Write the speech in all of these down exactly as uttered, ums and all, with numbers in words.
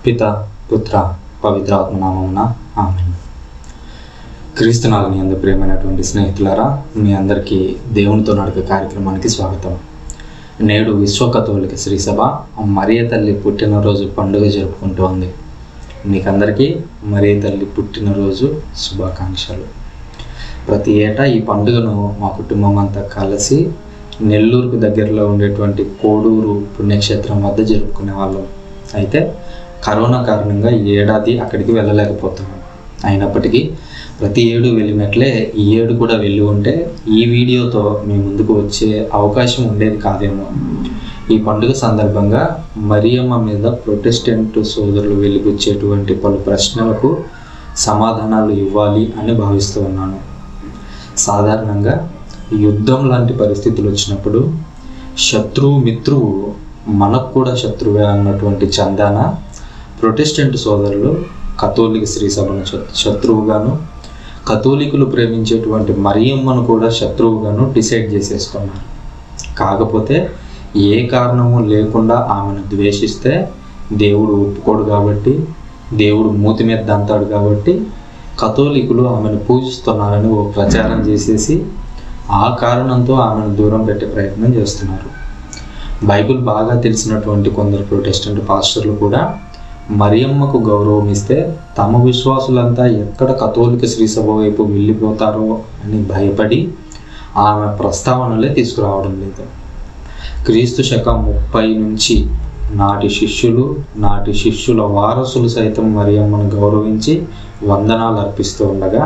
పిత పుత్ర పవిత్రాత్మ నామమున ఆమేన్. క్రీస్తునాథుని యందు ప్రియమైనటువంటి స్నేహితులారా, మీ అందరికీ దేవునితో నడక కార్యక్రమానికి స్వాగతం. నేడు విశ్వ కథోలిక శ్రీ సభ మరియ తల్లి పుట్టినరోజు పండుగ జరుపుకుంటోంది. మీకందరికీ మరియ తల్లి పుట్టినరోజు శుభాకాంక్షలు. ప్రతి ఏటా ఈ పండుగను మా కుటుంబం అంతా కలిసి నెల్లూరుకు దగ్గరలో ఉండేటువంటి కోడూరు పుణ్యక్షేత్రం వద్ద జరుపుకునే వాళ్ళం. అయితే కరోనా కారణంగా ఈ ఏడాది అక్కడికి వెళ్ళలేకపోతున్నాం. అయినప్పటికీ ప్రతి ఏడు వెళ్ళినట్లే ఈ ఏడు కూడా వెళ్ళి ఉంటే ఈ వీడియోతో మీ ముందుకు వచ్చే అవకాశం ఉండేది కాదేమో. ఈ పండుగ సందర్భంగా మరియమ్మ మీద ప్రొటెస్టెంట్ సోదరులు వెలిబుచ్చేటువంటి పలు ప్రశ్నలకు సమాధానాలు ఇవ్వాలి అని భావిస్తూ ఉన్నాను. సాధారణంగా యుద్ధం లాంటి పరిస్థితులు వచ్చినప్పుడు శత్రువు మిత్రువు మనకు కూడా శత్రువే అన్నటువంటి చందాన ప్రొటెస్టెంట్ సోదరులు కథోలిక శ్రీ సభను శత్రువుగాను, కథోలికులు ప్రేమించేటువంటి మరియమ్మను కూడా శత్రువుగాను డిసైడ్ చేసేసుకున్నారు. కాకపోతే ఏ కారణము లేకుండా ఆమెను ద్వేషిస్తే దేవుడు ఒప్పుకోడు కాబట్టి, దేవుడు మూతి మీద దంతాడు కాబట్టి కథోలికులు ఆమెను పూజిస్తున్నారని ఓ ప్రచారం చేసేసి ఆ కారణంతో ఆమెను దూరం పెట్టే ప్రయత్నం చేస్తున్నారు. బైబిల్ బాగా తెలిసినటువంటి కొందరు ప్రొటెస్టెంట్ పాస్టర్లు కూడా మరియమ్మకు గౌరవం ఇస్తే తమ విశ్వాసులంతా ఎక్కడ కథోలిక శ్రీసభ వైపు వెళ్ళిపోతారో అని భయపడి ఆమె ప్రస్తావనలే తీసుకురావడం లేదు. క్రీస్తు శకం ముప్పై నుంచి నాటి శిష్యులు నాటి శిష్యుల వారసులు సైతం మరియమ్మను గౌరవించి వందనాలు అర్పిస్తూ ఉండగా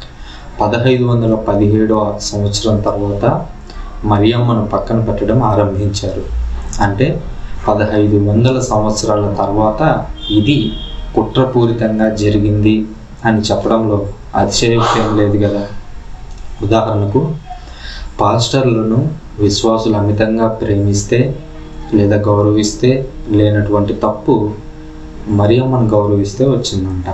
పదహైదు వందల పదిహేడవ సంవత్సరం తర్వాత మరియమ్మను పక్కన పెట్టడం ఆరంభించారు. అంటే పదహైదు వందల సంవత్సరాల తర్వాత ఇది కుట్రపూరితంగా జరిగింది అని చెప్పడంలో అతిశయోక్తి ఏం లేదు కదా. ఉదాహరణకు పాస్టర్లను విశ్వాసులు అమితంగా ప్రేమిస్తే లేదా గౌరవిస్తే లేనటువంటి తప్పు మరియమ్మను గౌరవిస్తే వచ్చిందంట.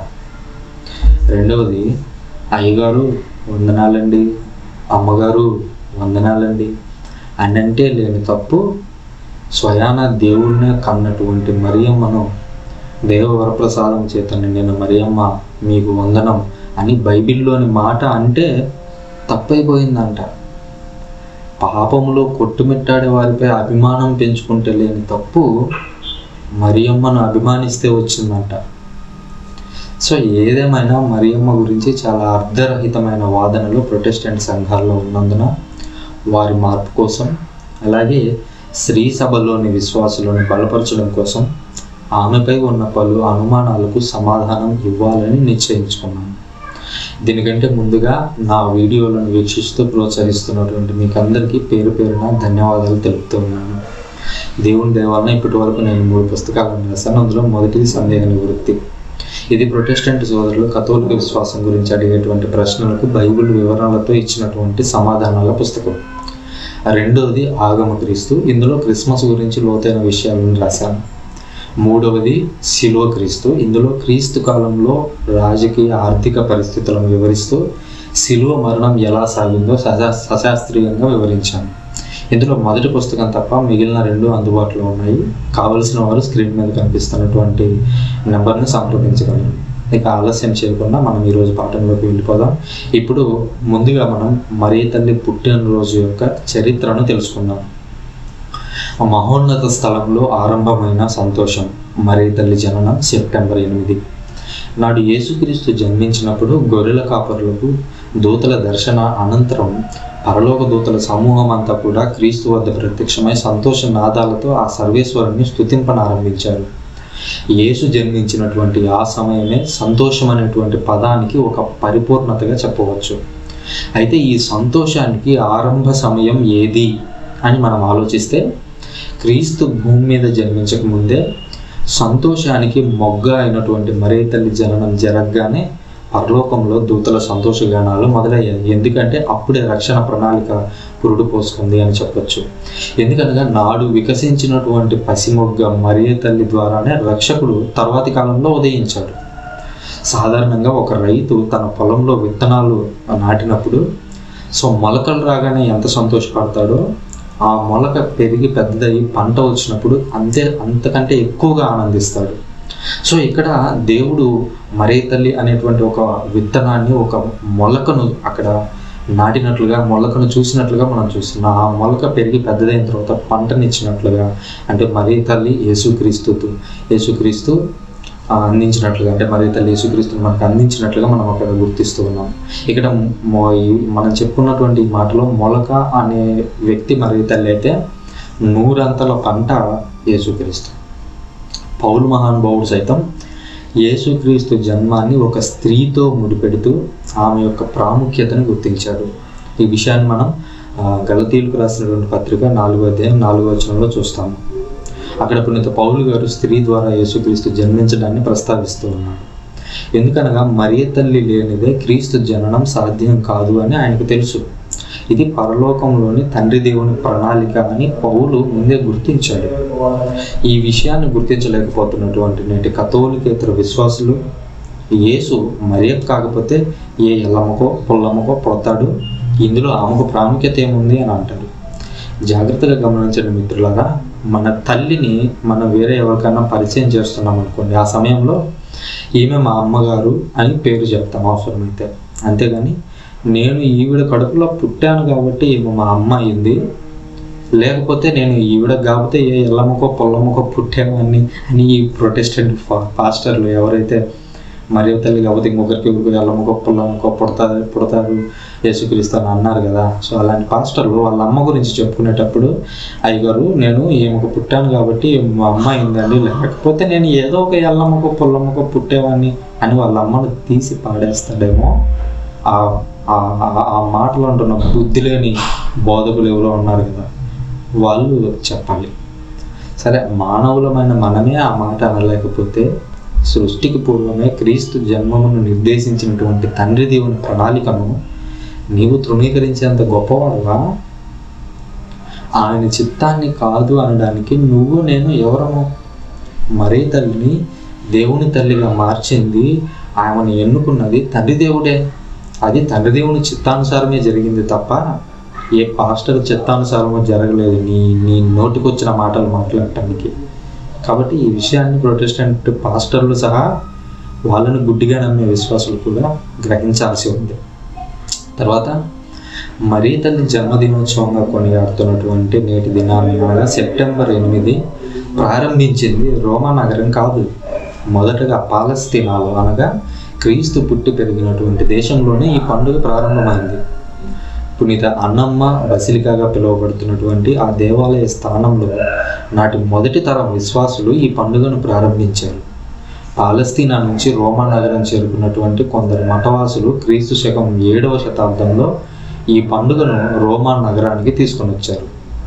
రెండవది, అయ్యగారు వందనాలండి, అమ్మగారు వందనాలండి అని అంటే లేని తప్పు స్వయాన దేవుడినే కన్నటువంటి మరియమ్మను దేవవరప్రసాదం చేత నిండిన మరియమ్మ మీకు వందనం అని బైబిల్లోని మాట అంటే తప్పైపోయిందంట. పాపములో కొట్టుమిట్టాడే వారిపై అభిమానం పెంచుకుంటే లేని తప్పు మరియమ్మను అభిమానిస్తే వచ్చిందంట. సో ఏదేమైనా మరియమ్మ గురించి చాలా అర్ధరహితమైన వాదనలు ప్రొటెస్టెంట్ సంఘాల్లో ఉన్నందున వారి మార్పు కోసం, అలాగే శ్రీ సభలోని విశ్వాసులను బలపరచడం కోసం ఆమెపై ఉన్న పలు అనుమానాలకు సమాధానం ఇవ్వాలని నిశ్చయించుకున్నాను. దీనికంటే ముందుగా నా వీడియోలను వీక్షిస్తూ ప్రోత్సహిస్తున్నటువంటి మీకు అందరికీ పేరు పేరున ధన్యవాదాలు తెలుపుతున్నాను. దేవుని దేవాలన ఇప్పటి వరకు నేను మూడు పుస్తకాలను రాశాను. అందులో మొదటిది సందేహ నివృత్తి. ఇది ప్రొటెస్టెంట్ సోదరులు కథోలిక విశ్వాసం గురించి అడిగేటువంటి ప్రశ్నలకు బైబిల్ వివరాలతో ఇచ్చినటువంటి సమాధానాల పుస్తకం. రెండవది ఆగమ క్రీస్తు. ఇందులో క్రిస్మస్ గురించి లోతైన విషయాలను రాశాను. మూడవది శిలువ క్రీస్తు. ఇందులో క్రీస్తు కాలంలో రాజకీయ ఆర్థిక పరిస్థితులను వివరిస్తూ శిలువ మరణం ఎలా సాగిందో సశా సశాస్త్రీయంగా వివరించాను. ఇందులో మొదటి పుస్తకం తప్ప మిగిలిన రెండు అందుబాటులో ఉన్నాయి. కావలసిన వారు స్క్రీన్ మీద కనిపిస్తున్నటువంటి నెంబర్ని సంప్రదించగలరు. ఇక ఆలస్యం చేయకుండా మనం ఈరోజు పాఠంలోకి వెళ్ళిపోదాం. ఇప్పుడు ముందుగా మనం మరియ తల్లి పుట్టినరోజు యొక్క చరిత్రను తెలుసుకుందాం. మహోన్నత స్థలంలో ఆరంభమైన సంతోషం. మరియ తల్లి జననం సెప్టెంబర్ ఎనిమిది నాడు యేసుక్రీస్తు జన్మించినప్పుడు గొర్రెల కాపరులకు దూతల దర్శన అనంతరం పరలోక దూతల సమూహం అంతా కూడా క్రీస్తు వద్ద ప్రత్యక్షమై సంతోష నాదాలతో ఆ సర్వేశ్వరుని స్తుతింపనారంభించారు. యేసు జన్మించినటువంటి ఆ సమయమే సంతోషం అనేటువంటి పదానికి ఒక పరిపూర్ణతగా చెప్పవచ్చు. అయితే ఈ సంతోషానికి ఆరంభ సమయం ఏది అని మనం ఆలోచిస్తే క్రీస్తు భూమి మీద జన్మించక ముందే సంతోషానికి మొగ్గ అయినటువంటి మరియ తల్లి జననం జరగగానే పరలోకంలో దూతల సంతోషగానాలు మొదలయ్యాయి. ఎందుకంటే అప్పుడే రక్షణ ప్రణాళిక పురుడు పోసుకుంది అని చెప్పొచ్చు. ఎందుకనగా నాడు వికసించినటువంటి పసిమొగ్గ మరియ తల్లి ద్వారానే రక్షకుడు తర్వాతి కాలంలో ఉదయించాడు. సాధారణంగా ఒక రైతు తన పొలంలో విత్తనాలు నాటినప్పుడు సో మొలకలు రాగానే ఎంత సంతోషపడతాడో ఆ మొలక పెరిగి పెద్దదై పంట వచ్చినప్పుడు అంతే అంతకంటే ఎక్కువగా ఆనందిస్తాడు. సో ఇక్కడ దేవుడు మరియ తల్లి అనేటువంటి ఒక విత్తనాన్ని, ఒక మొలకను అక్కడ నాటినట్లుగా, మొలకను చూసినట్లుగా మనం చూస్తున్నాం. ఆ మొలక పెరిగి పెద్దదైన తర్వాత పంటనిచ్చినట్లుగా, అంటే మరియ తల్లి యేసుక్రీస్తు యేసుక్రీస్తు అందించినట్లుగా, అంటే మరియ తల్లి యేసుక్రీస్తుని మనకు అందించినట్లుగా మనం అక్కడ గుర్తిస్తూ ఉన్నాం. ఇక్కడ మనం చెప్పుకున్నటువంటి మాటలో మొలక అనే వ్యక్తి మరియ తల్లి అయితే, నూరంతల పంట యేసుక్రీస్తు. పౌలు మహానుభావుడు సైతం యేసుక్రీస్తు జన్మాన్ని ఒక స్త్రీతో ముడిపెడుతూ ఆమె యొక్క ప్రాముఖ్యతను గుర్తించాడు. ఈ విషయాన్ని మనం గలతీయులకు రాసినటువంటి పత్రిక నాలుగో అధ్యాయం నాలుగో వచనంలో చూస్తాము. అక్కడ పునీత పౌలు గారు స్త్రీ ద్వారా యేసుక్రీస్తు జన్మించడాన్ని ప్రస్తావిస్తూ ఉన్నాడు. ఎందుకనగా మరియ తల్లి లేనిదే క్రీస్తు జననం సాధ్యం కాదు అని ఆయనకు తెలుసు. ఇది పరలోకంలోని తండ్రి దేవుని ప్రణాళిక అని పౌలు ముందే గుర్తించాడు. ఈ విషయాన్ని గుర్తించలేకపోతున్నటువంటి నేటి కథోలికేతర విశ్వాసులు యేసు మరియ కాకపోతే ఏ ఎల్లమ్మకో పుల్లమ్మకో పుడతాడు, ఇందులో ఆమెకు ప్రాముఖ్యత ఏముంది అని అంటారు. జాగ్రత్తగా గమనించండి మిత్రులారా, మన తల్లిని మనం వేరే ఎవరికైనా పరిచయం చేస్తున్నాం అనుకోండి, ఆ సమయంలో ఈమె మా అమ్మగారు అని పేరు చెప్తాం అవసరమైతే. అంతేగాని నేను ఈవిడ కడుపులో పుట్టాను కాబట్టి ఈమె మా అమ్మ అయింది, లేకపోతే నేను ఈవిడ కాకపోతే ఏ ఎల్లమ్మకో పొల్లమ్మకో పుట్టాను అని అని ఈ ప్రొటెస్టెంట్ పాస్టర్లు ఎవరైతే మరియ తల్లి కాకపోతే ఇంకొకరికి ఇంకొకరికి ఎల్లమ్మకో పొల్లమ్మకో పుడతారు పుడతారు యేసుక్రీస్తు అని అన్నారు కదా. సో అలాంటి పాస్టర్లు వాళ్ళ అమ్మ గురించి చెప్పుకునేటప్పుడు, అయ్యగారు నేను ఈమెకు పుట్టాను కాబట్టి మా అమ్మ అయిందండి, లేకపోతే నేను ఏదో ఒక ఎల్లమ్మకో పొల్లమ్మకో పుట్టేవాడిని అని వాళ్ళ అమ్మను తీసి పాడేస్తాడేమో. ఆ ఆ మాటలు అంటున్న బుద్ధి లేని బోధకులు ఎవరో ఉన్నారు కదా, వాళ్ళు చెప్పాలి. సరే, మానవులమైన మనమే ఆ మాట అనలేకపోతే సృష్టికి పూర్వమే క్రీస్తు జన్మమును నిర్దేశించినటువంటి తండ్రి దేవుని ప్రణాళికను నీవు తృణీకరించేంత గొప్పవాడుగా? ఆయన చిత్తాన్ని కాదు అనడానికి నువ్వు నేను ఎవరము? మరియ తల్లిని దేవుని తల్లిగా మార్చింది, ఆమెను ఎన్నుకున్నది తండ్రి దేవుడే. అది తండ్రి దేవుని చిత్తానుసారమే జరిగింది తప్ప ఏ పాస్టర్ చిత్తానుసారమో జరగలేదు నీ నీ నోటికొచ్చిన మాటలు మాట్లాడటానికి. కాబట్టి ఈ విషయాన్ని ప్రొటెస్టెంట్ పాస్టర్లు సహా వాళ్ళని గుడ్డిగా నమ్మే విశ్వాసులు కూడా గ్రహించాల్సి ఉంది. తర్వాత మరియ తల్లి జన్మదినోత్సవంగా కొనియాడుతున్నటువంటి నేటి దినాన్ని అనగా సెప్టెంబర్ ఎనిమిది ప్రారంభించింది రోమా నగరం కాదు. మొదటగా పాలస్తీనాలో అనగా క్రీస్తు పుట్టి పెరిగినటువంటి దేశంలోనే ఈ పండుగ ప్రారంభమైంది. పునీత అన్నమ్మ బసిలికాగా పిలువబడుతున్నటువంటి ఆ దేవాలయ స్థానంలో నాటి మొదటి తరం విశ్వాసులు ఈ పండుగను ప్రారంభించారు. పాలస్తీనా నుంచి రోమా నగరం చేరుకున్నటువంటి కొందరు మఠవాసులు క్రీస్తు శకం ఏడవ శతాబ్దంలో ఈ పండుగను రోమా నగరానికి తీసుకొని వచ్చారు.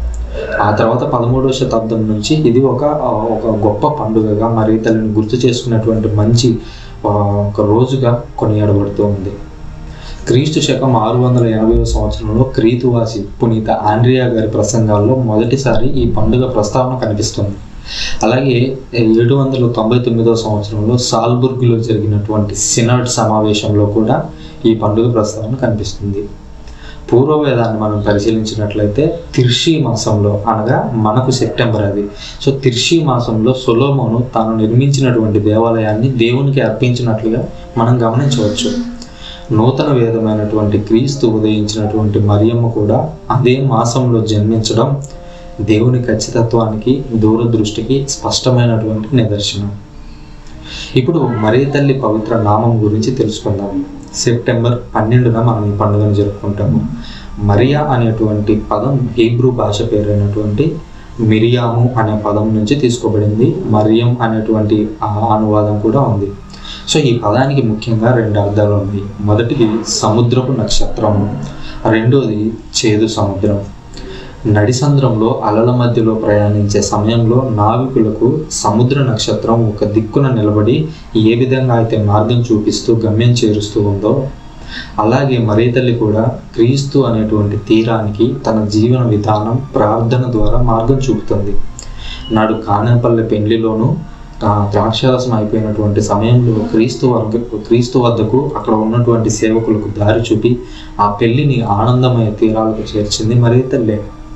ఆ తర్వాత పదమూడవ శతాబ్దం నుంచి ఇది ఒక ఒక గొప్ప పండుగగా మరియ తల్లిని గుర్తు చేసుకున్నటువంటి మంచి ఒక రోజుగా కొనియాడబడుతూ ఉంది. క్రీస్తు శకం ఆరు వందల ఎనభై సంవత్సరంలో క్రీతువాసి పునీత ఆండ్రియా గారి ప్రసంగాల్లో మొదటిసారి ఈ పండుగ ప్రస్తావన కనిపిస్తుంది. అలాగే ఏడు వందల తొంభై తొమ్మిదవ సంవత్సరంలో సాల్బుర్గ్లో జరిగినటువంటి సినాడ్ సమావేశంలో కూడా ఈ పండుగ ప్రస్తావన కనిపిస్తుంది. పూర్వవేదాన్ని మనం పరిశీలించినట్లయితే తిర్షి మాసంలో అనగా మనకు సెప్టెంబర్ అది. సో తిర్షి మాసంలో సొలొమోను తాను నిర్మించినటువంటి దేవాలయాన్ని దేవునికి అర్పించినట్లుగా మనం గమనించవచ్చు. నూతన వేదమైనటువంటి క్రీస్తు ఉదయించినటువంటి మరియమ్మ కూడా అదే మాసంలో జన్మించడం దేవుని ఖచ్చితత్వానికి దూరదృష్టికి స్పష్టమైనటువంటి నిదర్శనం. ఇప్పుడు మరియ తల్లి పవిత్ర నామం గురించి తెలుసుకుందాం. సెప్టెంబర్ పన్నెండున మనం ఈ పండుగను జరుపుకుంటాము. మరియా అనేటువంటి పదం హీబ్రూ భాష పేరైనటువంటి మిరియాము అనే పదం నుంచి తీసుకోబడింది. మరియం అనేటువంటి అనువాదం కూడా ఉంది. సో ఈ పదానికి ముఖ్యంగా రెండు అర్థాలు ఉన్నాయి. మొదటిది సముద్రపు నక్షత్రము, రెండోది చేదు సముద్రం. నడిసంద్రంలో అలల మధ్యలో ప్రయాణించే సమయంలో నావికులకు సముద్ర నక్షత్రం ఒక దిక్కున నిలబడి ఏ విధంగా అయితే మార్గం చూపిస్తూ గమ్యం చేరుస్తూ ఉందో, అలాగే మరియ తల్లి కూడా క్రీస్తు అనేటువంటి తీరానికి తన జీవన విధానం ప్రార్థన ద్వారా మార్గం చూపుతుంది. నాడు కానేపల్లె పెండ్లిలోనూ ద్రాక్షారసం అయిపోయినటువంటి సమయంలో క్రీస్తు వర్గ క్రీస్తు వద్దకు అక్కడ ఉన్నటువంటి సేవకులకు దారి చూపి ఆ పెళ్లిని ఆనందమయ తీరాలకు చేర్చింది మరియ తల్లే.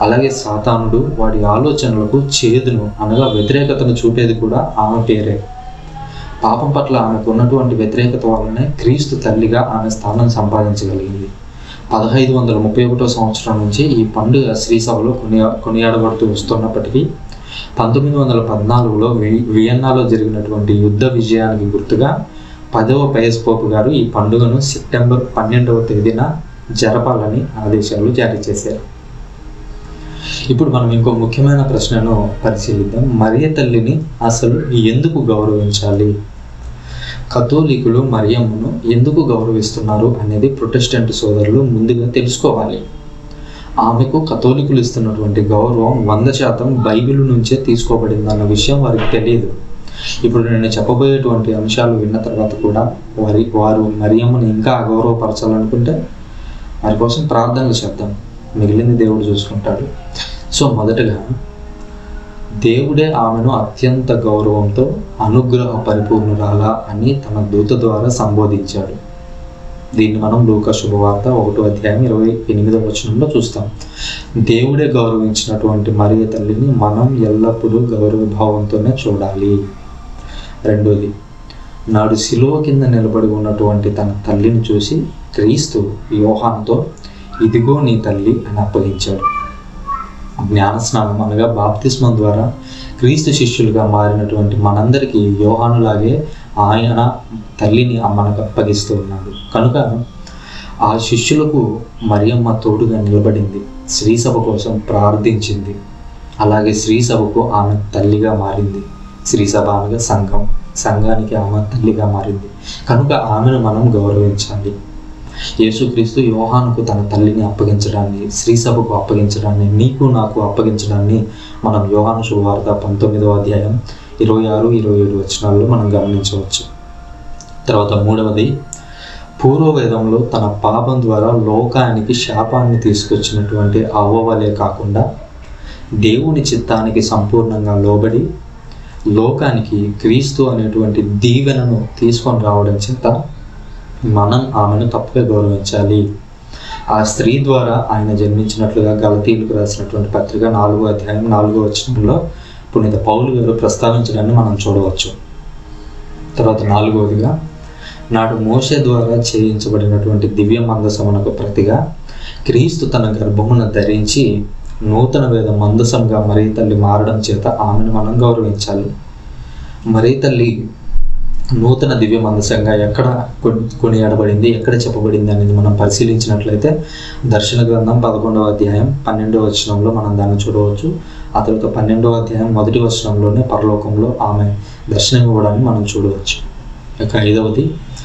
అలాగే సాతానుడు వాడి ఆలోచనలకు చేదును అనగా వ్యతిరేకతను చూపేది కూడా ఆమె పేరే. పాపం పట్ల ఆమెకు ఉన్నటువంటి వ్యతిరేకత వల్లనే క్రీస్తు తల్లిగా ఆమె స్థానం సంపాదించగలిగింది. పదహైదు వందల ముప్పై ఒకటో సంవత్సరం నుంచి ఈ పండుగ శ్రీసభలో కొనియా కొనియాడబడుతూ వస్తున్నప్పటికీ పంతొమ్మిది వందల పద్నాలుగులో వియన్నాలో జరిగినటువంటి యుద్ధ విజయానికి గుర్తుగా పదవ పయస్ పోపు గారు ఈ పండుగను సెప్టెంబర్ పన్నెండవ తేదీన జరపాలని ఆదేశాలు జారీ చేశారు. ఇప్పుడు మనం ఇంకో ముఖ్యమైన ప్రశ్నను పరిశీలిద్దాం. మరియ తల్లిని అసలు ఎందుకు గౌరవించాలి? కథోలికులు మరియమ్మను ఎందుకు గౌరవిస్తున్నారు అనేది ప్రొటెస్టెంట్ సోదరులు ముందుగా తెలుసుకోవాలి. ఆమెకు కథోలికులు ఇస్తున్నటువంటి గౌరవం వంద శాతం బైబిల్ నుంచే తీసుకోబడిందన్న విషయం వారికి తెలియదు. ఇప్పుడు నేను చెప్పబోయేటువంటి అంశాలు విన్న తర్వాత కూడా వారి వారు మరియమ్మను ఇంకా అగౌరవపరచాలనుకుంటే వారి కోసం ప్రార్థనలు చేద్దాం, మిగిలింది దేవుడు చూసుకుంటాడు. సో మొదటగా దేవుడే ఆమెను అత్యంత గౌరవంతో అనుగ్రహ పరిపూర్ణురాల అని తన దూత ద్వారా సంబోధించాడు. దీన్ని మనం లూకా శుభవార్త ఒకటో అధ్యాయం ఇరవై ఎనిమిదవ వచనంలో చూస్తాం. దేవుడే గౌరవించినటువంటి మరియ తల్లిని మనం ఎల్లప్పుడూ గౌరవ భావంతోనే చూడాలి. రెండోది, నాడు శిలువ కింద నిలబడి ఉన్నటువంటి తన తల్లిని చూసి క్రీస్తు యోహానుతో ఇదిగో నీ తల్లి అని అప్పగించాడు. జ్ఞానస్నానం అనగా బాప్తిస్మం ద్వారా క్రీస్తు శిష్యులుగా మారినటువంటి మనందరికీ యోహానులాగే ఆయన తల్లిని మనకు అప్పగిస్తూ ఉన్నాడు. కనుక ఆ శిష్యులకు మరియమ్మ తోడుగా నిలబడింది, శ్రీసభ కోసం ప్రార్థించింది. అలాగే శ్రీసభకు ఆమె తల్లిగా మారింది. శ్రీసభ అనగా సంఘం, సంఘానికి ఆమె తల్లిగా మారింది. కనుక ఆమెను మనం గౌరవించాలి. యేసుక్రీస్తు యోహానుకు తన తల్లిని అప్పగించడాన్ని, శ్రీసభకు అప్పగించడాన్ని, నీకు నాకు అప్పగించడాన్ని మనం యోహాను శుభవార్త పంతొమ్మిదవ అధ్యాయం ఇరవై ఆరు ఇరవై ఏడు వచనాల్లో మనం గమనించవచ్చు. తర్వాత మూడవది, పూర్వవేదంలో తన పాపం ద్వారా లోకానికి శాపాన్ని తీసుకొచ్చినటువంటి అవ్వవలే కాకుండా దేవుని చిత్తానికి సంపూర్ణంగా లోబడి లోకానికి క్రీస్తు అనేటువంటి దీవెనను తీసుకొని రావడం చేత మనం ఆమెను తప్పగా గౌరవించాలి. ఆ స్త్రీ ద్వారా ఆయన జన్మించినట్లుగా గలతీయులకు రాసినటువంటి పత్రిక నాలుగో అధ్యాయం నాలుగో వచనంలో పునీత పౌలు గారు ప్రస్తావించడాన్ని మనం చూడవచ్చు. తర్వాత నాలుగవదిగా, నాడు మోషే ద్వారా చేయించబడినటువంటి దివ్య మందసమునకు ప్రతిగా క్రీస్తు తన గర్భమును ధరించి నూతన వేద మందసంగా మరియ తల్లి మారడం చేత ఆమెను మనం గౌరవించాలి. మరియ తల్లి నూతన దివ్య మందసంగా ఎక్కడ కొనియాడబడింది, ఎక్కడ చెప్పబడింది అనేది మనం పరిశీలించినట్లయితే దర్శన గ్రంథం పదకొండవ అధ్యాయం పన్నెండవ వచనంలో మనం దాన్ని చూడవచ్చు. ఆ తర్వాత పన్నెండవ అధ్యాయం మొదటి వచనంలోనే పరలోకంలో ఆమె దర్శనం ఇవ్వడాన్ని మనం చూడవచ్చు. ఇక ఐదవది,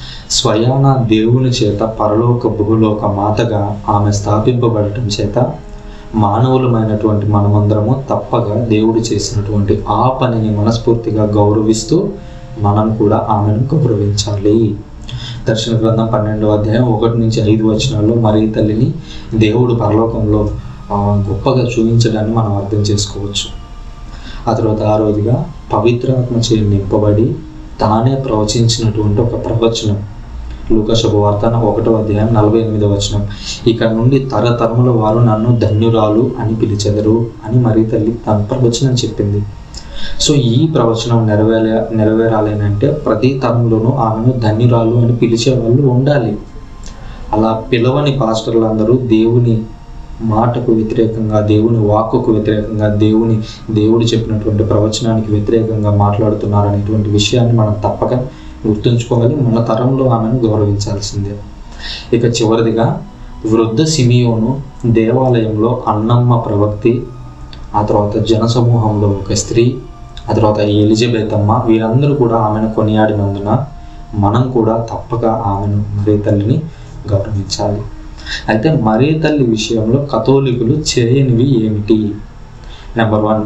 స్వయాన దేవుని చేత పరలోక భూలోక మాతగా ఆమె స్థాపింపబడటం చేత మానవులమైనటువంటి మనమందరము తప్పగా దేవుడు చేసినటువంటి ఆ పనిని మనస్ఫూర్తిగా గౌరవిస్తూ మనం కూడా ఆమెను గౌరవించాలి. దర్శన గ్రంథం పన్నెండవ అధ్యాయం ఒకటి నుంచి ఐదు వచనాల్లో మరియ తల్లిని దేవుడు పరలోకంలో గొప్పగా చూపించడాన్ని మనం అర్థం చేసుకోవచ్చు. ఆ తర్వాత ఆరోదిగా, పవిత్రాత్మ చే నింపబడి తానే ప్రవచించినటువంటి ఒక ప్రవచనం, లూకా శుభవార్త ఒకటో అధ్యాయం నలభై ఎనిమిదవ వచనం, ఇక నుండి తరతరముల వారు నన్ను ధన్యురాలు అని పిలిచెదరు అని మరియ తల్లి తన ప్రవచనం చెప్పింది. సో ఈ ప్రవచనం నెరవేర నెరవేరాలేనంటే ప్రతి తరంలోనూ ఆమెను ధన్యురాలు అని పిలిచే వాళ్ళు ఉండాలి. అలా పిలవని పాస్టర్లందరూ దేవుని మాటకు వ్యతిరేకంగా, దేవుని వాక్కుకు వ్యతిరేకంగా, దేవుని దేవుడు చెప్పినటువంటి ప్రవచనానికి వ్యతిరేకంగా మాట్లాడుతున్నారు అనేటువంటి విషయాన్ని మనం తప్పక గుర్తుంచుకోవాలి. మన తరంలో ఆమెను గౌరవించాల్సిందే. ఇక చివరిదిగా, వృద్ధ సిమియోను, దేవాలయంలో అన్నమ్మ ప్రవక్తి, ఆ తర్వాత జనసమూహంలో ఒక స్త్రీ, ఆ తర్వాత ఎలిజబెత్ అమ్మ, వీరందరూ కూడా ఆమెను కొనియాడినందున మనం కూడా తప్పక ఆమెను మరియ తల్లిని గౌరవించాలి. అయితే మరియ తల్లి విషయంలో కథోలికులు చేయనివి ఏమిటి? నెంబర్ వన్,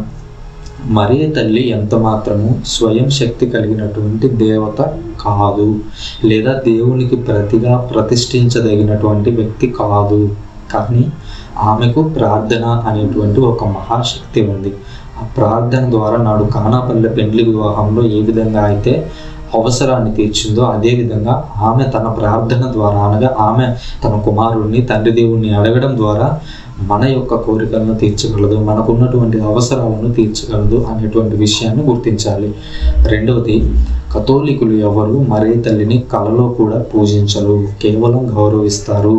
మరియ తల్లి ఎంత మాత్రము స్వయం శక్తి కలిగినటువంటి దేవత కాదు, లేదా దేవునికి ప్రతిగా ప్రతిష్ఠించదగినటువంటి వ్యక్తి కాదు. కానీ ఆమెకు ప్రార్థన అనేటువంటి ఒక మహాశక్తి ఉంది. ఆ ప్రార్థన ద్వారా నాడు కానాపల్లె పెండ్లి వివాహంలో ఏ విధంగా అయితే అవసరాన్ని తీర్చిందో అదేవిధంగా ఆమె తన ప్రార్థన ద్వారా, అనగా ఆమె తన కుమారుడిని తండ్రి దేవుణ్ణి అడగడం ద్వారా మన యొక్క కోరికలను తీర్చగలదు, మనకున్నటువంటి అవసరాలను తీర్చగలదు అనేటువంటి విషయాన్ని గుర్తించాలి. రెండవది, కథోలికులు ఎవరు మరియ తల్లిని కలలో కూడా పూజించరు, కేవలం గౌరవిస్తారు.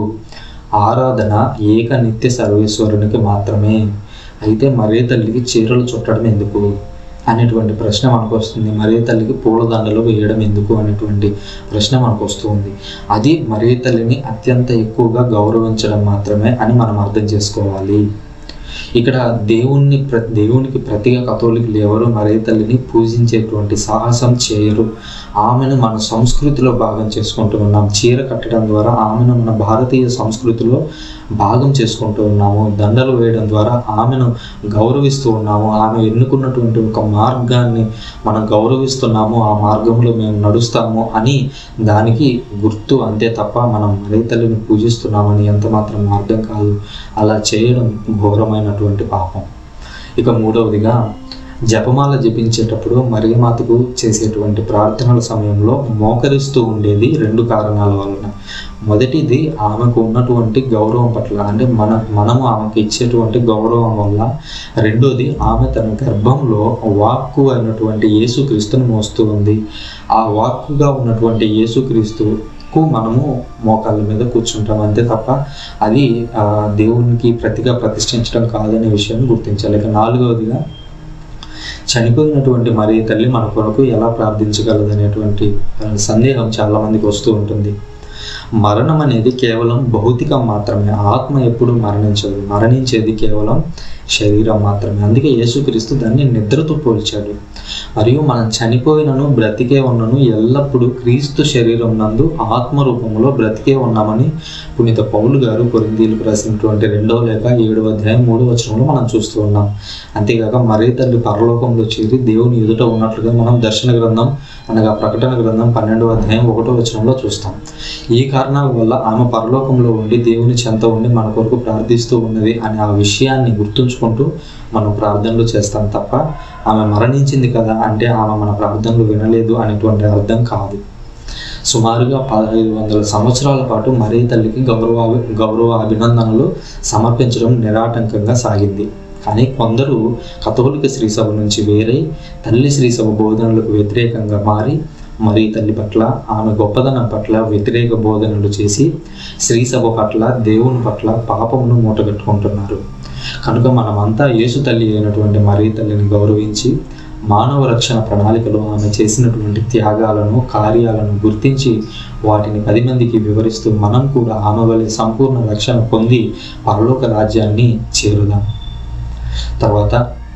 ఆరాధన ఏక నిత్య సర్వేశ్వరునికి మాత్రమే. అయితే మరియ తల్లికి చీరలు చుట్టడం ఎందుకు అనేటువంటి ప్రశ్న మనకు వస్తుంది. మరియ తల్లికి పూలదండలు వేయడం ఎందుకు అనేటువంటి ప్రశ్న మనకు వస్తుంది. అది మరియ తల్లిని అత్యంత ఎక్కువగా గౌరవించడం మాత్రమే అని మనం అర్థం చేసుకోవాలి. ఇక్కడ దేవుణ్ణి ప్ర దేవునికి ప్రతిగా కథోలికులు ఎవరు మరియ తల్లిని పూజించేటువంటి సాహసం చేయరు. ఆమెను మన సంస్కృతిలో భాగం చేసుకుంటూ ఉన్నాం. చీర కట్టడం ద్వారా ఆమెను మన భారతీయ సంస్కృతిలో భాగం చేసుకుంటూ ఉన్నాము. దండలు వేయడం ద్వారా ఆమెను గౌరవిస్తూ ఉన్నాము. ఆమె ఎన్నుకున్నటువంటి ఒక మార్గాన్ని మనం గౌరవిస్తున్నాము, ఆ మార్గంలో మేము నడుస్తాము అని దానికి గుర్తు అంతే తప్ప మనం మరియ తల్లిని పూజిస్తున్నామని ఎంత మాత్రం అర్థం కాదు. అలా చేయడం ఘోరమైనటువంటి పాపం. ఇక మూడవదిగా, జపమాల జపించేటప్పుడు మరియమాతకు చేసేటువంటి ప్రార్థనల సమయంలో మోకరిస్తూ ఉండేది రెండు కారణాల వలన. మొదటిది, ఆమెకు ఉన్నటువంటి గౌరవం పట్ల, అంటే మన మనము ఆమెకు ఇచ్చేటువంటి గౌరవం వల్ల. రెండోది, ఆమె తన గర్భంలో వాక్కు అయినటువంటి యేసుక్రీస్తుని మోస్తూ ఉంది. ఆ వాక్కుగా ఉన్నటువంటి యేసుక్రీస్తుకు మనము మోకాళ్ళ మీద కూర్చుంటాం అంతే తప్ప అది దేవునికి ప్రతిగా ప్రతిష్ఠించడం కాదనే విషయాన్ని గుర్తించాలి. ఇక నాలుగవదిగా, చనిపోయినటువంటి మరియ తల్లి మన కొరకు ఎలా ప్రార్థించగలదు అనేటువంటి సందేహం చాలా మందికి వస్తూ ఉంటుంది. మరణం అనేది కేవలం భౌతికం మాత్రమే. ఆత్మ ఎప్పుడు మరణించదు. మరణించేది కేవలం శరీరం మాత్రమే. అందుకే యేసుక్రీస్తు దాన్ని నిద్రతో పోల్చాడు. మరియు మనం చనిపోయినను బ్రతికే ఉన్నను ఎల్లప్పుడూ క్రీస్తు శరీరం నందు ఆత్మ రూపంలో బ్రతికే ఉన్నామని పునీత పౌలు గారు కొరింథీయులకు రాసినటువంటి రెండవ లేఖ ఏడవ అధ్యాయం మూడవ వచనంలో మనం చూస్తూ ఉన్నాం. అంతేకాక మరియ తల్లి పరలోకంలో చేరి దేవుని ఎదుట ఉన్నట్లుగా మనం దర్శన గ్రంథం అనగా ప్రకటన గ్రంథం పన్నెండవ అధ్యాయం ఒకటో వచనంలో చూస్తాం. ఈ కారణాల వల్ల ఆమె పరలోకంలో ఉండి దేవుని చెంత ఉండి మన కొరకు ప్రార్థిస్తూ ఉన్నది అనే ఆ విషయాన్ని గుర్తుంచుకుంటూ మనం ప్రార్థనలు చేస్తాం తప్ప ఆమె మరణించింది కదా అంటే ఆమె మన ప్రార్థనలు వినలేదు అనేటువంటి అర్థం కాదు. సుమారుగా పదహైదు వందల సంవత్సరాల పాటు మరియ తల్లికి గౌరవ గౌరవ అభినందనలు సమర్పించడం నిరాటంకంగా సాగింది. కానీ కొందరు కథోలిక శ్రీసభ నుంచి వేరే తల్లి శ్రీసభ బోధనలకు వ్యతిరేకంగా మారి మరియ తల్లి పట్ల, ఆమె గొప్పదనం పట్ల వ్యతిరేక బోధనలు చేసి శ్రీసభ పట్ల, దేవుని పట్ల పాపమును మూటగట్టుకుంటున్నారు. కనుక మనమంతా యేసు తల్లి అయినటువంటి మరియ తల్లిని గౌరవించి మానవ రక్షణ ప్రణాళికలో ఆమె చేసినటువంటి త్యాగాలను, కార్యాలను గుర్తించి వాటిని పది మందికి వివరిస్తూ మనం కూడా ఆమె వలె సంపూర్ణ రక్షణ పొంది పరలోక రాజ్యాన్ని చేరుదాం. తర్వాత,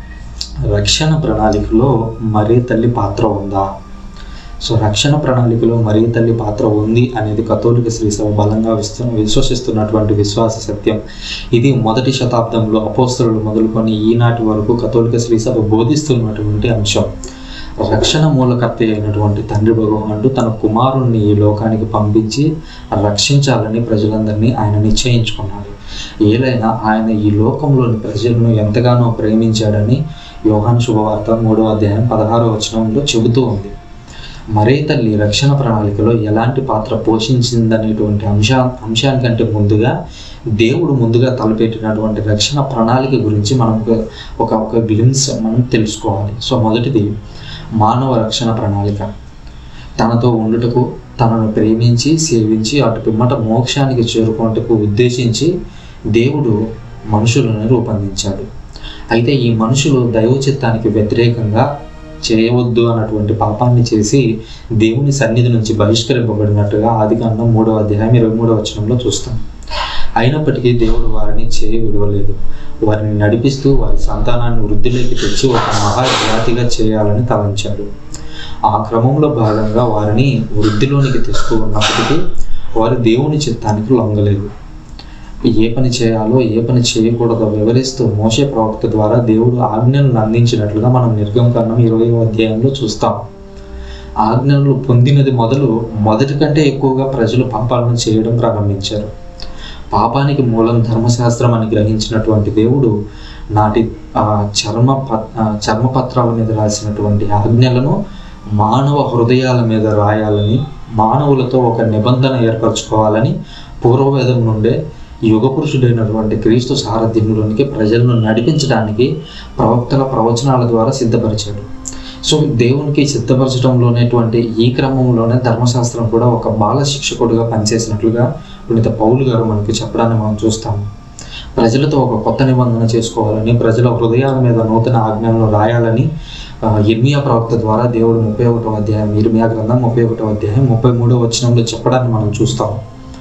రక్షణ ప్రణాళికలో మరియ తల్లి పాత్ర ఉందా? సో రక్షణ ప్రణాళికలో మరియ తల్లి పాత్ర ఉంది అనేది కథోలిక శ్రీసభ బలంగా విశ్వసిస్తున్నటువంటి విశ్వాస సత్యం. ఇది మొదటి శతాబ్దంలో అపోస్తలులు మొదలుకొని ఈనాటి వరకు కథోలిక శ్రీసభ బోధిస్తున్నటువంటి అంశం. రక్షణ మూలకర్త అయినటువంటి తండ్రి భగవానుడు తన కుమారుణ్ణి ఈ లోకానికి పంపించి రక్షించాలని ప్రజలందరినీ ఆయన నిశ్చయించుకున్నాడు. ఏలైనా ఆయన ఈ లోకంలోని ప్రజలను ఎంతగానో ప్రేమించాడని యోహాను శుభవార్త మూడవ అధ్యాయం పదహారవ వచనంలో చెబుతూ ఉంది. మరియ తల్లి రక్షణ ప్రణాళికలో ఎలాంటి పాత్ర పోషించిందనేటువంటి అంశా అంశానికంటే ముందుగా దేవుడు ముందుగా తలపెట్టినటువంటి రక్షణ ప్రణాళిక గురించి మనం ఒక ఒక గ్లిమ్స్ మనం తెలుసుకోవాలి. సో మొదటిది, మానవ రక్షణ ప్రణాళిక. తనతో ఉండుటకు, తనను ప్రేమించి సేవించి అటు పిమ్మట మోక్షానికి చేరుకోవటకు ఉద్దేశించి దేవుడు మనుషులను రూపొందించాడు. అయితే ఈ మనుషులు దైవ చిత్తానికి వ్యతిరేకంగా చేయవద్దు అన్నటువంటి పాపాన్ని చేసి దేవుని సన్నిధి నుంచి బహిష్కరింపబడినట్టుగా ఆదికాండం మూడవ అధ్యాయం ఇరవై మూడవ వచనంలో చూస్తాం. అయినప్పటికీ దేవుడు వారిని చేయి విడవలేదు. వారిని నడిపిస్తూ వారి సంతానాన్ని వృద్ధిలోకి తెచ్చి ఒక మహాజాతిగా చేయాలని తలంచాడు. ఆ క్రమంలో భాగంగా వారిని వృద్ధిలోనికి తెస్తూ ఉన్నప్పటికీ వారు దేవుని చిత్తానికి లొంగలేదు. ఏ పని చేయాలో ఏ పని చేయకూడదో వివరిస్తూ మోషే ప్రవక్త ద్వారా దేవుడు ఆజ్ఞలను అందించినట్లుగా మనం నిర్గమకాండం ఇరవైవ అధ్యాయంలో చూస్తాం. ఆజ్ఞలు పొందినది మొదలు మొదటి కంటే ఎక్కువగా ప్రజలు పాపాలను చేయడం ప్రారంభించారు. పాపానికి మూలం ధర్మశాస్త్రం అని గ్రహించినటువంటి దేవుడు నాటి చర్మ చర్మపత్రాల మీద రాసినటువంటి ఆజ్ఞలను మానవ హృదయాల మీద రాయాలని, మానవులతో ఒక నిబంధన ఏర్పరచుకోవాలని పూర్వవేదం నుండే యుగ పురుషుడైనటువంటి క్రీస్తు సారథ్యంలోనికి ప్రజలను నడిపించడానికి ప్రవక్తల ప్రవచనాల ద్వారా సిద్ధపరిచాడు. సో దేవునికి సిద్ధపరచడంలోనేటువంటి ఈ క్రమంలోనే ధర్మశాస్త్రం కూడా ఒక బాల శిక్షకుడుగా పనిచేసినట్లుగా పునీత పౌలు గారు మనకి చెప్పడాన్ని మనం చూస్తాము. ప్రజలతో ఒక కొత్త నిబంధన చేసుకోవాలని, ప్రజల హృదయాల మీద నూతన ఆజ్ఞలను రాయాలని ఇర్మియా ప్రవక్త ద్వారా దేవుడు ముప్పై ఒకటో అధ్యాయం ఇర్మియా గ్రంథం ముప్పై ఒకటో అధ్యాయం ముప్పై మూడో వచనంలో చెప్పడాన్ని మనం చూస్తాము.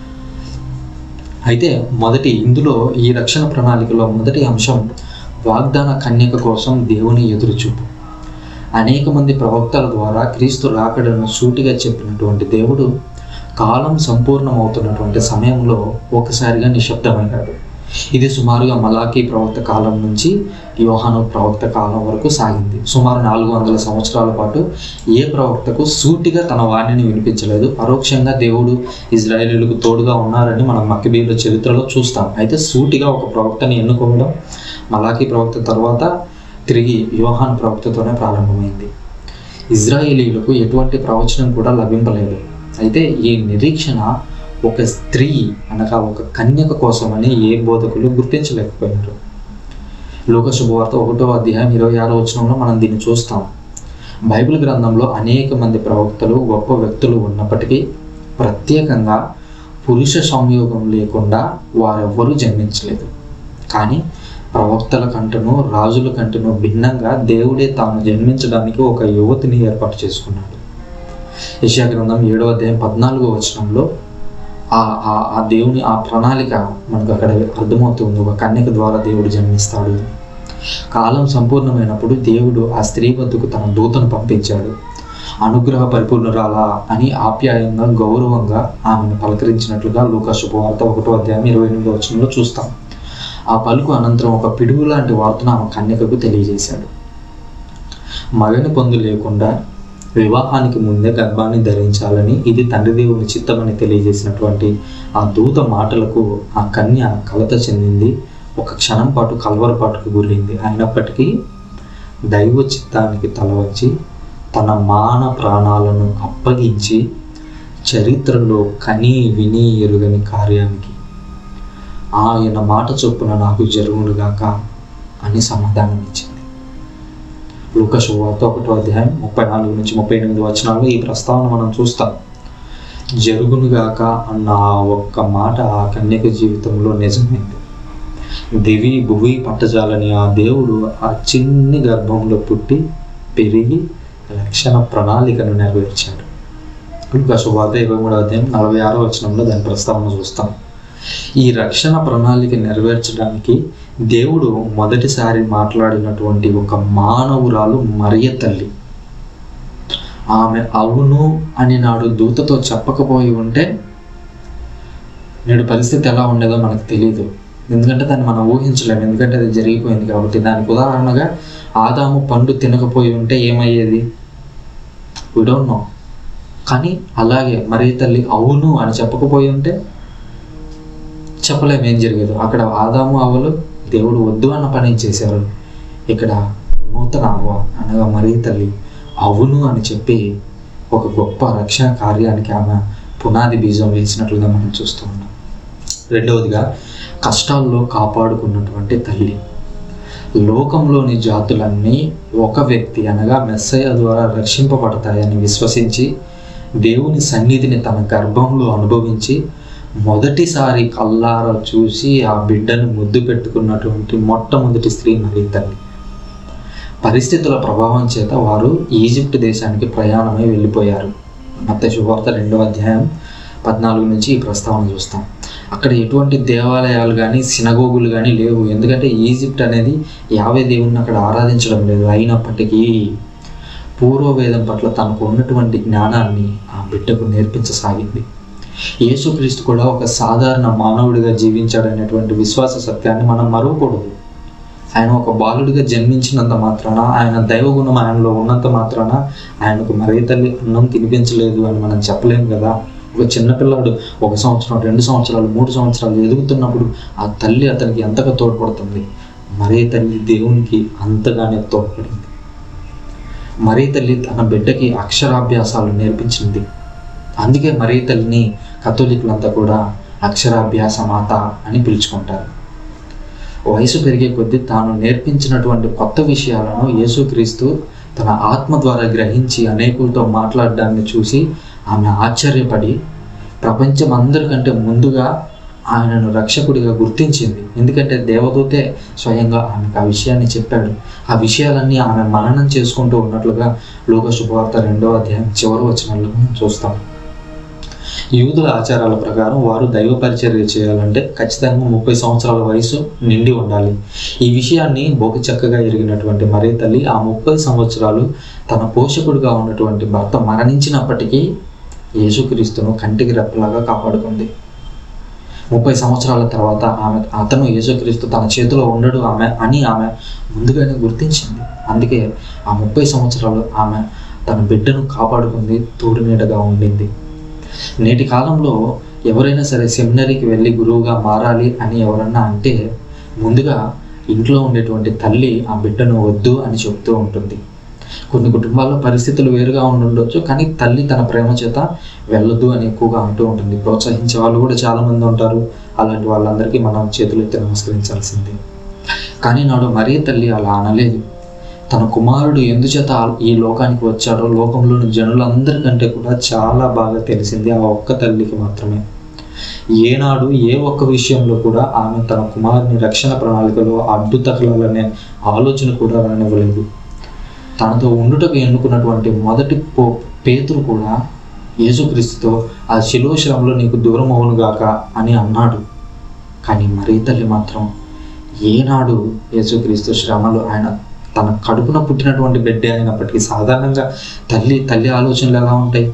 అయితే మొదటి ఇందులో ఈ రక్షణ ప్రణాళికలో మొదటి అంశం వాగ్దాన కన్యక కోసం దేవుని ఎదురుచూపు. అనేక మంది ప్రవక్తల ద్వారా క్రీస్తు రాకడను సూటిగా చెప్పినటువంటి దేవుడు కాలం సంపూర్ణమవుతున్నటువంటి సమయంలో ఒకసారిగా నిశ్శబ్దమయ్యాడు. ఇది సుమారుగా మలాకీ ప్రవక్త కాలం నుంచి యోహాను ప్రవక్త కాలం వరకు సాగింది. సుమారు నాలుగు వందల సంవత్సరాల పాటు ఏ ప్రవక్తకు సూటిగా తన వాణిని వినిపించలేదు. పరోక్షంగా దేవుడు ఇజ్రాయేలీలకు తోడుగా ఉన్నారని మనం మక్కబీయుల చరిత్రలో చూస్తాం. అయితే సూటిగా ఒక ప్రవక్తని ఎన్నుకోవడం మలాకీ ప్రవక్త తర్వాత తిరిగి యోహాను ప్రవక్తతోనే ప్రారంభమైంది. ఇజ్రాయేలీలకు ఎటువంటి ప్రవచనం కూడా లభింపలేదు. అయితే ఈ నిరీక్షణ ఒక స్త్రీ అనగా ఒక కన్యక కోసమని ఏ బోధకులు గుర్తించలేకపోయినారు. లోక శుభవార్త ఒకటో అధ్యాయం ఇరవై ఆరో వచనంలో మనం దీన్ని చూస్తాం. బైబిల్ గ్రంథంలో అనేక మంది ప్రవక్తలు గొప్ప వ్యక్తులు ఉన్నప్పటికీ ప్రత్యేకంగా పురుష సంయోగం లేకుండా వారెవ్వరూ జన్మించలేదు. కానీ ప్రవక్తల కంటను రాజుల కంటను భిన్నంగా దేవుడే తాను జన్మించడానికి ఒక యువతిని ఏర్పాటు చేసుకున్నాడు. యెషయా గ్రంథం ఏడవ అధ్యాయం పద్నాలుగో వచనంలో ఆ ఆ దేవుని ఆ ప్రణాళిక మనకు అక్కడ అర్థమవుతుంది. ఒక కన్యక ద్వారా దేవుడు జన్మిస్తాడు. కాలం సంపూర్ణమైనప్పుడు దేవుడు ఆ స్త్రీ వద్దకు తన దూతను పంపించాడు. అనుగ్రహ పరిపూర్ణురాలా అని ఆప్యాయంగా గౌరవంగా ఆమెను పలకరించినట్లుగా లూకా శుభవార్త ఒకటో అధ్యాయం ఇరవై ఎనిమిదో వచనంలో చూస్తాం. ఆ పలుకు అనంతరం ఒక పిడుగు లాంటి వార్తను ఆమె కన్యకకు తెలియజేశాడు. మగని పొందు లేకుండా వివాహానికి ముందే గర్భాన్ని ధరించాలని, ఇది తండ్రి దేవుని చిత్తమని తెలియజేసినటువంటి ఆ దూత మాటలకు ఆ కన్య కలత చెందింది. ఒక క్షణం పాటు కలవరపాటుకు గురైంది. అయినప్పటికీ దైవ చిత్తానికి తలవంచి తన మాన ప్రాణాలను అప్పగించి చరిత్రలో కని విని ఎరుగని కార్యానికి ఆయన మాట చొప్పున నాకు జరుగునుగాక అని సమాధానం ఇచ్చింది. లూకా శుభవార్త ఒకటో అధ్యాయం ముప్పై నాలుగు నుంచి ముప్పై ఎనిమిది వచనాల్లో ఈ ప్రస్తావన మనం చూస్తాం. జరుగునుగాక అన్న ఆ ఒక్క మాట ఆ కన్యక జీవితంలో నిజమైంది. దివి భువి పట్టజాలని ఆ దేవుడు ఆ చిన్ని గర్భంలో పుట్టి పెరిగి రక్షణ ప్రణాళికను నెరవేర్చాడు. లూకా శుభవార్త ఇరవై మూడో అధ్యాయం నలభై ఆరో వచనంలో దాని ప్రస్తావన చూస్తాం. ఈ రక్షణ ప్రణాళిక నెరవేర్చడానికి దేవుడు మొదటిసారి మాట్లాడినటువంటి ఒక మానవురాలు మరియ తల్లి. ఆమె అవును అని నాడు దూతతో చెప్పకపోయి ఉంటే నేడు పరిస్థితి ఎలా ఉండేదో మనకు తెలియదు. ఎందుకంటే దాన్ని మనం ఊహించలేము, ఎందుకంటే అది జరిగిపోయింది కాబట్టి. దానికి ఉదాహరణగా ఆదాము పండు తినకపోయి ఉంటే ఏమయ్యేది, వి డోంట్ నో. కానీ అలాగే మరియ తల్లి అవును అని చెప్పకపోయి ఉంటే చెప్పలేము ఏం జరిగేదో. అక్కడ ఆదాము అవ్వలు దేవుడు వద్దు అన్న పని చేశారు. ఇక్కడ నూతన అవ్వ అనగా మరియ తల్లి అవును అని చెప్పి ఒక గొప్ప రక్షణ కార్యానికి ఆమె పునాది బీజం వేసినట్లుగా మనం చూస్తూ ఉన్నాం. రెండవదిగా కష్టాల్లో కాపాడుకున్నటువంటి తల్లి. లోకంలోని జాతులన్నీ ఒక వ్యక్తి అనగా మెస్సయ్య ద్వారా రక్షింపబడతాయని విశ్వసించి దేవుని సన్నిధిని తన గర్భంలో అనుభవించి మొదటిసారి కల్లారా చూసి ఆ బిడ్డను ముద్దు పెట్టుకున్నటువంటి మొట్టమొదటి స్త్రీ మరియ తల్లి. పరిస్థితుల ప్రభావం చేత వారు ఈజిప్ట్ దేశానికి ప్రయాణమై వెళ్ళిపోయారు. మత్తయి శుభవార్త రెండవ అధ్యాయం పద్నాలుగు నుంచి ఈ ప్రస్తావన చూస్తాం. అక్కడ ఎటువంటి దేవాలయాలు కానీ సినగోగులు కానీ లేవు. ఎందుకంటే ఈజిప్ట్ అనేది యావే దేవుణ్ణి అక్కడ ఆరాధించడం లేదు. అయినప్పటికీ పూర్వవేదం పట్ల తనకు ఉన్నటువంటి జ్ఞానాన్ని ఆ బిడ్డకు నేర్పించసాగింది. యేసుక్రీస్తు కూడా ఒక సాధారణ మానవుడిగా జీవించాడనేటువంటి విశ్వాస సత్యాన్ని మనం మరవకూడదు. ఆయన ఒక బాలుడిగా జన్మించినంత మాత్రాన, ఆయన దైవగుణం ఆయనలో ఉన్నంత మాత్రాన ఆయనకు మరియ తల్లి అన్నం తినిపించలేదు అని మనం చెప్పలేము కదా. ఒక చిన్నపిల్లాడు ఒక సంవత్సరం, రెండు సంవత్సరాలు, మూడు సంవత్సరాలు ఎదుగుతున్నప్పుడు ఆ తల్లి అతనికి ఎంతగా తోడ్పడుతుంది. మరియ తల్లి దేవునికి అంతగానే తోడ్పడింది. మరియ తల్లి తన బిడ్డకి అక్షరాభ్యాసాలు నేర్పించింది. అందుకే మరియ తల్లిని కథోలికులంతా కూడా అక్షరాభ్యాస మాత అని పిలుచుకుంటారు. వయసు పెరిగే కొద్దీ తాను నేర్పించినటువంటి కొత్త విషయాలను యేసుక్రీస్తు తన ఆత్మ ద్వారా గ్రహించి అనేకులతో మాట్లాడడాన్ని చూసి ఆమె ఆశ్చర్యపడి ప్రపంచం అందరికంటే ముందుగా ఆయనను రక్షకుడిగా గుర్తించింది. ఎందుకంటే దేవదూతే స్వయంగా ఆమెకు ఆ విషయాన్ని చెప్పాడు. ఆ విషయాలన్నీ ఆమె మననం చేసుకుంటూ ఉన్నట్లుగా లూకా శుభవార్త రెండవ అధ్యాయం చివరి వచనంలో చూస్తాం. యూదుల ఆచారాల ప్రకారం వారు దైవ పరిచర్య చేయాలంటే ఖచ్చితంగా ముప్పై సంవత్సరాల వయసు నిండి ఉండాలి. ఈ విషయాన్ని బహు చక్కగా ఎరిగినటువంటి మరియ తల్లి ఆ ముప్పై సంవత్సరాలు తన పోషకుడిగా ఉన్నటువంటి భర్త మరణించినప్పటికీ యేసుక్రీస్తును కంటికి రెప్పలాగా కాపాడుకుంది. ముప్పై సంవత్సరాల తర్వాత ఆమె అతను యేసుక్రీస్తు తన చేతిలో ఉండడు ఆమె అని ఆమె ముందుగానే గుర్తించింది. అందుకే ఆ ముప్పై సంవత్సరాలు ఆమె తన బిడ్డను కాపాడుకుంది, తోడు నీడగా ఉండింది. నేటి కాలంలో ఎవరైనా సరే సెమినరీకి వెళ్ళి గురువుగా మారాలి అని ఎవరన్నా అంటే ముందుగా ఇంట్లో ఉండేటువంటి తల్లి ఆ బిడ్డను వద్దు అని చెప్తూ ఉంటుంది. కొన్ని కుటుంబాల్లో పరిస్థితులు వేరుగా ఉండొచ్చు, కానీ తల్లి తన ప్రేమ చేత వెళ్ళొద్దు అని ఎక్కువగా అంటూ ఉంటుంది. ప్రోత్సహించే వాళ్ళు కూడా చాలామంది ఉంటారు. అలాంటి వాళ్ళందరికీ మనం చేతులెత్తి నమస్కరించాల్సిందే. కానీ నాడు మరియ తల్లి అలా అనలేదు. తన కుమారుడు ఎందుచేత ఈ లోకానికి వచ్చాడో లోకంలోని జనులందరికంటే కూడా చాలా బాగా తెలిసింది ఆ ఒక్క తల్లికి మాత్రమే. ఏనాడు ఏ ఒక్క విషయంలో కూడా ఆమె తన కుమారుని రక్షణ ప్రణాళికలో అడ్డు తగలాలనే ఆలోచన కూడా రానివ్వలేదు. తనతో ఉండుటకు ఎన్నుకున్నటువంటి మొదటి పో పేతురు కూడా యేసుక్రీస్తుతో ఆ శిలువ శ్రమలో నీకు దూరం అవునుగాక అని అన్నాడు. కానీ మరియ తల్లి మాత్రం ఏనాడు యేసుక్రీస్తు శ్రమలు ఆయన తన కడుపున పుట్టినటువంటి బిడ్డే అయినప్పటికీ సాధారణంగా తల్లి తల్లి ఆలోచనలు ఎలా ఉంటాయి?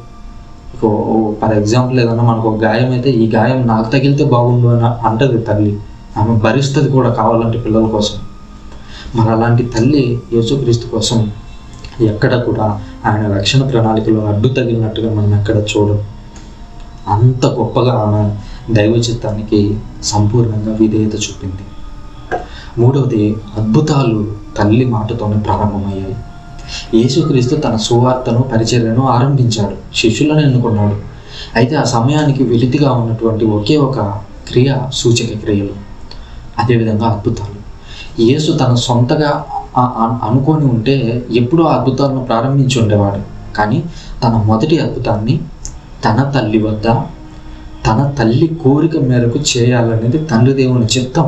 ఫర్ ఎగ్జాంపుల్ ఏదన్నా మనకు ఒక గాయం అయితే ఈ గాయం నాకు తగిలితే బాగుండు అని అంటది తల్లి. ఆమె భరిస్తుంది కూడా కావాలంటే పిల్లల కోసం. మరి అలాంటి తల్లి యేసుక్రీస్తు కోసం ఎక్కడ కూడా ఆయన రక్షణ ప్రణాళికలో అడ్డు తగిలినట్టుగా మనం ఎక్కడ చూడం. అంత గొప్పగా ఆమె దైవ చిత్తానికి సంపూర్ణంగా విధేయత చూపింది. మూడవది, అద్భుతాలు తల్లి మాటతోనే ప్రారంభమయ్యాయి. యేసుక్రీస్తు తన సువార్తను పరిచర్యను ఆరంభించాడు, శిష్యులను ఎన్నుకున్నాడు. అయితే ఆ సమయానికి వెలితిగా ఉన్నటువంటి ఒకే ఒక క్రియ సూచక క్రియలు, అదేవిధంగా అద్భుతాలు. యేసు తన సొంతగా అనుకొని ఉంటే ఎప్పుడూ ఆ అద్భుతాలను ప్రారంభించి ఉండేవాడు. కానీ తన మొదటి అద్భుతాన్ని తన తల్లి వద్ద తన తల్లి కోరిక మేరకు చేయాలనేది తండ్రి దేవుని చిత్తం.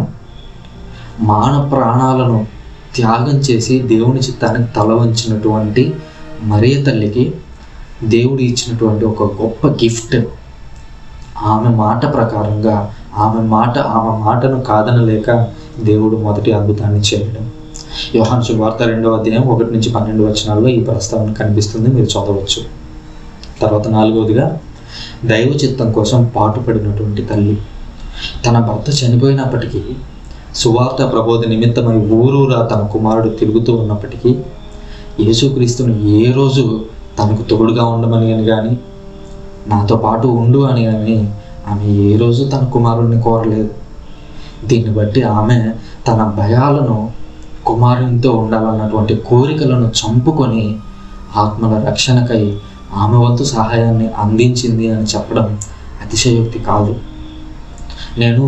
మాన ప్రాణాలను త్యాగం చేసి దేవుని చిత్తానికి తల వంచినటువంటి మరియ తల్లికి దేవుడు ఇచ్చినటువంటి ఒక గొప్ప గిఫ్ట్. ఆమె మాట ప్రకారంగా ఆమె మాట ఆమె మాటను కాదనలేక దేవుడు మొదటి అద్భుతాన్ని చేయడం. యోహాను శుభవార్త రెండవ అధ్యాయం ఒకటి నుంచి పన్నెండు వచనాల్లో ఈ ప్రస్తావన కనిపిస్తుంది, మీరు చదవచ్చు. తర్వాత నాలుగవదిగా, దైవ చిత్తం కోసం పాటుపడినటువంటి తల్లి. తన భర్త చనిపోయినప్పటికీ సువార్త ప్రబోధ నిమిత్తమై ఊరూరా తన కుమారుడు తిరుగుతూ ఉన్నప్పటికీ యేసుక్రీస్తును ఏ రోజు తనకు తోడుగా ఉండమని అని కానీ నాతో పాటు ఉండు అని కానీ ఆమె ఏ రోజు తన కుమారుడిని కోరలేదు. దీన్ని బట్టి ఆమె తన భయాలను కుమారునితో ఉండాలన్నటువంటి కోరికలను చంపుకొని ఆత్మల రక్షణకై ఆమె వంతు సహాయాన్ని అందించింది అని చెప్పడం అతిశయోక్తి కాదు. నేను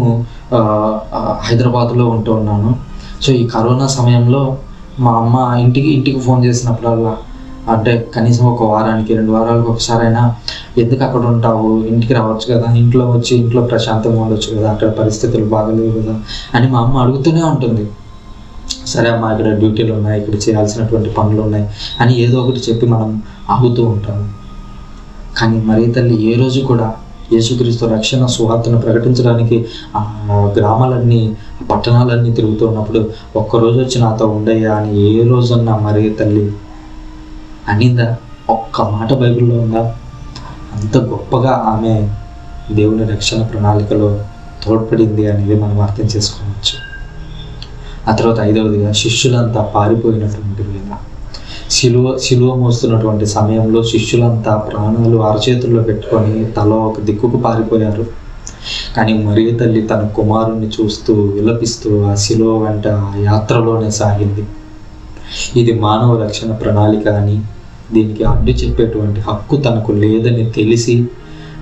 హైదరాబాద్లో ఉంటూ ఉన్నాను. సో ఈ కరోనా సమయంలో మా అమ్మ ఇంటికి ఇంటికి ఫోన్ చేసినప్పుడల్లా, అంటే కనీసం ఒక వారానికి రెండు వారాలకు ఒకసారైనా ఎందుకు అక్కడ ఉంటావు, ఇంటికి రావచ్చు కదా, ఇంట్లో వచ్చి ఇంట్లో ప్రశాంతంగా ఉండొచ్చు కదా, అక్కడ పరిస్థితులు బాగలేవు కదా అని మా అమ్మ అడుగుతూనే ఉంటుంది. సరే అమ్మ, ఇక్కడ డ్యూటీలు ఉన్నాయి, ఇక్కడ చేయాల్సినటువంటి పనులు ఉన్నాయి అని ఏదో ఒకటి చెప్పి మనం ఆగుతూ ఉంటాము. కానీ మరియ తల్లి ఏ రోజు కూడా యేసుక్రీస్తు రక్షణ సువార్తను ప్రకటించడానికి ఆ గ్రామాలన్నీ పట్టణాలన్నీ తిరుగుతూ ఉన్నప్పుడు ఒక్కరోజు వచ్చి నాతో ఉండయ్యా అని ఏ రోజన్నా మరియ తల్లి అనిందా? ఒక్క మాట బైబిల్లో ఉందా? అంత గొప్పగా ఆమె దేవుని రక్షణ ప్రణాళికలో తోడ్పడింది అనేది మనం అర్థం చేసుకోవచ్చు. ఆ తర్వాత ఐదవదిగా, శిష్యులంతా పారిపోయినటువంటి వేళ. శిలువ శిలువ మోస్తున్నటువంటి సమయంలో శిష్యులంతా ప్రాణాలు అరచేతుల్లో పెట్టుకొని తల ఒక దిక్కుకు పారిపోయారు. కానీ మరియ తల్లి తన కుమారుణ్ణి చూస్తూ విలపిస్తూ ఆ శిలువ వెంట ఆ యాత్రలోనే సాగింది. ఇది మానవ రక్షణ ప్రణాళిక అని, దీనికి అడ్డు చెప్పేటువంటి హక్కు తనకు లేదని తెలిసి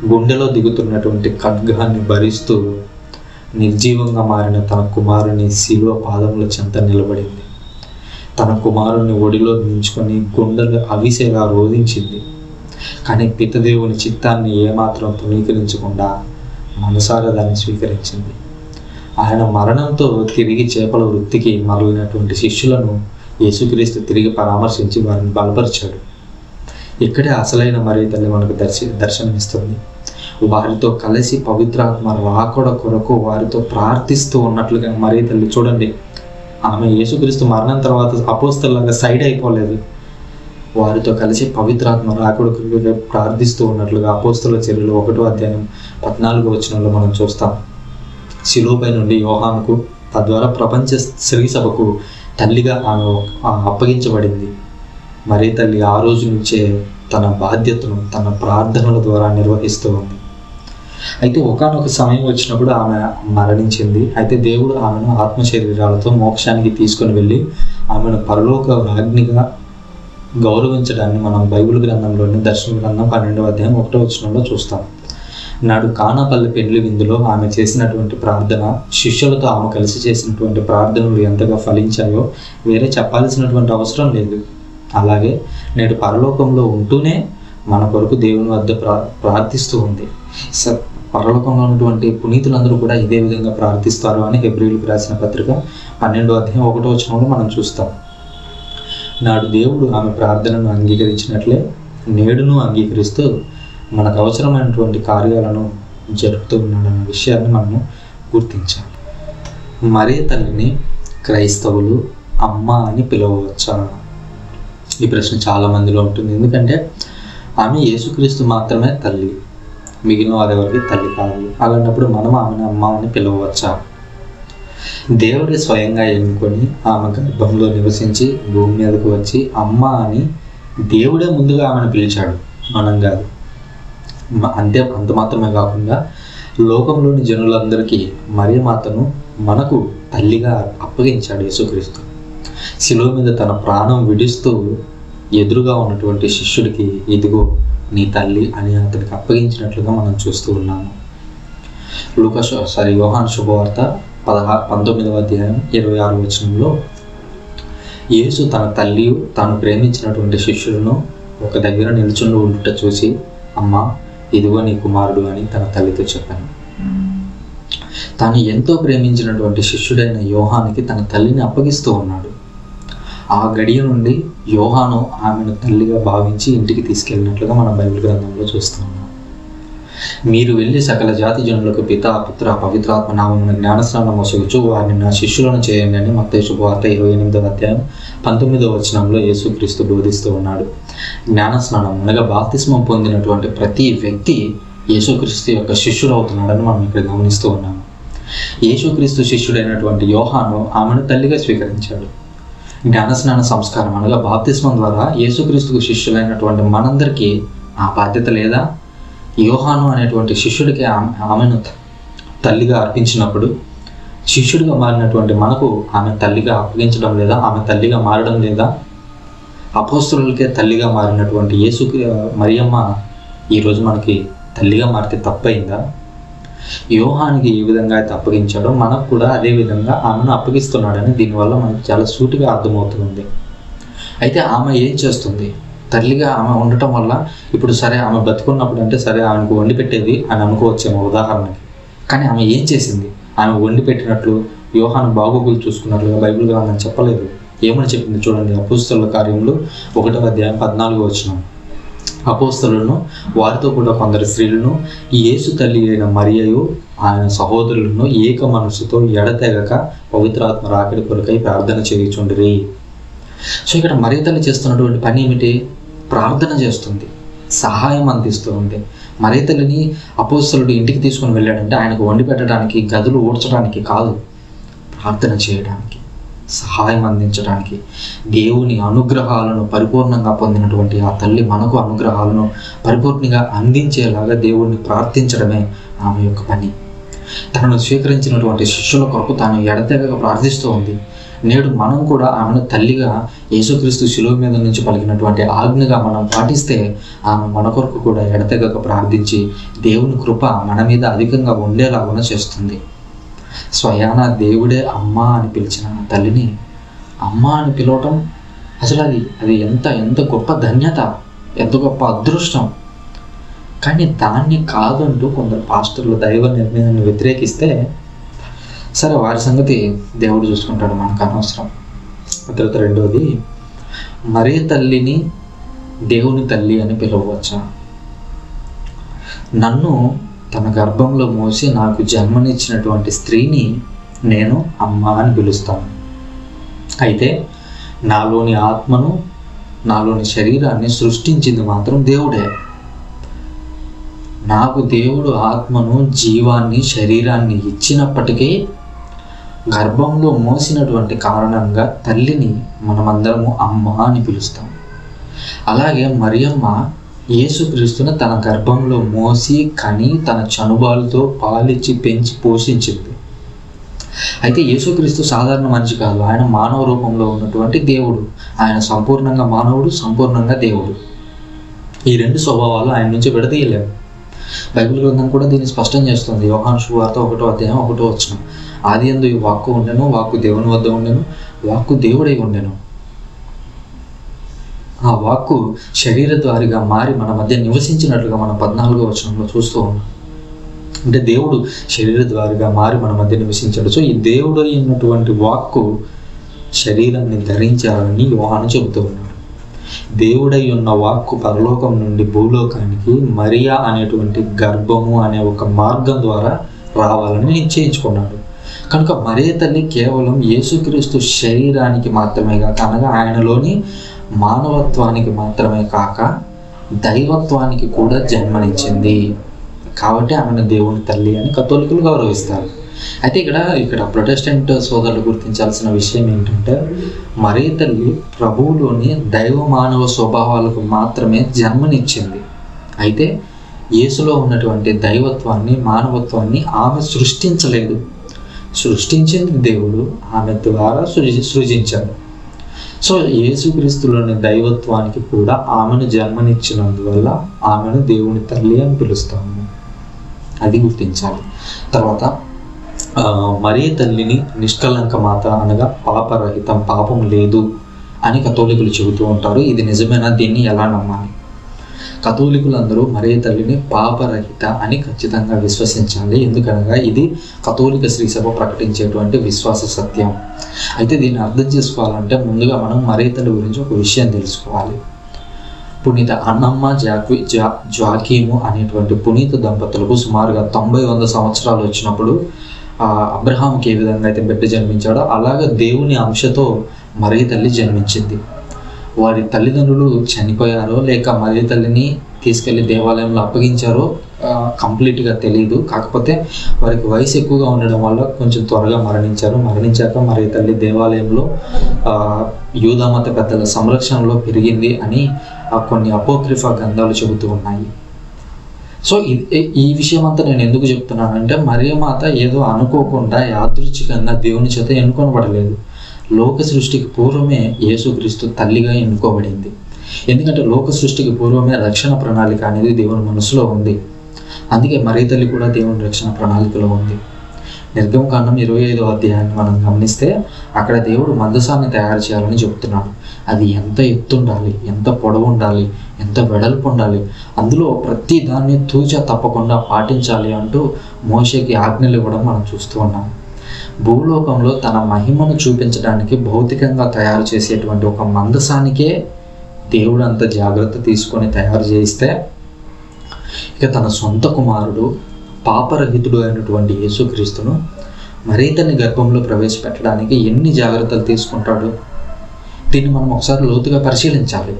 గుండెలో దిగుతున్నటువంటి ఖడ్గాన్ని భరిస్తూ నిర్జీవంగా మారిన తన కుమారుని శిలువ పాదముల చెంత నిలబడింది. తన కుమారుని ఒడిలో దించుకొని గుండెలు అవిసేలా రోధించింది. కానీ పితదేవుని చిత్తాన్ని ఏమాత్రం తృణీకరించకుండా మనసారా దాన్ని స్వీకరించింది. ఆయన మరణంతో తిరిగి చేపల వృత్తికి మరలినటువంటి శిష్యులను యేసుక్రీస్తు తిరిగి పరామర్శించి వారిని బలపరిచాడు. ఇక్కడే అసలైన మరియ తల్లి మనకు దర్శి దర్శనమిస్తుంది. వారితో కలిసి పవిత్రాత్మ రాకడ కొరకు వారితో ప్రార్థిస్తూ ఉన్నట్లుగా మరియ తల్లి చూడండి. ఆమె యేసుక్రీస్తు మరణం తర్వాత అపోస్తలులాగా సైడ్ అయిపోలేదు. వారితో కలిసి పవిత్రాత్మ రాకడ కొరకు ప్రార్థిస్తూ ఉన్నట్లుగా అపోస్తల చర్యలు ఒకటో అధ్యాయం పద్నాలుగో వచనంలో మనం చూస్తాం. శిలువపై నుండి యోహానుకు, తద్వారా ప్రపంచ స్త్రీ సభకు తల్లిగా ఆమె అప్పగించబడింది. మరియ తల్లి ఆ రోజు నుంచే తన బాధ్యతను తన ప్రార్థనల ద్వారా నిర్వహిస్తూ ఉంది. అయితే ఒకానొక సమయం వచ్చినప్పుడు ఆమె మరణించింది. అయితే దేవుడు ఆమెను ఆత్మ శరీరాలతో మోక్షానికి తీసుకుని వెళ్ళి ఆమెను పరలోక రాజ్ఞిగా గౌరవించడాన్ని మనం బైబిల్ గ్రంథంలోని దర్శన గ్రంథం పన్నెండవ అధ్యాయం ఒకటో వచనంలో చూస్తాం. నాడు కానాపల్లి పెండ్లి విందులో ఆమె చేసినటువంటి ప్రార్థన, శిష్యులతో ఆమె కలిసి చేసినటువంటి ప్రార్థనలు ఎంతగా ఫలించాయో వేరే చెప్పాల్సినటువంటి అవసరం లేదు. అలాగే నేడు పరలోకంలో ఉంటూనే మన కొరకు దేవుని వద్ద ప్రా ప్రార్థిస్తూ ఉంది. స పరలోకంలో ఉన్నటువంటి పునీతులందరూ కూడా ఇదే విధంగా ప్రార్థిస్తారు అని హెబ్రీయులకు రాసిన పత్రిక పన్నెండో అధ్యాయం ఒకటో వచనంలో మనం చూస్తాం. నాడు దేవుడు ఆమె ప్రార్థనను అంగీకరించినట్లే నేడును అంగీకరిస్తూ మనకు అవసరమైనటువంటి కార్యాలను జరుపుతూ ఉన్నాడన్న విషయాన్ని మనము గుర్తించాలి. మరియ తల్లిని క్రైస్తవులు అమ్మ అని పిలవవచ్చా? ఈ ప్రశ్న చాలా మందిలో ఉంటుంది. ఎందుకంటే ఆమె యేసుక్రీస్తు మాత్రమే తల్లి, మిగిలిన వారెవరికి తల్లి కాదు. అలాంటప్పుడు మనం ఆమెను అమ్మ అని పిలవవచ్చా? దేవుడి స్వయంగా ఎన్నుకొని ఆమె గర్భంలో నివసించి భూమి మీదకు వచ్చి అమ్మ అని దేవుడే ముందుగా ఆమెను పిలిచాడు, మనం కాదు. అంతే అంత మాత్రమే కాకుండా లోకంలోని జనులందరికీ మరియమాతను మనకు తల్లిగా అప్పగించాడు యేసుక్రీస్తు. శిలువ మీద తన ప్రాణం విడిస్తూ ఎదురుగా ఉన్నటువంటి శిష్యుడికి ఇదిగో నీ తల్లి అని అతనికి అప్పగించినట్లుగా మనం చూస్తూ ఉన్నాము. లూకా సారీ యోహాను శుభవార్త పదహా పంతొమ్మిదవ అధ్యాయం ఇరవై ఆరు వచనంలో యేసు తన తల్లి తాను ప్రేమించినటువంటి శిష్యులను ఒక దగ్గర నిల్చుండి ఉండుట చూసి, అమ్మ ఇదిగో నీ కుమారుడు అని తన తల్లితో చెప్పాను. తాను ఎంతో ప్రేమించినటువంటి శిష్యుడైన యోహానికి తన తల్లిని అప్పగిస్తూ ఉన్నాడు. ఆ గడియ నుండి యోహాను ఆమెను తల్లిగా భావించి ఇంటికి తీసుకెళ్ళినట్లుగా మనం బైబిల్ గ్రంథంలో చూస్తూ ఉన్నాం. మీరు వెళ్ళి సకల జాతి జనులకు పితా పుత్ర పవిత్రాత్మ నామమున జ్ఞానస్నానం మోసగుచు వారిని నా శిష్యులను చేయండి అని మత్తయి శుభవార్త ఇరవై ఎనిమిదవ అధ్యాయం పంతొమ్మిదవ వచనంలో యేసుక్రీస్తు బోధిస్తూ ఉన్నాడు. జ్ఞానస్నానం అనగా బాప్తిస్మం పొందినటువంటి ప్రతి వ్యక్తి యేసుక్రీస్తు యొక్క శిష్యుడు అవుతున్నాడని మనం ఇక్కడ గమనిస్తూ ఉన్నాము. యేసుక్రీస్తు శిష్యుడైనటువంటి యోహాను ఆమెను తల్లిగా స్వీకరించాడు. జ్ఞానస్నాన సంస్కారం అనగా బాప్తిస్మం ద్వారా యేసుక్రీస్తుకు శిష్యులైనటువంటి మనందరికీ ఆ బాధ్యత లేదా? యోహాను అనేటువంటి శిష్యుడికి ఆమె ఆమెను తల్లిగా అర్పించినప్పుడు శిష్యుడిగా మారినటువంటి మనకు ఆమె తల్లిగా అప్పగించడం లేదా? ఆమె తల్లిగా మారడం లేదా? అపోస్తలులకే తల్లిగా మారినటువంటి యేసు మరియమ్మ ఈరోజు మనకి తల్లిగా మారితే తప్పైందా? యోహానికి ఏ విధంగా అయితే అప్పగించాడో మనకు కూడా అదే విధంగా ఆమెను అప్పగిస్తున్నాడని దీనివల్ల మనకు చాలా సూటిగా అర్థమవుతుంది. అయితే ఆమె ఏం చేస్తుంది? తల్లిగా ఆమె ఉండటం వల్ల ఇప్పుడు సరే ఆమె బతుకున్నప్పుడు అంటే సరే ఆమెకు వండి పెట్టేది అని అనుకోవచ్చేమో ఉదాహరణకి. కానీ ఆమె ఏం చేసింది? ఆమె వండి పెట్టినట్లు యోహాను బాగోగులు చూసుకున్నట్లుగా బైబిల్ గ్రంథం చెప్పలేదు. ఏమని చెప్పింది చూడండి. అపోస్తలుల కార్యములు ఒకటవ అధ్యాయం పద్నాలుగో వచనం. అపోస్తలులను వారితో కూడా కొందరు స్త్రీలను యేసు తల్లి అయిన మరియయు ఆయన సహోదరులను ఏక మనసుతో ఎడతెగక పవిత్రాత్మ రాకడి కొరకై ప్రార్థన చేయుచుండిరి. సో ఇక్కడ మరియ తల్లి చేస్తున్నటువంటి పని ఏమిటి? ప్రార్థన చేస్తుంది, సహాయం అందిస్తూ ఉంది. మరియ తల్లిని అపోస్తలుడు ఇంటికి తీసుకుని వెళ్ళాడంటే ఆయనకు వండి పెట్టడానికి, గదులు ఊడ్చడానికి కాదు, ప్రార్థన చేయడానికి, సహాయం అందించడానికి. దేవుని అనుగ్రహాలను పరిపూర్ణంగా పొందినటువంటి ఆ తల్లి మనకు అనుగ్రహాలను పరిపూర్ణంగా అందించేలాగా దేవుణ్ణి ప్రార్థించడమే ఆమె యొక్క పని. తనను స్వీకరించినటువంటి శిష్యుల కొరకు తాను ఎడతెగక ప్రార్థిస్తూ ఉంది. నేడు మనం కూడా ఆమెను తల్లిగా యేసుక్రీస్తు శిలువ మీద నుంచి పలికినటువంటి ఆజ్ఞగా మనం పాటిస్తే ఆమె మన కొరకు కూడా ఎడతెగక ప్రార్థించి దేవుని కృప మన మీద అధికంగా ఉండేలాగా చేస్తుంది. స్వయాన దేవుడే అమ్మ అని పిలిచిన ఆ తల్లిని అమ్మ అని పిలవటం అసలు అది అది ఎంత ఎంత గొప్ప ధన్యత, ఎంత గొప్ప అదృష్టం. కానీ దాన్ని కాదంటూ కొందరు పాస్టర్లు దైవ నిర్ణయాన్ని వ్యతిరేకిస్తే సరే, వారి సంగతి దేవుడు చూసుకుంటాడు, మనకు అనవసరం. తర్వాత రెండోది, మరియ తల్లిని దేవుని తల్లి అని పిలవచ్చా? నన్ను తన గర్భంలో మోసి నాకు జన్మనిచ్చినటువంటి స్త్రీని నేను అమ్మ అని పిలుస్తాను. అయితే నాలోని ఆత్మను, నాలోని శరీరాన్ని సృష్టించింది మాత్రం దేవుడే. నాకు దేవుడు ఆత్మను, జీవాన్ని, శరీరాన్ని ఇచ్చినప్పటికీ గర్భంలో మోసినటువంటి కారణంగా తల్లిని మనమందరము అమ్మ అని పిలుస్తాం. అలాగే మరియమ్మ యేసుక్రీస్తుని తన గర్భంలో మోసి కని తన చనుబాలతో పాలిచ్చి పెంచి పోషించింది. అయితే యేసుక్రీస్తు సాధారణ మనిషి కాదు, ఆయన మానవ రూపంలో ఉన్నటువంటి దేవుడు. ఆయన సంపూర్ణంగా మానవుడు, సంపూర్ణంగా దేవుడు. ఈ రెండు స్వభావాలు ఆయన నుంచి విడదీయలేవు. బైబిల్ గ్రంథం కూడా దీన్ని స్పష్టం చేస్తుంది. యోహాను సువార్త ఒకటో అధ్యాయం ఒకటో వచనం, ఆది యందు ఈ వాక్కు ఉండెను, వాక్కు దేవుని వద్ద ఉండెను, వాక్కు దేవుడై ఉండెను. ఆ వాక్కు శరీర ద్వారిగా మారి మన మధ్య నివసించినట్లుగా మనం పద్నాలుగో వచనంలో చూస్తూ ఉన్నాం. అంటే దేవుడు శరీర ద్వారిగా మారి మన మధ్య నివసించాడు. సో ఈ దేవుడు అయినటువంటి వాక్కు శరీరాన్ని ధరించాలని యోహాను చెబుతూ ఉన్నాడు. దేవుడై ఉన్న వాక్కు పరలోకం నుండి భూలోకానికి మరియా అనేటువంటి గర్భము అనే ఒక మార్గం ద్వారా రావాలని నిశ్చయించుకున్నాడు. కనుక మరియ తల్లి కేవలం యేసుక్రీస్తు శరీరానికి మాత్రమే కాక, అనగా ఆయనలోని మానవత్వానికి మాత్రమే కాక దైవత్వానికి కూడా జన్మనిచ్చింది. కాబట్టి ఆమెను దేవుని తల్లి అని కథోలికులు గౌరవిస్తారు. అయితే ఇక్కడ ఇక్కడ ప్రొటెస్టెంట్ సోదరులు గుర్తించాల్సిన విషయం ఏంటంటే, మరియ తల్లి ప్రభువులోని దైవ మానవ స్వభావాలకు మాత్రమే జన్మనిచ్చింది. అయితే యేసులో ఉన్నటువంటి దైవత్వాన్ని, మానవత్వాన్ని ఆమె సృష్టించలేదు. సృష్టించింది దేవుడు, ఆమె ద్వారా సృజి సృజించాడు. సో యేసుక్రీస్తులోని దైవత్వానికి కూడా ఆమెను జన్మనిచ్చినందువల్ల ఆమెను దేవుని తల్లి అని పిలుస్తాము. అది గుర్తించాలి. తర్వాత మరియ తల్లిని నిష్కలంక మాత, అనగా పాపరహితం, పాపం లేదు అని కథోలికులు చెబుతూ ఉంటారు. ఇది నిజమేనా? దీన్ని ఎలా నమ్మాలి? కథోలికులందరూ మరియ తల్లిని పాపరహిత అని ఖచ్చితంగా విశ్వసించాలి. ఎందుకనగా ఇది కథోలిక శ్రీసభ ప్రకటించేటువంటి విశ్వాస సత్యం. అయితే దీన్ని అర్థం చేసుకోవాలంటే ముందుగా మనం మరియ తల్లి గురించి ఒక విషయం తెలుసుకోవాలి. పునీత అన్నమ్మ జాక్వి జా జాకీము అనేటువంటి పునీత దంపతులకు సుమారుగా తొంభై వంద సంవత్సరాలు వచ్చినప్పుడు అబ్రహాంకి ఏ విధంగా అయితే బిడ్డ జన్మించాడో అలాగే దేవుని అంశతో మరియ తల్లి జన్మించింది. వారి తల్లిదండ్రులు చనిపోయారో లేక మరియ తల్లిని తీసుకెళ్లి దేవాలయంలో అప్పగించారో కంప్లీట్గా తెలియదు. కాకపోతే వారికి వయసు ఎక్కువగా ఉండడం వల్ల కొంచెం త్వరగా మరణించారు. మరణించాక మరియ తల్లి దేవాలయంలో యూదామత పెద్దల సంరక్షణలో పెరిగింది అని కొన్ని అపోక్రిఫా గ్రంథాలు చెబుతూ ఉన్నాయి. సో ఈ విషయం అంతా నేను ఎందుకు చెప్తున్నానంటే, మరియమాత ఏదో అనుకోకుండా యాదృచ్ఛికంగా దేవుని చేత ఎన్నుకొనబడలేదు. లోక సృష్టికి పూర్వమే యేసుక్రీస్తు తల్లిగా ఎన్నుకోబడింది. ఎందుకంటే లోక సృష్టికి పూర్వమే రక్షణ ప్రణాళిక అనేది దేవుని మనసులో ఉంది. అందుకే మరియ తల్లి కూడా దేవుని రక్షణ ప్రణాళికలో ఉంది. నిర్గమకాండం ఇరవై ఐదో అధ్యాయాన్ని మనం గమనిస్తే అక్కడ దేవుడు మందసాన్ని తయారు చేయాలని చెప్తున్నాడు. అది ఎంత ఎత్తు ఉండాలి, ఎంత పొడవు ఉండాలి, ఎంత వెడల్పు ఉండాలి, అందులో ప్రతి దాన్ని తూచా తప్పకుండా పాటించాలి అంటూ మోషేకి ఆజ్ఞలు ఇవ్వడం మనం చూస్తూ ఉన్నాం. భూలోకంలో తన మహిమను చూపించడానికి భౌతికంగా తయారు చేసేటువంటి ఒక మందసానికే దేవుడు అంత జాగ్రత్త తీసుకొని తయారు చేయిస్తే, ఇక తన సొంత కుమారుడు పాపరహితుడు అయినటువంటి యేసుక్రీస్తును మరియ తల్లి గర్భంలో ప్రవేశపెట్టడానికి ఎన్ని జాగ్రత్తలు తీసుకుంటాడు? దీన్ని మనం ఒకసారి లోతుగా పరిశీలించాలి.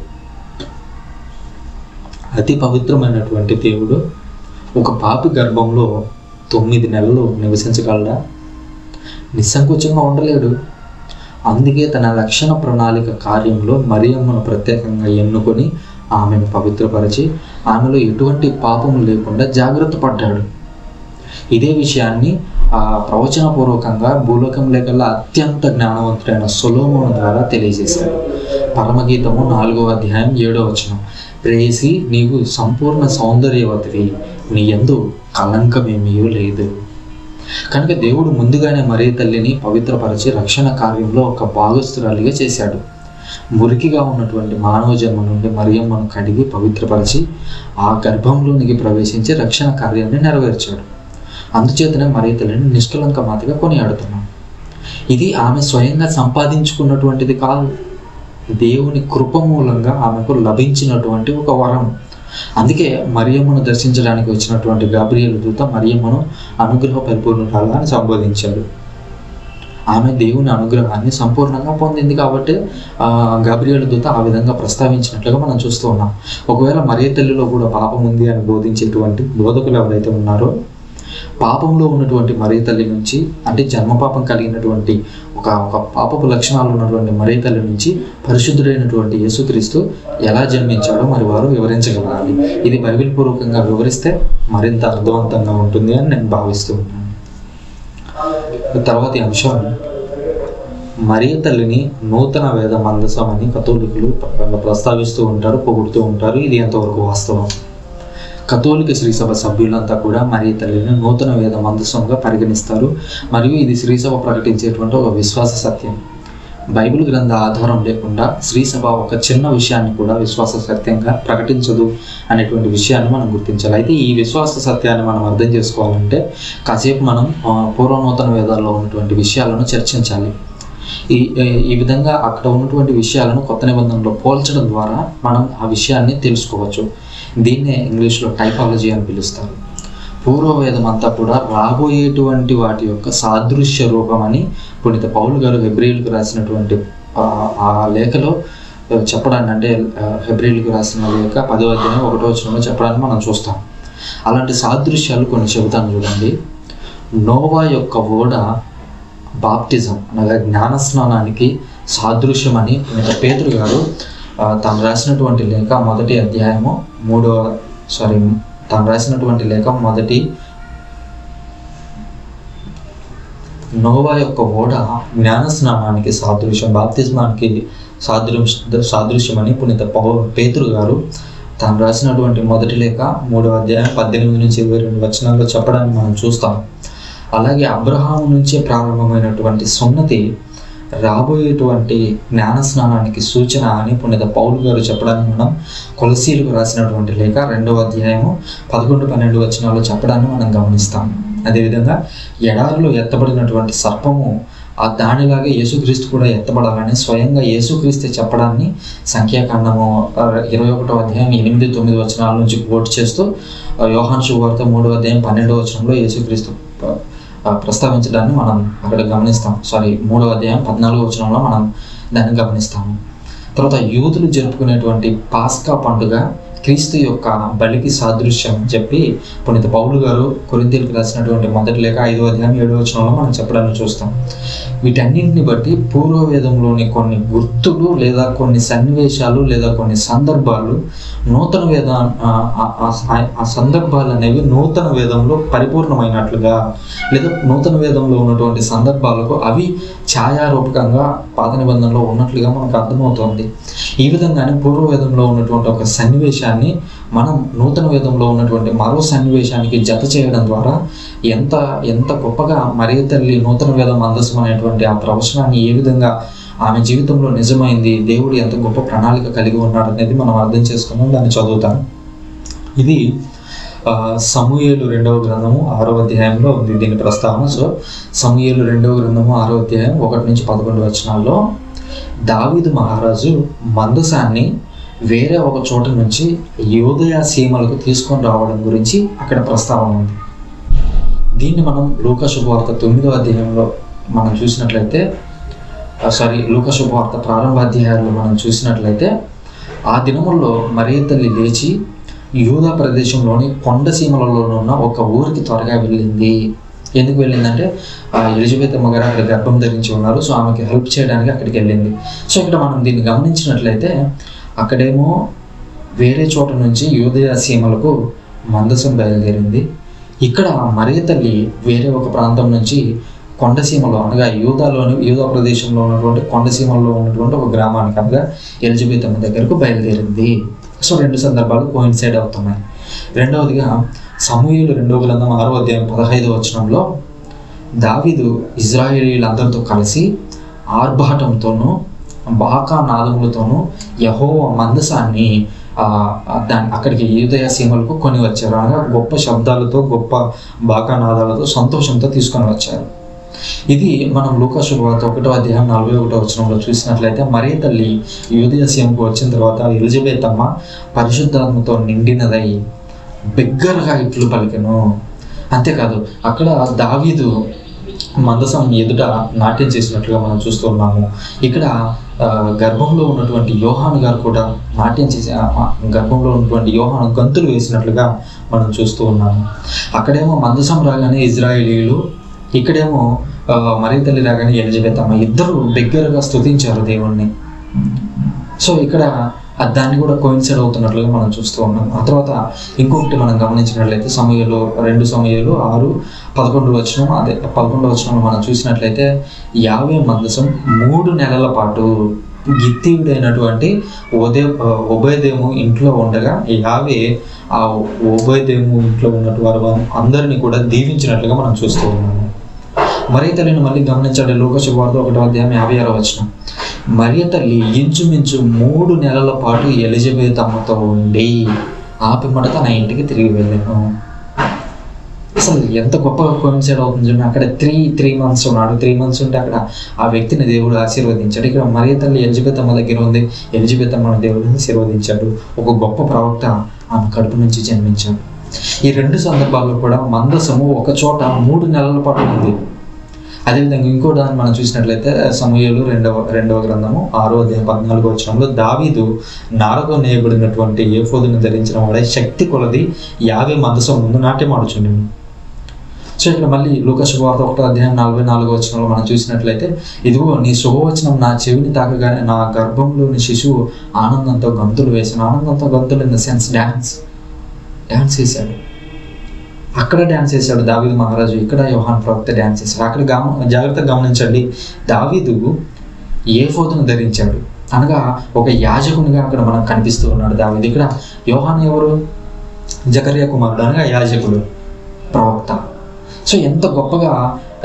అతి పవిత్రమైనటువంటి దేవుడు ఒక పాపి గర్భంలో తొమ్మిది నెలలు నివసించగలడా? నిస్సంకోచంగా ఉండలేడు. అందుకే తన రక్షణ ప్రణాళిక కార్యంలో మరియమ్మను ప్రత్యేకంగా ఎన్నుకొని ఆమెను పవిత్రపరిచి ఆమెలో ఎటువంటి పాపము లేకుండా జాగ్రత్త పడ్డాడు. ఇదే విషయాన్ని ప్రవచనపూర్వకంగా భూలోకంలో కల్లా అత్యంత జ్ఞానవంతుడైన సొలొమోను ద్వారా తెలియజేశాడు. పరమగీతము నాలుగవ అధ్యాయం ఏడవ వచనం, ప్రేయసి నీవు సంపూర్ణ సౌందర్యవతివి, నీ యందు కళంకమేమీ లేదు. కనుక దేవుడు ముందుగానే మరియ తల్లిని పవిత్రపరిచి రక్షణ కార్యంలో ఒక భాగస్థురాలిగా చేశాడు. మురికిగా ఉన్నటువంటి మానవ జన్మ నుండి మరియమ్మను కడిగి పవిత్రపరిచి ఆ గర్భంలోనికి ప్రవేశించి రక్షణ కార్యాన్ని నెరవేర్చాడు. అందుచేతనే మరియ తల్లిని నిష్కలంక మాతగా కొనియాడుతున్నాం. ఇది ఆమె స్వయంగా సంపాదించుకున్నటువంటిది కాదు, దేవుని కృప మూలంగా ఆమెకు లభించినటువంటి ఒక వరం. అందుకే మరియమ్మను దర్శించడానికి వచ్చినటువంటి గాబ్రియేలు దూత మరియమ్మను అనుగ్రహ పరిపూర్ణురాలు అని సంబోధించాడు. ఆమె దేవుని అనుగ్రహాన్ని సంపూర్ణంగా పొందింది కాబట్టి ఆ గాబ్రియేలు దూత ఆ విధంగా ప్రస్తావించినట్లుగా మనం చూస్తూ ఉన్నాం. ఒకవేళ మరియ తల్లిలో కూడా పాపం ఉంది అని బోధించేటువంటి బోధకులు ఎవరైతే ఉన్నారో, పాపంలో ఉన్నటువంటి మరియ తల్లి నుంచి, అంటే జన్మపాపం కలిగినటువంటి ఒక ఒక పాపపు లక్షణాలు ఉన్నటువంటి మరియ తల్లి నుంచి పరిశుద్ధుడైనటువంటి యేసుక్రీస్తు ఎలా జన్మించాడో మరి వారు వివరించగలగాలి. ఇది బైబిల్ పూర్వకంగా వివరిస్తే మరింత అర్థవంతంగా ఉంటుంది అని నేను భావిస్తూ ఉన్నాను. తర్వాతి అంశం, మరియ తల్లిని నూతన వేద మందసం అని కథోలికులు ప్రస్తావిస్తూ ఉంటారు, పొగుడుతూ ఉంటారు. ఇది ఎంతవరకు వాస్తవం? కథోలిక శ్రీసభ సభ్యులంతా కూడా మరియ తల్లిని నూతన వేద మందసంగా పరిగణిస్తారు. మరియు ఇది శ్రీసభ ప్రకటించేటువంటి ఒక విశ్వాస సత్యం. బైబిల్ గ్రంథ ఆధారం లేకుండా శ్రీసభ ఒక చిన్న విషయాన్ని కూడా విశ్వాస సత్యంగా ప్రకటించదు అనేటువంటి విషయాన్ని మనం గుర్తించాలి. అయితే ఈ విశ్వాస సత్యాన్ని మనం అర్థం చేసుకోవాలంటే కాసేపు మనం పూర్వ నూతన వేదాల్లో ఉన్నటువంటి విషయాలను చర్చించాలి. ఈ ఈ విధంగా అక్కడ ఉన్నటువంటి విషయాలను కొత్త నిబంధనలో పోల్చడం ద్వారా మనం ఆ విషయాన్ని తెలుసుకోవచ్చు. దీన్నే ఇంగ్లీష్లో టైపాలజీ అని పిలుస్తారు. పూర్వవేదం అంతా కూడా రాబోయేటువంటి వాటి యొక్క సాదృశ్య రూపం అని పునీత పౌలు గారు హెబ్రీయులకు రాసినటువంటి ఆ లేఖలో చెప్పడాన్ని, అంటే హెబ్రీయులకు రాసిన లేఖ పదో అధ్యాయం ఒకటో వచనంలో చెప్పడాన్ని మనం చూస్తాం. అలాంటి సాదృశ్యాలు కొన్ని చెబుతాను చూడండి. నోవా యొక్క ఓడ బాప్టిజం అనగా జ్ఞాన స్నానానికి సాదృశ్యం అని పునీత పేతురు గారు తను రాసినటువంటి లేఖ మొదటి అధ్యాయము మూడవ సారీ తాను రాసినటువంటి లేఖ మొదటి నోవా యొక్క ఓడ జ్ఞాన స్నానానికి సాదృశ్యం, బాప్తిజమానికి సాదృశ్య సాదృశ్యం అని పునీత పౌ పేతురు గారు తాను రాసినటువంటి మొదటి లేఖ మూడవ అధ్యాయం పద్దెనిమిది నుంచి ఇరవై రెండు వచనాల్లో చెప్పడాన్ని మనం చూస్తాం. అలాగే అబ్రహాము నుంచే ప్రారంభమైనటువంటి సున్నతి రాబోయేటువంటి జ్ఞాన స్నానానికి సూచన అని పునీత పౌలు గారు చెప్పడాన్ని మనం కొలసీలకు రాసినటువంటి లేఖ రెండవ అధ్యాయము పదకొండు పన్నెండు వచనాల్లో చెప్పడాన్ని మనం గమనిస్తాం. అదేవిధంగా ఎడారిలో ఎత్తబడినటువంటి సర్పము ఆ దానిలాగే యేసుక్రీస్తు కూడా ఎత్తబడాలని స్వయంగా యేసుక్రీస్తు చెప్పడాన్ని సంఖ్యాకాండము ఇరవై ఒకటో అధ్యాయం ఎనిమిది తొమ్మిది వచనాల నుంచి కోట్ చేస్తూ యోహాను శుభవార్త మూడవ అధ్యాయం పన్నెండవ వచనంలో యేసుక్రీస్తు ప్రస్తావించడాన్ని మనం అక్కడ గమనిస్తాం. సారీ మూడవ అధ్యాయం పద్నాలుగో వచనంలో మనం దాన్ని గమనిస్తాము. తర్వాత యూదులు జరుపుకునేటువంటి పాస్కా పండుగ క్రీస్తు యొక్క బలికి సాదృశ్యం చెప్పి పునీత పౌలు గారు కొరింథీయులకు రాసినటువంటి మొదటి లేఖ ఐదో అధ్యాయం ఏడో వచనంలో మనం చెప్పడాన్ని చూస్తాం. వీటన్నింటిని బట్టి పూర్వవేదంలోని కొన్ని గుర్తులు లేదా కొన్ని సన్నివేశాలు లేదా కొన్ని సందర్భాలు నూతన వేద ఆ సందర్భాలు అనేవి నూతన వేదంలో పరిపూర్ణమైనట్లుగా లేదా నూతన వేదంలో ఉన్నటువంటి సందర్భాలకు అవి ఛాయారూపకంగా పాత నిబంధనలో ఉన్నట్లుగా మనకు అర్థమవుతుంది. ఈ విధంగానే పూర్వవేదంలో ఉన్నటువంటి ఒక సన్నివేశాన్ని మనం నూతన వేదంలో ఉన్నటువంటి మరో సన్నివేశానికి జత చేయడం ద్వారా ఎంత ఎంత గొప్పగా మరియ తల్లి నూతన వేదం మందసం అనేటువంటి ఆ ప్రవచనాన్ని ఏ విధంగా ఆమె జీవితంలో నిజమైంది, దేవుడు ఎంత గొప్ప ప్రణాళిక కలిగి ఉన్నాడు అనేది మనం అర్థం చేసుకున్నాం. దాన్ని చదువుతాను. ఇది సమూయేలు రెండవ గ్రంథము ఆరో అధ్యాయంలో ఉంది దీని ప్రస్తావన. సో సమూయేలు రెండవ గ్రంథము ఆరో అధ్యాయం ఒకటి నుంచి పదకొండు వచనాల్లో దావీదు మహారాజు మందసాన్ని వేరే ఒక చోట నుంచి యూదయ సీమలకు తీసుకొని రావడం గురించి అక్కడ ప్రస్తావన ఉంది. దీన్ని మనం లూకా శుభవార్త తొమ్మిదో అధ్యాయంలో మనం చూసినట్లయితే సారీ లూకా శుభవార్త ప్రారంభ అధ్యాయాల్లో మనం చూసినట్లయితే ఆ దినముల్లో మరియ తల్లి లేచి యూదా ప్రదేశంలోని కొండ సీమలలో ఉన్న ఒక ఊరికి త్వరగా వెళ్ళింది. ఎందుకు వెళ్ళిందంటే ఎలిజబెత్ అమ్మగారు అక్కడ గర్భం ధరించి ఉన్నారు. సో ఆమెకి హెల్ప్ చేయడానికి అక్కడికి వెళ్ళింది. సో ఇక్కడ మనం దీన్ని గమనించినట్లయితే అక్కడేమో వేరే చోట నుంచి యూదయ సీమలకు మందసం బయలుదేరింది. ఇక్కడ మరియ తల్లి వేరే ఒక ప్రాంతం నుంచి కొండసీమలో అనగా యూదాలోని యూదా ప్రదేశంలో ఉన్నటువంటి కొండసీమలో ఉన్నటువంటి ఒక గ్రామానికి అనగా ఎలిజబెత్ అమ్మ దగ్గరకు బయలుదేరింది. సో రెండు సందర్భాలు కోయిన్సైడ్ అవుతున్నాయి. రెండవదిగా సమూయేలు రెండవ గ్రంథం ఆరో అధ్యాయం పదహైదవ వచనంలో దావీదు ఇజ్రాయేలీలందరితో కలిసి ఆర్భాటంతోనూ బాకా నాదములతోనూ యెహోవా మందసాన్ని దాన్ని అక్కడికి యూదయ సీమలకు కొని వచ్చారు. అనగా గొప్ప శబ్దాలతో గొప్ప బాకా నాదాలతో సంతోషంతో తీసుకొని వచ్చారు. ఇది మనం లూకా శుభవార్త ఒకటో అధ్యాయం నలభై ఒకటో వచనంలో చూసినట్లయితే మరియ తల్లి యూదయ సీమకు వచ్చిన తర్వాత ఎలిజబెత్ అమ్మ పరిశుద్ధాత్మతో నిండినదై బిగ్గరగా ఇట్లు పలికెను. అంతేకాదు అక్కడ దావీదు మందసం ఎదుట నాట్యం చేసినట్లుగా మనం చూస్తూ ఉన్నాము. ఇక్కడ గర్భంలో ఉన్నటువంటి యోహాను గారు కూడా నాట్యం చేసి గర్భంలో ఉన్నటువంటి యోహాను గంతులు వేసినట్లుగా మనం చూస్తూ ఉన్నాము. అక్కడేమో మందసం రాగానే ఇజ్రాయేలీలు, ఇక్కడేమో మరియ తల్లి రాగానే ఎలిజబెత్ అమ్మ ఇద్దరు బిగ్గరగా స్తుతించారు దేవుణ్ణి. సో ఇక్కడ దాన్ని కూడా కోయిన్సైడ్ అవుతున్నట్లుగా మనం చూస్తూ ఉన్నాం. ఆ తర్వాత ఇంకొకటి మనం గమనించినట్లయితే సమూయేలు రెండు సమూయేలు ఆరు పదకొండు వచనం అదే పదకొండు వచనంలో మనం చూసినట్లయితే యావే మందసం మూడు నెలల పాటు గిత్తీయుడైనటువంటి ఓదే ఉభయదేము ఇంట్లో ఉండగా యావే ఆ ఉభయదేము ఇంట్లో ఉన్నట్టు వారు అందరినీ కూడా దీవించినట్లుగా మనం చూస్తూ ఉన్నాము. మరియ తల్లిని మళ్ళీ గమనించండి. లూకా శుభవార్త ఒకటో అధ్యాయం యాభై ఆరో వచనం. మరియ తల్లి ఇంచుమించు మూడు నెలల పాటు ఎలిజబెత్ అమ్మతో ఉండి ఆపిమట తన ఇంటికి తిరిగి వెళ్ళాను. అసలు ఎంత గొప్పగా కోయిన్సైడ్ అవుతుంది చూడండి. అక్కడ త్రీ త్రీ మంత్స్ ఉన్నాడు. త్రీ మంత్స్ ఉంటే అక్కడ ఆ వ్యక్తిని దేవుడు ఆశీర్వదించాడు. ఇక్కడ మరియ తల్లి ఎలిజబెత్ అమ్మ దగ్గర ఉంది. ఎలిజబెత్ అమ్మను దేవుడు ఆశీర్వదించాడు. ఒక గొప్ప ప్రవక్త ఆమె కడుపు నుంచి జన్మించాడు. ఈ రెండు సందర్భాల్లో కూడా మందసము ఒక చోట మూడు నెలల పాటు ఉంది. అదేవిధంగా ఇంకో దాన్ని మనం చూసినట్లయితే సమూయేలు రెండవ రెండవ గ్రంథము ఆరో అధ్యాయం పద్నాలుగో వచనంలో దావీదు నారతో నేయబడినటువంటి ఏఫోదును ధరించిన వాడే శక్తి కొలది యావే మందసం ముందు నాట్యమాడుచుండెను. సో ఇక్కడ మళ్ళీ లూకా శుభవార్త ఒకటో అధ్యాయం నలభై నాలుగో వచనంలో మనం చూసినట్లయితే ఇదిగో నీ శుభవచనం నా చెవిని తాకగానే నా గర్భంలోని శిశువు ఆనందంతో గంతులు వేసిన. ఆనందంతో గంతులు in the sense dance dance వేశాడు. అక్కడ డ్యాన్స్ చేశాడు దావీదు మహారాజు, ఇక్కడ యోహాను ప్రవక్త డ్యాన్స్ చేశాడు. అక్కడ గమ జాగ్రత్తగా గమనించండి. దావీదు ఏఫోదును ధరించాడు అనగా ఒక యాజకునిగా అక్కడ మనకు కనిపిస్తూ ఉన్నాడు దావీదు. ఇక్కడ యోహాను ఎవరు? జకర్యా కుమారుడు అనగా యాజకుడు, ప్రవక్త. సో ఎంత గొప్పగా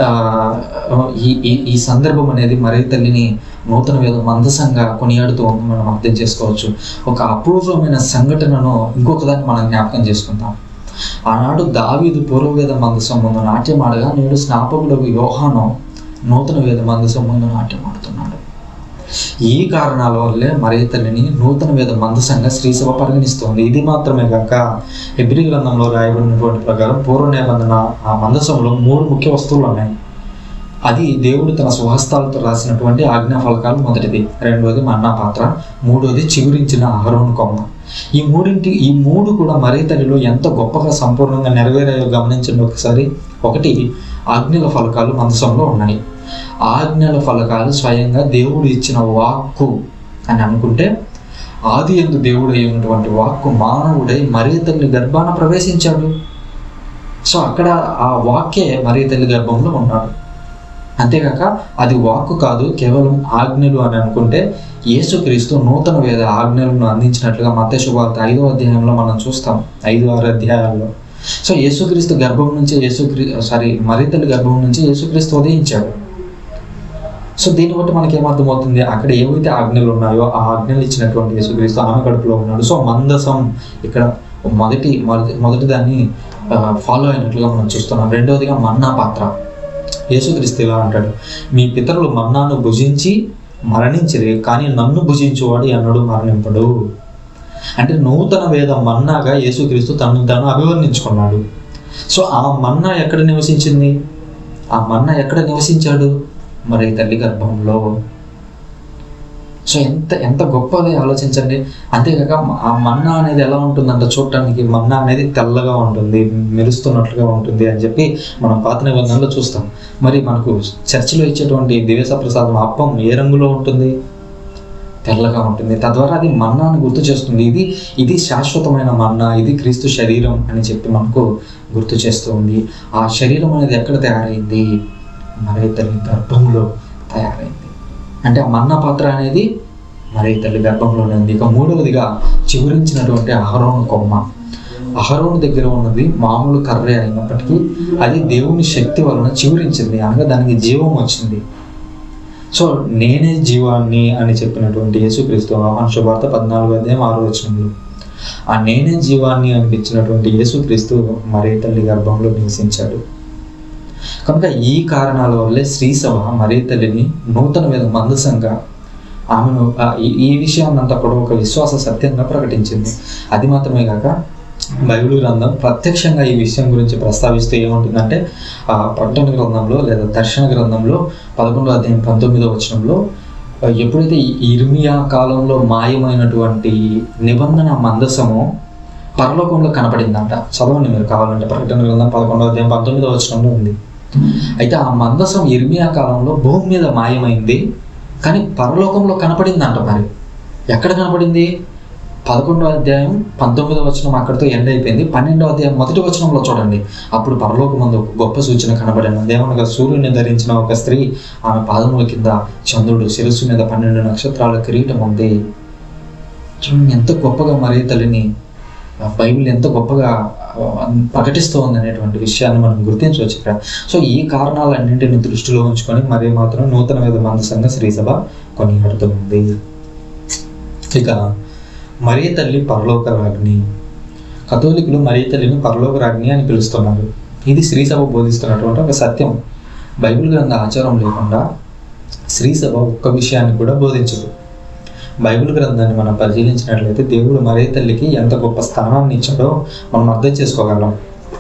ఈ ఈ సందర్భం అనేది మరియ తల్లిని నూతన వేద మందసంగా కొనియాడుతూ ఉంది మనం అర్థం చేసుకోవచ్చు. ఒక అపూర్వమైన సంఘటనను ఇంకొకదాన్ని మనం జ్ఞాపకం చేసుకుందాం. ఆనాడు దావీదు పూర్వవేద మందసం ముందు నాట్యం ఆడగా నేడు స్నాపకుడు యోహాను నూతన వేద మందసం ముందు నాట్యం ఆడుతున్నాడు. ఈ కారణాల వల్లే మరియ తల్లిని నూతన వేద మందసంగా శ్రీసభ పరిగణిస్తుంది. ఇది మాత్రమే కాక హెబ్రీ గ్రంథంలో రాయబడినటువంటి ప్రకారం పూర్వ నిబంధన ఆ మందసంలో మూడు ముఖ్య వస్తువులు ఉన్నాయి. అది దేవుడు తన స్వహస్తాలతో రాసినటువంటి ఆజ్ఞా ఫలకాలు మొదటిది, రెండవది మన్నా పాత్ర, మూడవది చిగురించిన అహరోను కొమ్మ. ఈ మూడింటి ఈ మూడు కూడా మరియ తల్లిలో ఎంత గొప్పగా సంపూర్ణంగా నెరవేరాయో గమనించండి ఒకసారి. ఒకటి, ఆజ్ఞల ఫలకాలు మందసంలో ఉన్నాయి. ఆజ్ఞల ఫలకాలు స్వయంగా దేవుడు ఇచ్చిన వాక్కు అని అనుకుంటే ఆది యందు దేవుడు అయి ఉన్నటువంటి వాక్కు మానవుడై మరియ తల్లి గర్భాన ప్రవేశించాడు. సో అక్కడ ఆ వాక్యే మరియ తల్లి గర్భంలో ఉన్నాడు. అంతేకాక అది వాక్కు కాదు, కేవలం ఆజ్ఞలు అని అనుకుంటే యేసుక్రీస్తు నూతన వేద ఆజ్ఞలను అందించినట్లుగా మత్తయి శుభవార్త ఐదో అధ్యాయంలో మనం చూస్తాం, ఐదు ఆరు అధ్యాయాల్లో. సో యేసుక్రీస్తు గర్భం నుంచి యేసుక్రీ సారీ మరియ తల్లి గర్భం నుంచి యేసుక్రీస్తు ఉదయించాడు. సో దీన్ని బట్టి మనకి ఏమర్థమవుతుంది? అక్కడ ఏవైతే ఆజ్ఞలు ఉన్నాయో ఆ ఆజ్ఞలు ఇచ్చినటువంటి యేసుక్రీస్తు ఆమె కడుపులో ఉన్నాడు. సో మందసం ఇక్కడ మొదటి మొదటి మొదటి దాన్ని ఫాలో అయినట్లుగా మనం చూస్తున్నాం. రెండవదిగా మన్నా పాత్ర. యేసుక్రీస్తు ఇలా అంటాడు, మీ పితరులు మన్నాను భుజించి మరణించిరే, కానీ నన్ను భుజించువాడు అన్నడు మరణింపడు. అంటే నూతన వేద మన్నాగా యేసుక్రీస్తు తను తాను అభివర్ణించుకున్నాడు. సో ఆ మన్నా ఎక్కడ నివసించింది? ఆ మన్నా ఎక్కడ నివసించాడు? మరి తల్లి గర్భంలో. సో ఎంత ఎంత గొప్పది ఆలోచించండి. అంతేకాక ఆ మన్నా అనేది ఎలా ఉంటుందంట చూడటానికి, మన్నా అనేది తెల్లగా ఉంటుంది, మెరుస్తున్నట్లుగా ఉంటుంది అని చెప్పి మనం పాత నిబంధనలో చూస్తాం. మరి మనకు చర్చిలో ఇచ్చేటువంటి దివ్యస ప్రసాదం అప్పం ఏ రంగులో ఉంటుంది? తెల్లగా ఉంటుంది. తద్వారా అది మన్నాను గుర్తు చేస్తుంది. ఇది ఇది శాశ్వతమైన మన్నా, ఇది క్రీస్తు శరీరం అని చెప్పి మనకు గుర్తు చేస్తూ ఉంది. ఆ శరీరం అనేది ఎక్కడ తయారైంది? మరియ తల్లి గర్భంలో తయారైంది. అంటే ఆ మన్నా పాత్ర అనేది మరియ తల్లి గర్భంలోనే ఉంది. ఇక మూడవదిగా చిగురించినటువంటి అహరోను కొమ్మ. అహరోను దగ్గర ఉన్నది మామూలు కర్రే అయినప్పటికీ అది దేవుని శక్తి వలన చిగురించింది, అనగా దానికి జీవం వచ్చింది. సో నేనే జీవాన్ని అని చెప్పినటువంటి యేసుక్రీస్తు యోహాను శుభవార్త పద్నాలుగు అధ్యాయం ఆరో వచనంలో ఆ నేనే జీవాన్ని అనిపించినటువంటి యేసుక్రీస్తు మరియ తల్లి గర్భంలో నివసించాడు. కనుక ఈ కారణాల వల్లే శ్రీ సభ మరియ తల్లిని నూతన వేద మందసంగా ఆమెను ఈ విషయాన్ని అంతా కూడా ఒక విశ్వాస సత్యంగా ప్రకటించింది. అది మాత్రమే కాక బైబిల్ గ్రంథం ప్రత్యక్షంగా ఈ విషయం గురించి ప్రస్తావిస్తూ ఏముంటుందంటే ఆ ప్రకటన గ్రంథంలో లేదా దర్శన గ్రంథంలో పదకొండో అధ్యాయం పంతొమ్మిదో వచనంలో ఎప్పుడైతే ఇర్మియా కాలంలో మాయమైనటువంటి నిబంధన మందసము పరలోకంలో కనపడిందంట. చదవండి మీరు కావాలంటే, ప్రకటన గ్రంథం పదకొండో అధ్యాయం పంతొమ్మిదో వచనంలో ఉంది. అయితే ఆ మందసం ఇర్మియా కాలంలో భూమి మీద మాయమైంది, కానీ పరలోకంలో కనపడిందంట. మరి ఎక్కడ కనపడింది? పదకొండో అధ్యాయం పంతొమ్మిదో వచనం అక్కడితో ఎండ్ అయిపోయింది. పన్నెండో అధ్యాయం మొదటి వచనంలో చూడండి, అప్పుడు పరలోకమందు ఒక గొప్ప సూచన కనబడిన దేవనగా సూర్యుని ధరించిన ఒక స్త్రీ, ఆమె పాదముల కింద చంద్రుడు, శిరస్సు మీద పన్నెండు నక్షత్రాల కిరీటం ఉంది. చూడండి ఎంత గొప్పగా మరియ తల్లిని బైబిల్ ఎంత గొప్పగా ప్రకటిస్తూ ఉంది అనేటువంటి విషయాన్ని మనం గుర్తించవచ్చు ఇక్కడ. సో ఈ కారణాలన్నింటిని దృష్టిలో ఉంచుకొని మరి మాత్రం నూతన వేద మందసంగా శ్రీ సభ కొనియాడుతుంది. ఇక మరియ తల్లి పరలోక రాజ్ఞి. కథోలికులు మరియ తల్లిని పరలోక రాజ్ఞి అని పిలుస్తున్నారు. ఇది శ్రీ సభ బోధిస్తున్నటువంటి ఒక సత్యం. బైబిల్ గ్రంథ ఆచారం లేకుండా శ్రీ సభ ఒక్క విషయాన్ని కూడా బోధించదు. బైబిల్ గ్రంథాన్ని మనం పరిశీలించినట్లయితే దేవుడు మరియ తల్లికి ఎంత గొప్ప స్థానాన్ని ఇచ్చాడో మనం అర్థం చేసుకోగలం.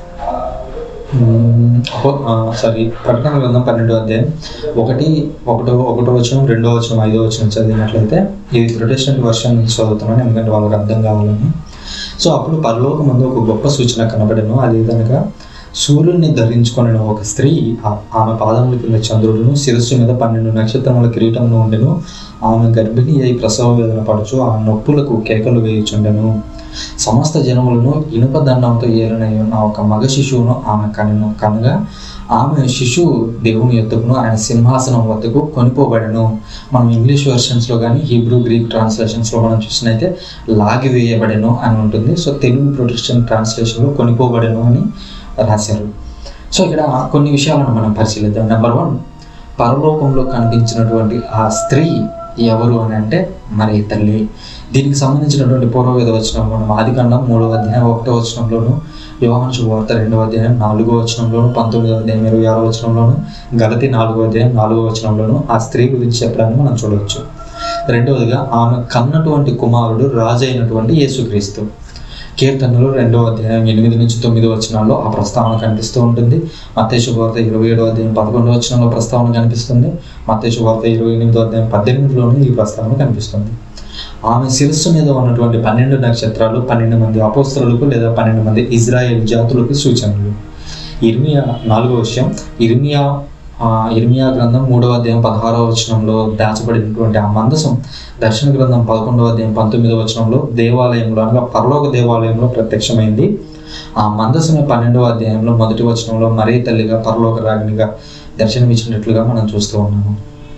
సారీ ప్రకటన గ్రంథం పన్నెండో అధ్యాయం ఒకటి ఒకటో ఒకటో వచనం, రెండో వచనం, ఐదో వచనం చదివినట్లయితే, ఇది ప్రొటెస్టెంట్ వర్షన్ నుంచి చదువుతున్నాను ఎందుకంటే వాళ్ళకి అర్థం కావాలని. సో అప్పుడు పరలోకమందు ఒక గొప్ప సూచన కనబడను. అది కనుక సూర్యుడిని ధరించుకొని ఒక స్త్రీ, ఆమె పాదముల కింద చంద్రుడును, శిరస్సు మీద పన్నెండు నక్షత్రముల కిరీటంలో ఉండెను. ఆమె గర్భిణి అయి ప్రసవ వేదన పడుచు ఆ నొప్పులకు కేకలు వేయుచుండెను. సమస్త జనములను ఇనుప దండంతో ఏలనై ఉన్న ఒక మగ శిశువును ఆమె కనెను. కనుక ఆమె శిశువు దేవుని యొద్దకును ఆయన సింహాసనం వద్దకు కొనిపోబడెను. మనం ఇంగ్లీష్ వెర్షన్స్లో కానీ హీబ్రూ గ్రీక్ ట్రాన్స్లేషన్స్లో మనం చూసినైతే లాగివేయబడెను అని ఉంటుంది. సో తెలుగు ప్రొటెస్టెంట్ ట్రాన్స్లేషన్లో కొనిపోబడెను అని రాశారు. సో ఇక్కడ కొన్ని విషయాలను మనం పరిశీలిద్దాం. నెంబర్ వన్, పరలోకంలో కనిపించినటువంటి ఆ స్త్రీ ఎవరు అని అంటే మరియ తల్లి. దీనికి సంబంధించినటువంటి పూర్వవేద వచనం మనం ఆదికాండం మూడవ అధ్యాయం ఒకటో వచనంలోను, యోహాను శుభవార్త రెండవ అధ్యాయం నాలుగో వచనంలోను, పంతొమ్మిదవ అధ్యాయం ఇరవై ఆరో వచనంలోను, గలతీ నాలుగో అధ్యాయం నాలుగో వచనంలోను ఆ స్త్రీ గురించి చెప్పడాన్ని మనం చూడవచ్చు. రెండవదిగా ఆమె కన్నటువంటి కుమారుడు రాజు అయినటువంటి యేసుక్రీస్తు. కీర్తనలు రెండవ అధ్యాయం ఎనిమిది నుంచి తొమ్మిది వచనాల్లో ఆ ప్రస్తావన కనిపిస్తూ ఉంటుంది. మత్తయి శుభవార్త ఇరవై ఏడవ అధ్యాయం పదకొండవ వచనంలో ప్రస్తావన కనిపిస్తుంది. మత్తయి శుభవార్త ఇరవై ఎనిమిదో అధ్యాయం పద్దెనిమిదిలోనూ ఈ ప్రస్తావన కనిపిస్తుంది. ఆమె శిరస్సు మీద ఉన్నటువంటి పన్నెండు నక్షత్రాలు పన్నెండు మంది అపోస్తలులకు లేదా పన్నెండు మంది ఇజ్రాయేల్ జాతులకు సూచనలు. ఇర్మియా నాలుగో విషయం, ఇర్మియా ఇర్మియా గ్రంథం మూడవ అధ్యాయం పదహారవ వచనంలో దాచబడినటువంటి ఆ మందసం దర్శన గ్రంథం పదకొండవ అధ్యాయం పంతొమ్మిదవ వచనంలో దేవాలయంలో అనగా పరలోక దేవాలయంలో ప్రత్యక్షమైంది. ఆ మందసమే పన్నెండవ అధ్యాయంలో మొదటి వచనంలో మరియ తల్లిగా పరలోక రాజ్ఞిగా దర్శనమిచ్చినట్లుగా మనం చూస్తూ ఉన్నాము.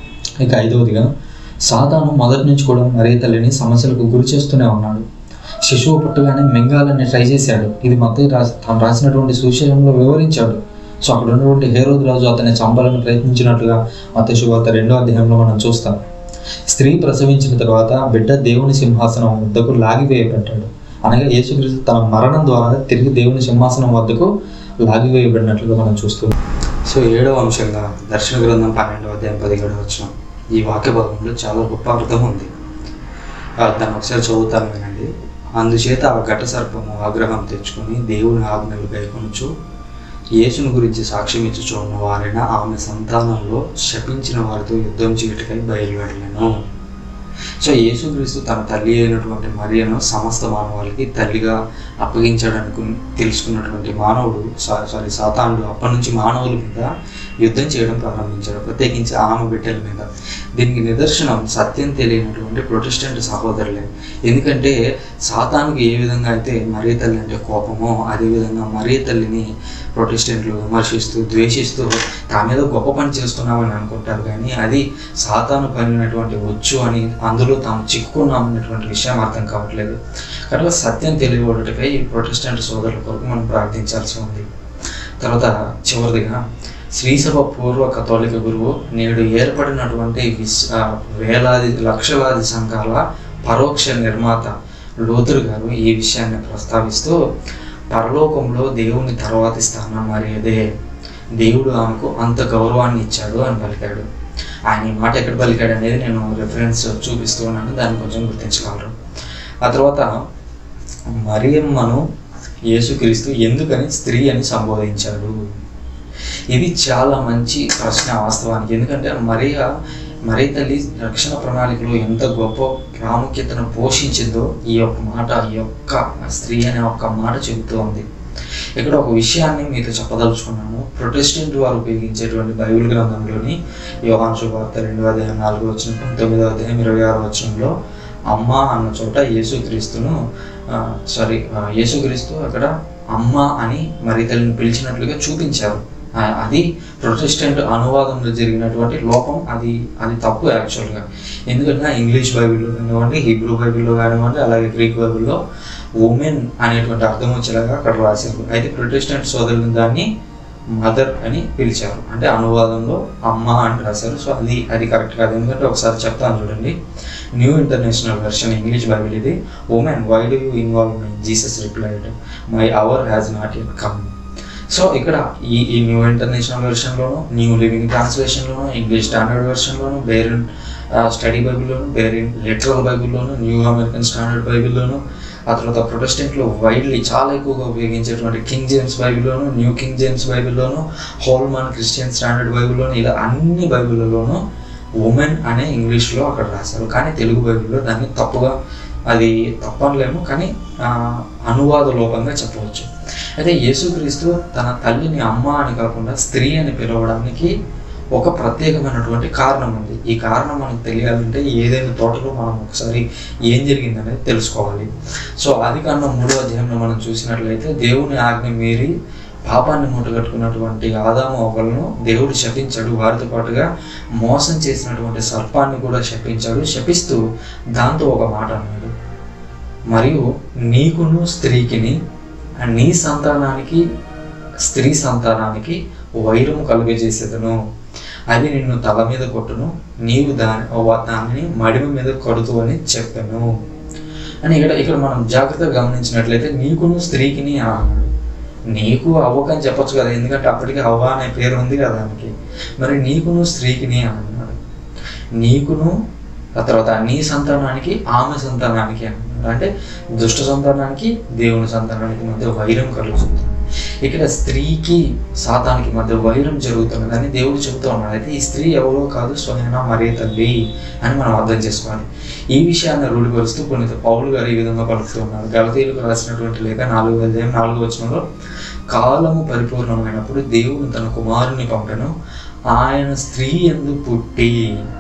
ఇక ఐదవదిగా, సాతాను మొదటి నుంచి కూడా మరియ తల్లిని సమస్యలకు గురి చేస్తూనే ఉన్నాడు. శిశువు పుట్టగానే మింగాలని ట్రై చేశాడు. ఇది మత్తయి రాసి తాను రాసినటువంటి సువిశేషంలో వివరించాడు. సో అక్కడ ఉన్నటువంటి హేరోదు రాజు అతన్ని చంపాలని ప్రయత్నించినట్లుగా మత్తయి శుభవార్త రెండో అధ్యాయంలో మనం చూస్తాం. స్త్రీ ప్రసవించిన తర్వాత బిడ్డ దేవుని సింహాసనం వద్దకు లాగివేయబడ్డాడు. అనగా యేసుక్రీస్తు తన మరణం ద్వారా తిరిగి దేవుని సింహాసనం వద్దకు లాగివేయబడినట్లుగా మనం చూస్తాం. సో ఏడవ అంశంగా దర్శన గ్రంథం పన్నెండవ అధ్యాయం పదిహేడవ వచనం. ఈ వాక్య భాగంలో చాలా గొప్ప అర్థం ఉంది. దాన్ని ఒకసారి చదువుతాను వినండి. అందుచేత ఆ ఘట సర్పము ఆగ్రహం తెచ్చుకొని దేవుని ఆజ్ఞలు గైకొనుచు యేసును గురించి సాక్ష్యం ఇచ్చుచున్న వారైన ఆమె సంతానంలో శపించిన వారితో యుద్ధం చేయటకై బయలువెళ్ళాను. సో యేసుక్రీస్తు తన తల్లి అయినటువంటి మరియను సమస్త మానవాళికి తల్లిగా అప్పగించడానికి తెలుసుకున్నటువంటి మానవుడు సారీ సాతానుడు అప్పటి నుంచి మానవుల మీద యుద్ధం చేయడం ప్రారంభించాడు, ప్రత్యేకించి ఆమె బిడ్డల మీద. దీనికి నిదర్శనం సత్యం తెలియనటువంటి ప్రొటెస్టెంట్ సహోదరులే. ఎందుకంటే సాతానుకు ఏ విధంగా అయితే మరియ తల్లి అంటే కోపమో, అదేవిధంగా మరియ తల్లిని ప్రొటెస్టెంట్లు విమర్శిస్తూ ద్వేషిస్తూ తా మీద గొప్ప పని చేస్తున్నామని అనుకుంటారు. కానీ అది సాతాను పనినటువంటి వచ్చు అని, అందులో తాము చిక్కుకున్నామన్నటువంటి విషయం అర్థం కావట్లేదు. కనుక సత్యం తెలియబడుటకై ఈ ప్రొటెస్టెంట్ సోదరుల కొరకు మనం ప్రార్థించాల్సి ఉంది. తర్వాత చివరిదిగా శ్రీసభ పూర్వ కథోలిక గురువు, నేడు ఏర్పడినటువంటి విశ్ వేలాది లక్షలాది సంఘాల పరోక్ష నిర్మాత లూథర్ గారు ఈ విషయాన్ని ప్రస్తావిస్తూ, పరలోకంలో దేవుని తర్వాతి స్థానం మరేదే, దేవుడు ఆమెకు అంత గౌరవాన్ని ఇచ్చాడు అని పలికాడు. ఆయన ఈ మాట ఎక్కడ పలికాడు అనేది నేను రెఫరెన్స్ చూపిస్తూ ఉన్నాను, దాన్ని కొంచెం గుర్తించగలరు. ఆ తర్వాత మరియమ్మను యేసుక్రీస్తు ఎందుకని స్త్రీ అని సంబోధించాడు? ఇది చాలా మంచి ప్రశ్న వాస్తవానికి. ఎందుకంటే మరియ మరియ తల్లి రక్షణ ప్రణాళికలో ఎంత గొప్ప ప్రాముఖ్యతను పోషించిందో ఈ యొక్క మాట, ఈ యొక్క స్త్రీ అనే ఒక్క మాట చెబుతూ ఉంది. ఇక్కడ ఒక విషయాన్ని మీతో చెప్పదలుచుకున్నాను. ప్రొటెస్టెంట్ వారు ఉపయోగించేటువంటి బైబిల్ గ్రంథంలోని యోహాను శుభవార్త రెండవ అధ్యాయం నాలుగో వచనం, పంతొమ్మిదవ అధ్యాయం ఇరవై ఆరు వచనంలో అమ్మ అన్న చోట యేసుక్రీస్తును సారీ యేసుక్రీస్తు అక్కడ అమ్మ అని మరియ తల్లిని పిలిచినట్లుగా చూపించారు. అది ప్రొటెస్టెంట్ అనువాదంలో జరిగినటువంటి లోపం. అది అది తప్పు యాక్చువల్గా. ఎందుకంటే ఇంగ్లీష్ బైబిల్లో కానివ్వండి, హీబ్రూ బైబిల్లో కానివ్వండి, అలాగే గ్రీక్ బైబిల్లో ఉమెన్ అనేటువంటి అర్థం వచ్చేలాగా అక్కడ రాశారు. అయితే ప్రొటెస్టెంట్ సోదరులు దాన్ని మదర్ అని పిలిచారు, అంటే అనువాదంలో అమ్మ అని రాశారు. సో అది అది కరెక్ట్ కాదు. ఎందుకంటే ఒకసారి చెప్తాను చూడండి. New International Version English Bible ఇది. Woman why do you involve me, Jesus replied my hour has not yet come. So ఇక్కడ ఈ ఈ న్యూ ఇంటర్నేషనల్ వెర్షన్లోను, న్యూ లివింగ్ ట్రాన్స్లేషన్లోను, ఇంగ్లీష్ స్టాండర్డ్ వెర్షన్లోను, బేరిన్ స్టడీ బైబిల్లోను, బేరిన్ లిటరల్ బైబిల్లోను, న్యూ అమెరికన్ స్టాండర్డ్ బైబిల్లోను, ఆ తర్వాత ప్రొటెస్టెంట్లో వైడ్లీ చాలా ఎక్కువగా ఉపయోగించేటువంటి కింగ్ జేమ్స్ బైబిల్లోను, న్యూ కింగ్ జేమ్స్ బైబిల్లోను, హోల్మాన్ క్రిస్టియన్ స్టాండర్డ్ బైబిల్లోను, ఇలా అన్ని బైబిల్లోనూ ఉమెన్ అనే ఇంగ్లీష్లో అక్కడ రాశారు. కానీ తెలుగు బైబిల్లో దాన్ని తప్పుగా, అది తప్పనలేము కానీ అనువాద లోపంగా చెప్పవచ్చు. అయితే యేసుక్రీస్తు తన తల్లిని అమ్మ అని కాకుండా స్త్రీ అని పిలవడానికి ఒక ప్రత్యేకమైనటువంటి కారణం ఉంది. ఈ కారణం మనకు తెలియాలంటే ఏదైనా తోటలో మనం ఒకసారి ఏం జరిగిందనేది తెలుసుకోవాలి. సో ఆదికాండం మూడో అధ్యాయంలో మనం చూసినట్లయితే దేవుని ఆజ్ఞ మీరి పాపాన్ని మూటగట్టుకున్నటువంటి ఆదాము అవ్వలను దేవుడు శపించాడు. వారితో పాటుగా మోసం చేసినటువంటి సర్పాన్ని కూడా శపించాడు. శపిస్తూ దాంతో ఒక మాట అన్నాడు, మరియు నీకును స్త్రీకిని, నీ సంతానానికి స్త్రీ సంతానానికి వైరము కలుగజేసేదను, అది నిన్ను తల మీద కొట్టును, నీవు దాని దానిని మడిమ మీద కొడుతు అని చెప్పాను అని ఇక్కడ ఇక్కడ మనం జాగ్రత్తగా గమనించినట్లయితే నీకును స్త్రీకిని అన్నాడు. నీకు అవ్వకని చెప్పొచ్చు కదా, ఎందుకంటే అప్పటికి అవ్వ అనే పేరు ఉంది కదా దానికి. మరి నీకును స్త్రీకిని అన్నాడు. నీకును ఆ తర్వాత నీ సంతానానికి ఆమె సంతానానికి అన్నాడు. అంటే దుష్ట సంతానానికి దేవుని సంతానానికి మధ్య వైరం కలుగుతుంది. ఇక్కడ స్త్రీకి సాతానికి మధ్య వైరం జరుగుతున్నదని దేవుడు చెబుతూ ఉన్నాడు. అయితే ఈ స్త్రీ ఎవరో కాదు, స్వయంగా మరియ తల్లి అని మనం అర్థం చేసుకోవాలి. ఈ విషయాన్ని రూఢిపరుస్తూ కొన్ని పౌలు గారు ఈ విధంగా పలుకుతూ ఉన్నారు. గలతీయులకు రాసినటువంటి లేఖ నాలుగో అధ్యాయం నాలుగో వచనంలో, కాలము పరిపూర్ణమైనప్పుడు దేవుడు తన కుమారుని పంపెను, ఆయన స్త్రీ యందు పుట్టి.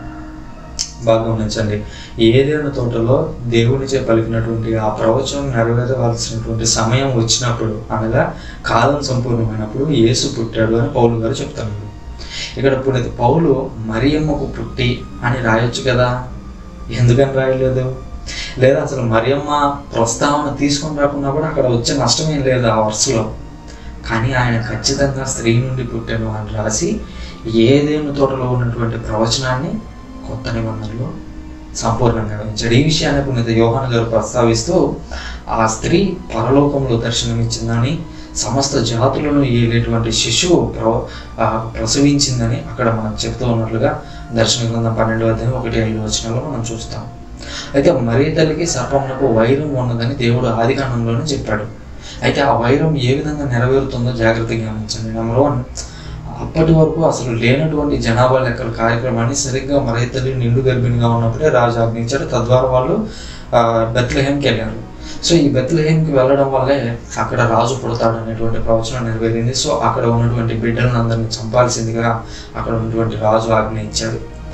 బాగా గమనించండి, ఏదైనా తోటలో దేవునిచే పలికినటువంటి ఆ ప్రవచనం నెరవేరవలసినటువంటి సమయం వచ్చినప్పుడు, అనగా కాలం సంపూర్ణమైనప్పుడు యేసు పుట్టాడు అని పౌలు గారు చెప్తున్నారు. ఇక్కడ పునీత పౌలు మరియమ్మకు పుట్టి అని రాయొచ్చు కదా, ఎందుకని రాయలేదు? లేదా అసలు మరియమ్మ ప్రస్తావన తీసుకొని రాకుండా కూడా అక్కడ వచ్చే నష్టమేం లేదు ఆ వర్షలో. కానీ ఆయన ఖచ్చితంగా స్త్రీ నుండి పుట్టాను అని రాసి ఏదైనా తోటలో ఉన్నటువంటి ప్రవచనాన్ని కొత్త నిబంధనలో సంపూర్ణంగా గమనించాడు. ఈ విషయాన్ని పునీత యోహాను గారు ప్రస్తావిస్తూ ఆ స్త్రీ పరలోకంలో దర్శనమిచ్చిందని, సమస్త జాతులను ఏలేటువంటి శిశువు ప్ర ప్రసవించిందని అక్కడ మనం చెప్తూ ఉన్నట్లుగా దర్శన గ్రంథం పన్నెండవ అధ్యాయం ఒకటి ఐదు వచనాల్లో మనం చూస్తాం. అయితే మరియ తల్లికి సర్పమునకు వైరం ఉన్నదని దేవుడు ఆదికాండంలోనే చెప్పాడు. అయితే ఆ వైరం ఏ విధంగా నెరవేరుతుందో జాగ్రత్తగా గమనించండి. నెంబర్ వన్, అప్పటి వరకు అసలు లేనటువంటి జనాభా లెక్కల కార్యక్రమాన్ని సరిగ్గా మరియ తల్లి నిండు గర్భిణిగా ఉన్నప్పుడే రాజు ఆజ్ఞించాడు. తద్వారా వాళ్ళు బెత్లెహేంకి వెళ్ళారు. సో ఈ బెత్లెహేంకి వెళ్ళడం వల్లే అక్కడ రాజు పుడతాడు అనేటువంటి ప్రవచనం నెరవేరింది. సో అక్కడ ఉన్నటువంటి బిడ్డలను అందరినీ చంపాల్సిందిగా అక్కడ ఉన్నటువంటి రాజు ఆజ్ఞ ఇచ్చాడు.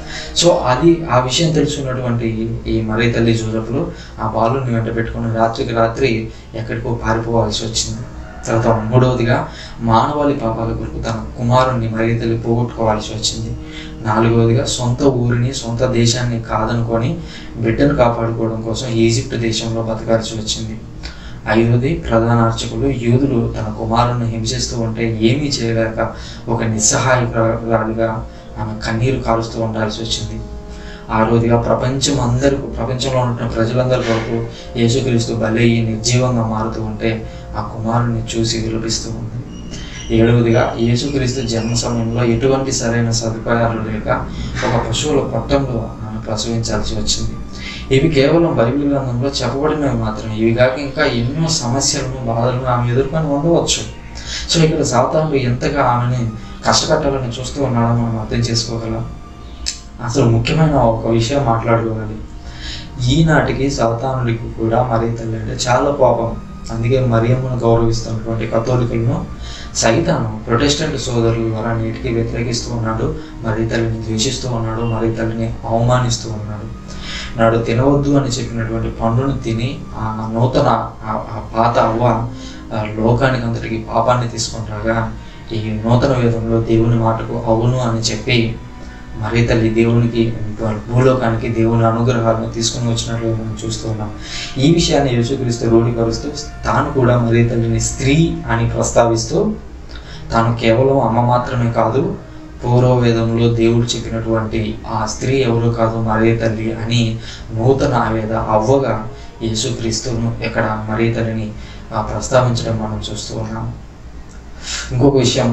సో అది ఆ విషయం తెలుసుకున్నటువంటి ఈ మరియ తల్లి జోసెఫ్లు ఆ బాలుని వెంట పెట్టుకుని రాత్రికి రాత్రి ఎక్కడికో పారిపోవాల్సి వచ్చింది. తర్వాత మూడవదిగా మానవాళి పాపాల కొరకు తన కుమారుణ్ణి మరియ తల్లి పోగొట్టుకోవాల్సి వచ్చింది. నాలుగవదిగా సొంత ఊరిని సొంత దేశాన్ని కాదనుకొని బిడ్డను కాపాడుకోవడం కోసం ఈజిప్ట్ దేశంలో బతకాల్సి వచ్చింది. ఐదవది ప్రధాన అర్చకులు యూదులు తన కుమారుణ్ణి హింసిస్తూ ఉంటే ఏమీ చేయలేక ఒక నిస్సహాయకురాలుగా ఆమె కన్నీరు కారుస్తూ ఉండాల్సి వచ్చింది. ఆరోదిగా ప్రపంచం అందరూ ప్రపంచంలో ఉంటున్న ప్రజలందరి కొరకు యేసుక్రీస్తు బలయ్యి నిర్జీవంగా మారుతూ ఉంటే ఆ కుమారుని చూసి విలపిస్తూ ఉంది. ఏడవదిగా యేసుక్రీస్తు జన్మ సమయంలో ఎటువంటి సరైన సదుపాయాలు లేక ఒక పశువుల పట్టంలో ఆమె ప్రసవించాల్సి వచ్చింది. ఇవి కేవలం బైబిల్ గ్రంథంలో చెప్పబడినవి మాత్రమే. ఇవి కాక ఇంకా ఎన్నో సమస్యలను బాధలను ఆమె ఎదుర్కొని ఉండవచ్చు. సో ఇక్కడ సాతానుడు ఎంతగా ఆమెని కష్టపెట్టాలని చూస్తూ ఉన్నాడో మనం అర్థం చేసుకోగలం. అసలు ముఖ్యమైన ఒక విషయం మాట్లాడుకోవాలి. ఈనాటికి సాతానుడికి కూడా మరియ తల్లి అంటే చాలా కోపం. అందుకే మరియమ్మను గౌరవిస్తున్నటువంటి కథోలికులను సైతాను ప్రొటెస్టెంట్ సోదరుల ద్వారా నీటికి వ్యతిరేకిస్తూ ఉన్నాడు, మరియ తల్లిని ద్వేషిస్తూ ఉన్నాడు, మరియ తల్లిని అవమానిస్తూ ఉన్నాడు. నాడు తినవద్దు అని చెప్పినటువంటి పండును తిని ఆ నూతన ఆ పాత అవ్వ లోకానికి అంతటికి పాపాన్ని తీసుకుంటాగా ఈ నూతన వేదంలో దేవుని మాటకు అవును అని చెప్పి మరియ తల్లి దేవునికి భూలోకానికి దేవుని అనుగ్రహాలను తీసుకుని వచ్చినట్లు మనం చూస్తూ ఉన్నాం. ఈ విషయాన్ని యేసుక్రీస్తు రూఢీకరుస్తూ తాను కూడా మరియ తల్లిని స్త్రీ అని ప్రస్తావిస్తూ తాను కేవలం అమ్మ మాత్రమే కాదు, పూర్వవేదంలో దేవుడు చెప్పినటువంటి ఆ స్త్రీ ఎవరో కాదు మరియ తల్లి అని నూతన వేద అవ్వగా యేసుక్రీస్తును ఇక్కడ మరియ తల్లిని ప్రస్తావించడం మనం చూస్తూ ఉన్నాం. ఇంకొక విషయం,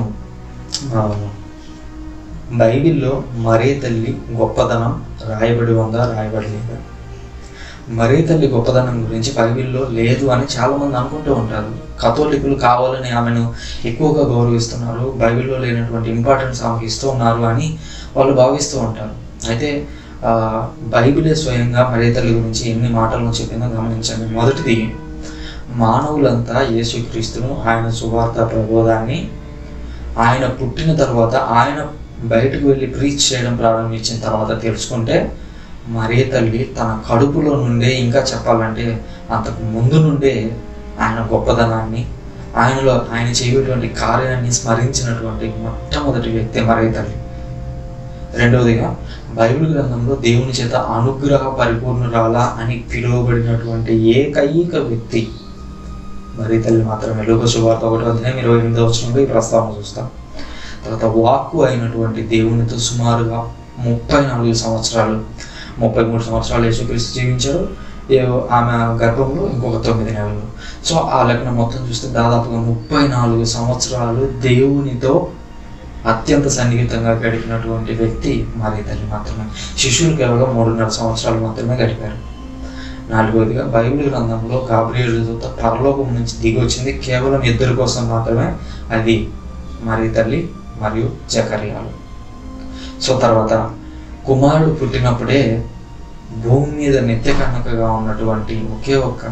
బైబిల్లో మరియ తల్లి గొప్పదనం రాయబడి ఉందా రాయబడలేదా? మరియ తల్లి గొప్పదనం గురించి బైబిల్లో లేదు అని చాలామంది అనుకుంటూ ఉంటారు. కథోలికులు కావాలని ఆమెను ఎక్కువగా గౌరవిస్తున్నారు, బైబిల్లో లేనటువంటి ఇంపార్టెన్స్ ఆమెకు ఇస్తూ ఉన్నారు అని వాళ్ళు భావిస్తూ ఉంటారు. అయితే బైబిలే స్వయంగా మరియ తల్లి గురించి ఎన్ని మాటలను చెప్పిందో గమనించండి. మొదటిది, మానవులంతా యేసుక్రీస్తును ఆయన సువార్త ప్రబోధాన్ని ఆయన పుట్టిన తర్వాత ఆయన బయటకు వెళ్ళి ప్రీచ్ చేయడం ప్రారంభించిన తర్వాత తెలుసుకుంటే మరియ తల్లి తన కడుపులో నుండే, ఇంకా చెప్పాలంటే అంతకు ముందు నుండే ఆయన గొప్పదనాన్ని ఆయనలో ఆయన చేయటువంటి కార్యాన్ని స్మరించినటువంటి మొట్టమొదటి వ్యక్తి మరియ తల్లి. రెండవదిగా, బైబిల్ గ్రంథంలో దేవుని చేత అనుగ్రహ పరిపూర్ణురాల అని పిలువబడినటువంటి ఏకైక వ్యక్తి మరియ తల్లి మాత్రమే. లూకా సువార్త ఒకటో అధ్యాయం ఇరవై ఎనిమిదవ వచనంలో ఈ ప్రస్తావన చూస్తాం. తర్వాత వాక్కు అయినటువంటి దేవునితో సుమారుగా ముప్పై నాలుగు సంవత్సరాలు ముప్పై మూడు సంవత్సరాలు యేసుక్రీస్తు జీవించాడు. ఆమె గర్భంలో ఇంకొక తొమ్మిది నెలలు. సో ఆ లెక్కన మొత్తం చూస్తే దాదాపుగా ముప్పై నాలుగు సంవత్సరాలు దేవునితో అత్యంత సన్నిహితంగా గడిపినటువంటి వ్యక్తి మరియ తల్లి మాత్రమే. శిష్యులు కేవలం మూడున్నర సంవత్సరాలు మాత్రమే గడిపారు. నాలుగవదిగా, బైబిల్ గ్రంథంలో గాబ్రియేలు దూత పరలోకం నుంచి దిగి వచ్చింది కేవలం ఇద్దరి కోసం మాత్రమే, అది మరియ తల్లి మరియు జకర్యాలు. సో తర్వాత కుమారుడు పుట్టినప్పుడే భూమి మీద నిత్య కన్యకగా ఉన్నటువంటి ఒకే ఒక్క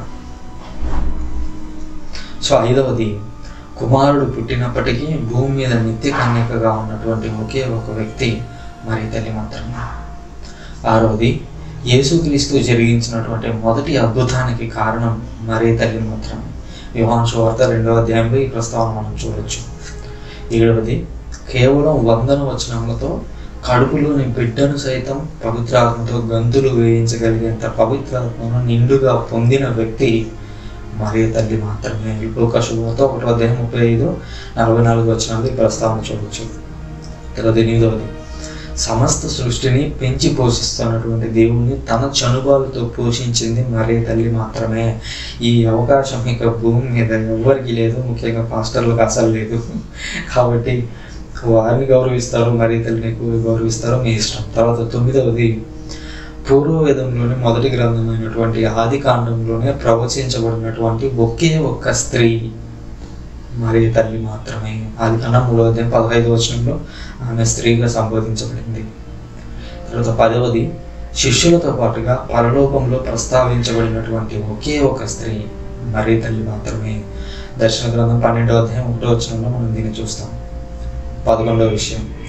సో ఐదవది, కుమారుడు పుట్టినప్పటికీ భూమి మీద నిత్య కన్యకగా ఉన్నటువంటి ఒకే ఒక వ్యక్తి మరియ తల్లి మాత్రమే. ఆరవది, యేసుక్రీస్తు జరిగించినటువంటి మొదటి అద్భుతానికి కారణం మరియ తల్లి మాత్రమే. యోహాను సువార్త రెండవ అధ్యాయంలో ఈ ప్రస్తావన మనం చూడొచ్చు. ఏడవది, కేవలం వందన వచనములతో కడుపులోని బిడ్డను సైతం పవిత్రాత్మతో గంతులు వేయించగలిగేంత పవిత్రాత్మను నిండుగా పొందిన వ్యక్తి మరియ తల్లి మాత్రమే. లూకా సువార్త ఒకటో అధ్యాయం ముప్పై ఐదు నలభై నాలుగు వచనాలు ఈ ప్రస్తావన చూడవచ్చు. తర్వాత ఎనిమిదవది, సమస్త సృష్టిని పెంచి పోషిస్తున్నటువంటి దేవుణ్ణి తన చనుబాలతో పోషించింది మరియ తల్లి మాత్రమే. ఈ అవకాశం ఇక భూమి మీద ఎవరికి లేదు, ముఖ్యంగా పాస్టర్లకు అసలు లేదు. కాబట్టి వారిని గౌరవిస్తారు, మరియ తల్లిని ఎక్కువ గౌరవిస్తారు, మీ ఇష్టం. తర్వాత తొమ్మిదవది, పూర్వవేదంలోని మొదటి గ్రంథమైనటువంటి ఆది కాండంలోనే ప్రవచించబడినటువంటి ఒకే ఒక్క స్త్రీ మరియ తల్లి మాత్రమే. ఆది కాండం మూడవ అధ్యాయం పదహైదు వచనంలో ఆమె స్త్రీగా సంబోధించబడింది. తర్వాత పదవది, శిష్యులతో పాటుగా పరలోకంలో ప్రస్తావించబడినటువంటి ఒకే ఒక స్త్రీ మరియ తల్లి మాత్రమే. దర్శన గ్రంథం పన్నెండవ అధ్యాయం ఒకటో వచనంలో మనం దీన్ని చూస్తాం. పదకొండవ విషయం,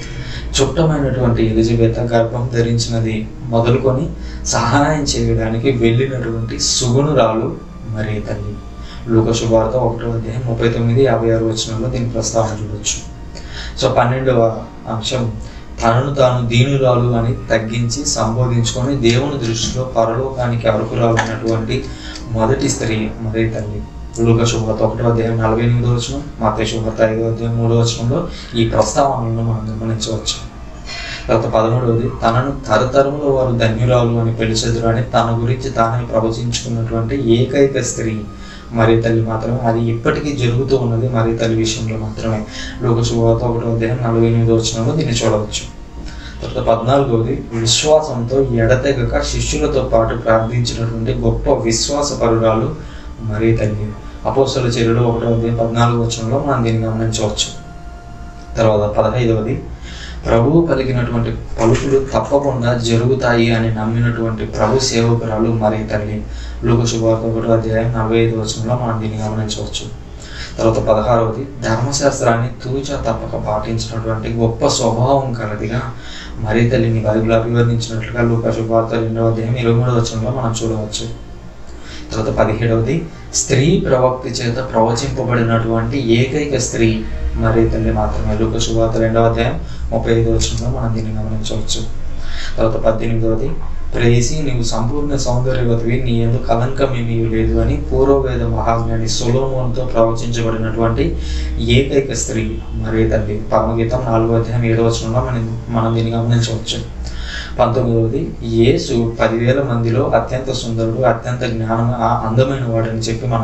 చుట్టమైనటువంటి ఎలిజబెత్ గర్భం ధరించినది మొదలుకొని సహాయం చేయడానికి వెళ్ళినటువంటి సుగుణురాలు మరియ తల్లి. లూకా శుభవార్త ఒకటో అధ్యాయం ముప్పై తొమ్మిది యాభై ఆరు వచనంలో దీని ప్రస్తావన చూడవచ్చు. సో పన్నెండవ అంశం, తనను తాను దీనురాలు అని తగ్గించి సంబోధించుకొని దేవుని దృష్టిలో పరలోకానికి అర్హురాలైనటువంటి మొదటి స్త్రీ మరియ తల్లి. లూకా శుభవార్త ఒకటో అధ్యాయం నలభై ఎనిమిదో వచనం, మత్తయి శుభవార్త ఐదో అధ్యాయం మూడో వచనంలో ఈ ప్రస్తావనలను మనం గమనించవచ్చు. తర్వాత పదమూడవది, తనను తరతరములో వారు ధన్యురాలు అని పిలిచెదరు అని తన గురించి తానే ప్రవచించుకున్నటువంటి ఏకైక స్త్రీ మరియ తల్లి మాత్రమే. అది ఇప్పటికీ జరుగుతూ ఉన్నది మరియ తల్లి విషయంలో మాత్రమే. లూకా శుభవార్త ఒకటో అధ్యాయం నలభై ఎనిమిదో వచనంలో దీన్ని చూడవచ్చు. తర్వాత పద్నాలుగవది, విశ్వాసంతో ఎడతెగక శిష్యులతో పాటు ప్రార్థించినటువంటి గొప్ప విశ్వాసపరురాలు మరియ తల్లి. అపోస్తలుల చర్యలు ఒకటో అధ్యాయం పద్నాలుగు వచనంలో మనం దీన్ని గమనించవచ్చు. తర్వాత పదహైదవది, ప్రభువు పలికినటువంటి పలుకులు తప్పకుండా జరుగుతాయి అని నమ్మినటువంటి ప్రభు సేవకురాలు మరియ తల్లి. లూకా శుభవార్త ఒకటో అధ్యాయం నలభై ఐదు వచనంలో మనం దీన్ని గమనించవచ్చు. తర్వాత పదహారవది, ధర్మశాస్త్రాన్ని తూచా తప్పక పాటించినటువంటి గొప్ప స్వభావం కలదిగా మరియ తల్లిని బైబిల్ అభివర్ణించినట్లుగా లూకా శుభవార్త రెండవ అధ్యాయం ఇరవై మూడవ వచనంలో మనం చూడవచ్చు. తర్వాత పదిహేడవది, స్త్రీ ప్రవక్తి చేత ప్రవచింపబడినటువంటి ఏకైక స్త్రీ మరియ తల్లి మాత్రమే. లూకా శుభవార్త రెండవ అధ్యాయం ముప్పై ఐదు వచనంలో మనం దీన్ని గమనించవచ్చు. తర్వాత పద్దెనిమిదవది, ప్రేసి నీవు సంపూర్ణ సౌందర్యవతివి, నీ యందు కలంకం ఏమీ లేదు అని పూర్వవేద మహాజ్ఞాని సొలొమోనుతో ప్రవచించబడినటువంటి ఏకైక స్త్రీ మరియ తల్లి. పరమగీతం నాలుగో అధ్యాయం ఏడవ వచనంలో మనం మనం దీన్ని గమనించవచ్చు. పంతొమ్మిదవది, యేసు పదివేల మందిలో అత్యంత సుందరుడు, అత్యంత జ్ఞానం అందమైన వాడని చెప్పి మనం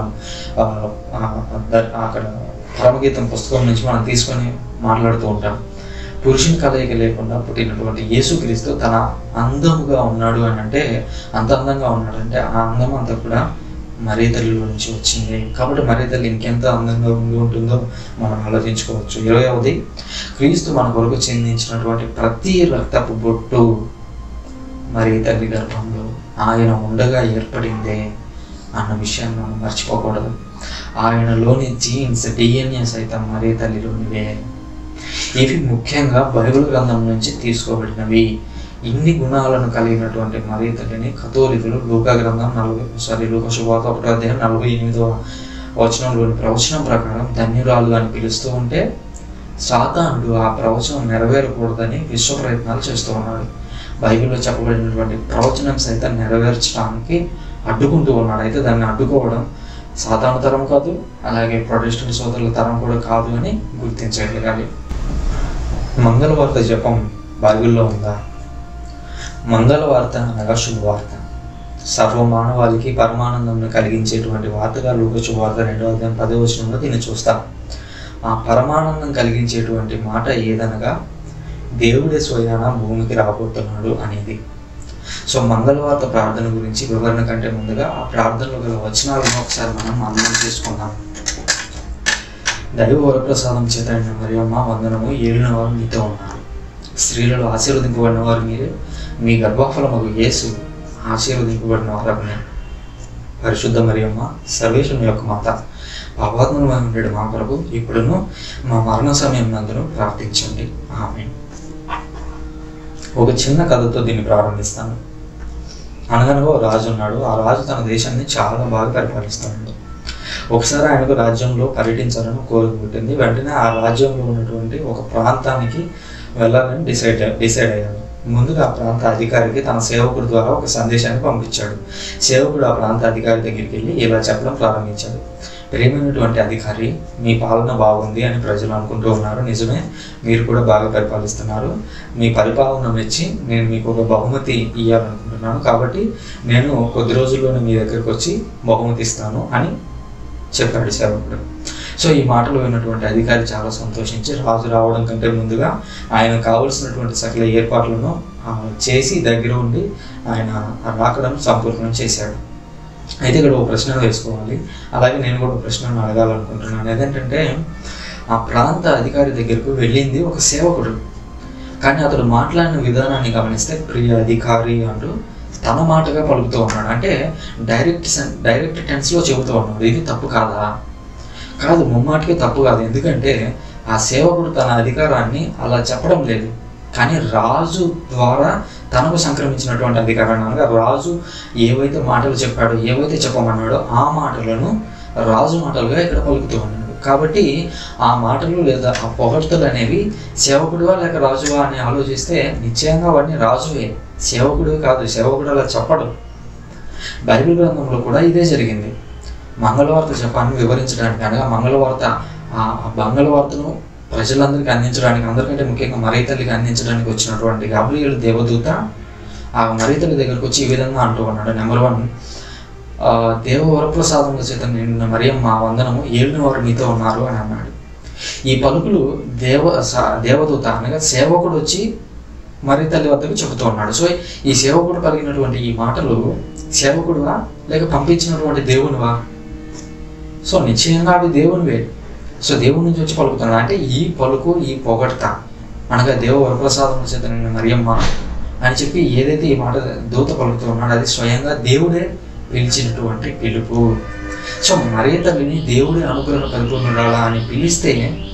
అక్కడ పరమగీతం పుస్తకం నుంచి మనం తీసుకొని మాట్లాడుతూ ఉంటాం. పురుషుని కలయిక లేకుండా పుట్టినటువంటి యేసుక్రీస్తు తన అందముగా ఉన్నాడు అని అంటే, అంత అందంగా ఉన్నాడు అంటే ఆ అందం అంతా కూడా మరియ తల్లిలో నుంచి వచ్చింది. కాబట్టి మరియ తల్లి ఇంకెంత అందంగా ఉండి ఉంటుందో మనం ఆలోచించుకోవచ్చు. ఇరవైవది, క్రీస్తు మన కొరకు చెందించినటువంటి ప్రతి రక్తపు బొట్టు మరియ తల్లి గర్భంలో ఆయన ఉండగా ఏర్పడిందే అన్న విషయాన్ని మనం మర్చిపోకూడదు. ఆయనలోని జీన్స్ డిఎన్ఏ సైతం మరియ తల్లిలోనివే. ఇవి ముఖ్యంగా బైబిల్ గ్రంథం నుంచి తీసుకోబడినవి. ఇన్ని గుణాలను కలిగినటువంటి మరియ తల్లిని కథోలికులు లూకా గ్రంథం నలభై సారీ లూకా శుభవార్త ఒకటో అధ్యాయం నలభై ఎనిమిదవ వచనంలోని ప్రవచనం ప్రకారం ధన్యురాలు అని పిలుస్తూ ఉంటే, సాతానుడు ఆ ప్రవచనం నెరవేరకూడదని విశ్వ ప్రయత్నాలు చేస్తూ ఉన్నాడు. బైబిల్లో చెప్పబడినటువంటి ప్రవచనం సైతం నెరవేర్చడానికి అడ్డుకుంటూ ఉన్నాడు. అయితే దాన్ని అడ్డుకోవడం సాధారణ తరం కాదు, అలాగే ప్రొటెస్టెంట్ సోదరుల తరం కూడా కాదు అని గుర్తించగలగాలి. మంగళవార్త జపం బైబిల్లో ఉందా? మంగళవార్త అనగా శుభవార్త, సర్వమానవాళికి పరమానందంను కలిగించేటువంటి వార్తగా లూకా శుభవార్త రెండవ అధ్యాయం పదవ వచనంలో దీన్ని చూస్తాం. ఆ పరమానందం కలిగించేటువంటి మాట ఏదనగా దేవుడే స్వయాన భూమికి రాబోతున్నాడు అనేది. సో మంగళవార్త ప్రార్థన గురించి వివరణ కంటే ముందుగా ఆ ప్రార్థనలో గల వచనాలను ఒకసారి మనం అర్థం చేసుకుందాం. దైవ వరప్రసాదం చేత మరియమ్మ వందనము, ఏలిన వారు మీతో ఉన్నారు, స్త్రీలలో ఆశీర్వదింపబడిన వారు మీరే, మీ గర్భఫలమగు యేసు ఆశీర్వదింపబడిన వారని. పరిశుద్ధ మరియమ్మ సర్వేశ్వరుని యొక్క మాత, పాపాత్ములమై ఉండేడు మా కొరకు ఇప్పుడును మా మరణ సమయం నందును ప్రార్థించండి. ఆమేన్. ఒక చిన్న కథతో దీన్ని ప్రారంభిస్తాను. అనగనగా ఒక రాజు ఉన్నాడు. ఆ రాజు తన దేశాన్ని చాలా బాగా పరిపాలిస్తున్నాడు. ఒకసారి ఆయనకు రాజ్యంలో పర్యటించాలని కోరిక పుట్టింది. వెంటనే ఆ రాజ్యంలో ఉన్నటువంటి ఒక ప్రాంతానికి వెళ్ళాలని డిసైడ్ డిసైడ్ అయ్యాడు. ముందుగా ఆ ప్రాంత అధికారికి తన సేవకుడి ద్వారా ఒక సందేశాన్ని పంపించాడు. సేవకుడు ఆ ప్రాంత అధికారి దగ్గరికి వెళ్ళి ఇలా చెప్పడం ప్రారంభించాడు. ప్రేమైనటువంటి అధికారి, మీ పాలన బాగుంది అని ప్రజలు అనుకుంటూ ఉన్నారు. నిజమే, మీరు కూడా బాగా పరిపాలిస్తున్నారు. మీ పరిపాలన మెచ్చి నేను మీకు ఒక బహుమతి ఇవ్వాలనుకుంటున్నాను. కాబట్టి నేను కొద్ది రోజుల్లోనే మీ దగ్గరికి వచ్చి బహుమతి ఇస్తాను అని చెప్పాడు సేవకుడు. సో ఈ మాటలు విన్నటువంటి అధికారి చాలా సంతోషించి రాజు రావడం కంటే ముందుగా ఆయన కావలసినటువంటి సకల ఏర్పాట్లను చేసి దగ్గర ఉండి ఆయన రాకడం సంపూర్ణం చేశాడు. అయితే ఇక్కడ ఒక ప్రశ్న వేసుకోవాలి, అలాగే నేను కూడా ఒక ప్రశ్నను అడగాలనుకుంటున్నాను. ఏదంటే, ఆ ప్రాంత అధికారి దగ్గరకు వెళ్ళింది ఒక సేవకుడు, కానీ అతడు మాట్లాడిన విధానాన్ని గమనిస్తే ప్రియ అధికారి అంటూ తన మాటగా పలుకుతూ ఉన్నాడు. అంటే డైరెక్ట్ డైరెక్ట్ టెన్స్లో చెబుతూ ఉన్నాడు. ఇది తప్పు కాదా? కాదు, ముమ్మాటికే తప్పు కాదు. ఎందుకంటే ఆ సేవకుడు తన అధికారాన్ని అలా చెప్పడం లేదు. కానీ రాజు ద్వారా తనకు సంక్రమించినటువంటి అధికారాన్ని, అనగా రాజు ఏవైతే మాటలు చెప్పాడో, ఏవైతే చెప్పమన్నాడో ఆ మాటలను రాజు మాటలుగా ఇక్కడ పలుకుతూ ఉన్నాడు. కాబట్టి ఆ మాటలు లేదా ఆ పొగడ్తలు అనేవి సేవకుడివా లేక రాజువా అని ఆలోచిస్తే నిశ్చయంగా వాడిని రాజువే, సేవకుడివి కాదు. సేవకుడు అలా చెప్పడు. బైబిల్ గ్రంథంలో కూడా ఇదే జరిగింది. మంగళవార్త జపాన్ని వివరించడానికి, అనగా మంగళవార్త ఆ మంగళవార్తను ప్రజలందరికీ అందించడానికి, అందరికంటే ముఖ్యంగా మరియ తల్లికి అందించడానికి వచ్చినటువంటి గాబ్రియేలు దేవదూత ఆ మరియ తల్లి దగ్గరకు వచ్చి ఈ విధంగా అంటూ ఉన్నాడు. నెంబర్ వన్, దేవ వరప్రసాదముల చేత నిండిన మరియమ్మ వందనము, ఏలిన వారు మీతో ఉన్నారు అని అన్నాడు. ఈ పలుకులు దేవ దేవదూత అనగా సేవకుడు వచ్చి మరియ తల్లి వద్దకు చెబుతూ ఉన్నాడు. సో ఈ సేవకుడు కలిగినటువంటి ఈ మాటలు సేవకుడువా లేక పంపించినటువంటి దేవునివా? సో నిశ్చయంగా అవి దేవునివే. సో దేవుని నుంచి వచ్చి పలుకుతున్నాడు. అంటే ఈ పలుకు, ఈ పొగడ్త, అనగా దేవ వరప్రసాదముల చేత నిండిన మరియమ్మ అని చెప్పి ఏదైతే ఈ మాట దూత పలుకుతూ ఉన్నాడో అది స్వయంగా దేవుడే పిలిచినటువంటి పిలుపు. సో మరియ తల్లిని దేవుడే అనుగ్రహ పరిపూర్ణురాలా అని పిలిస్తే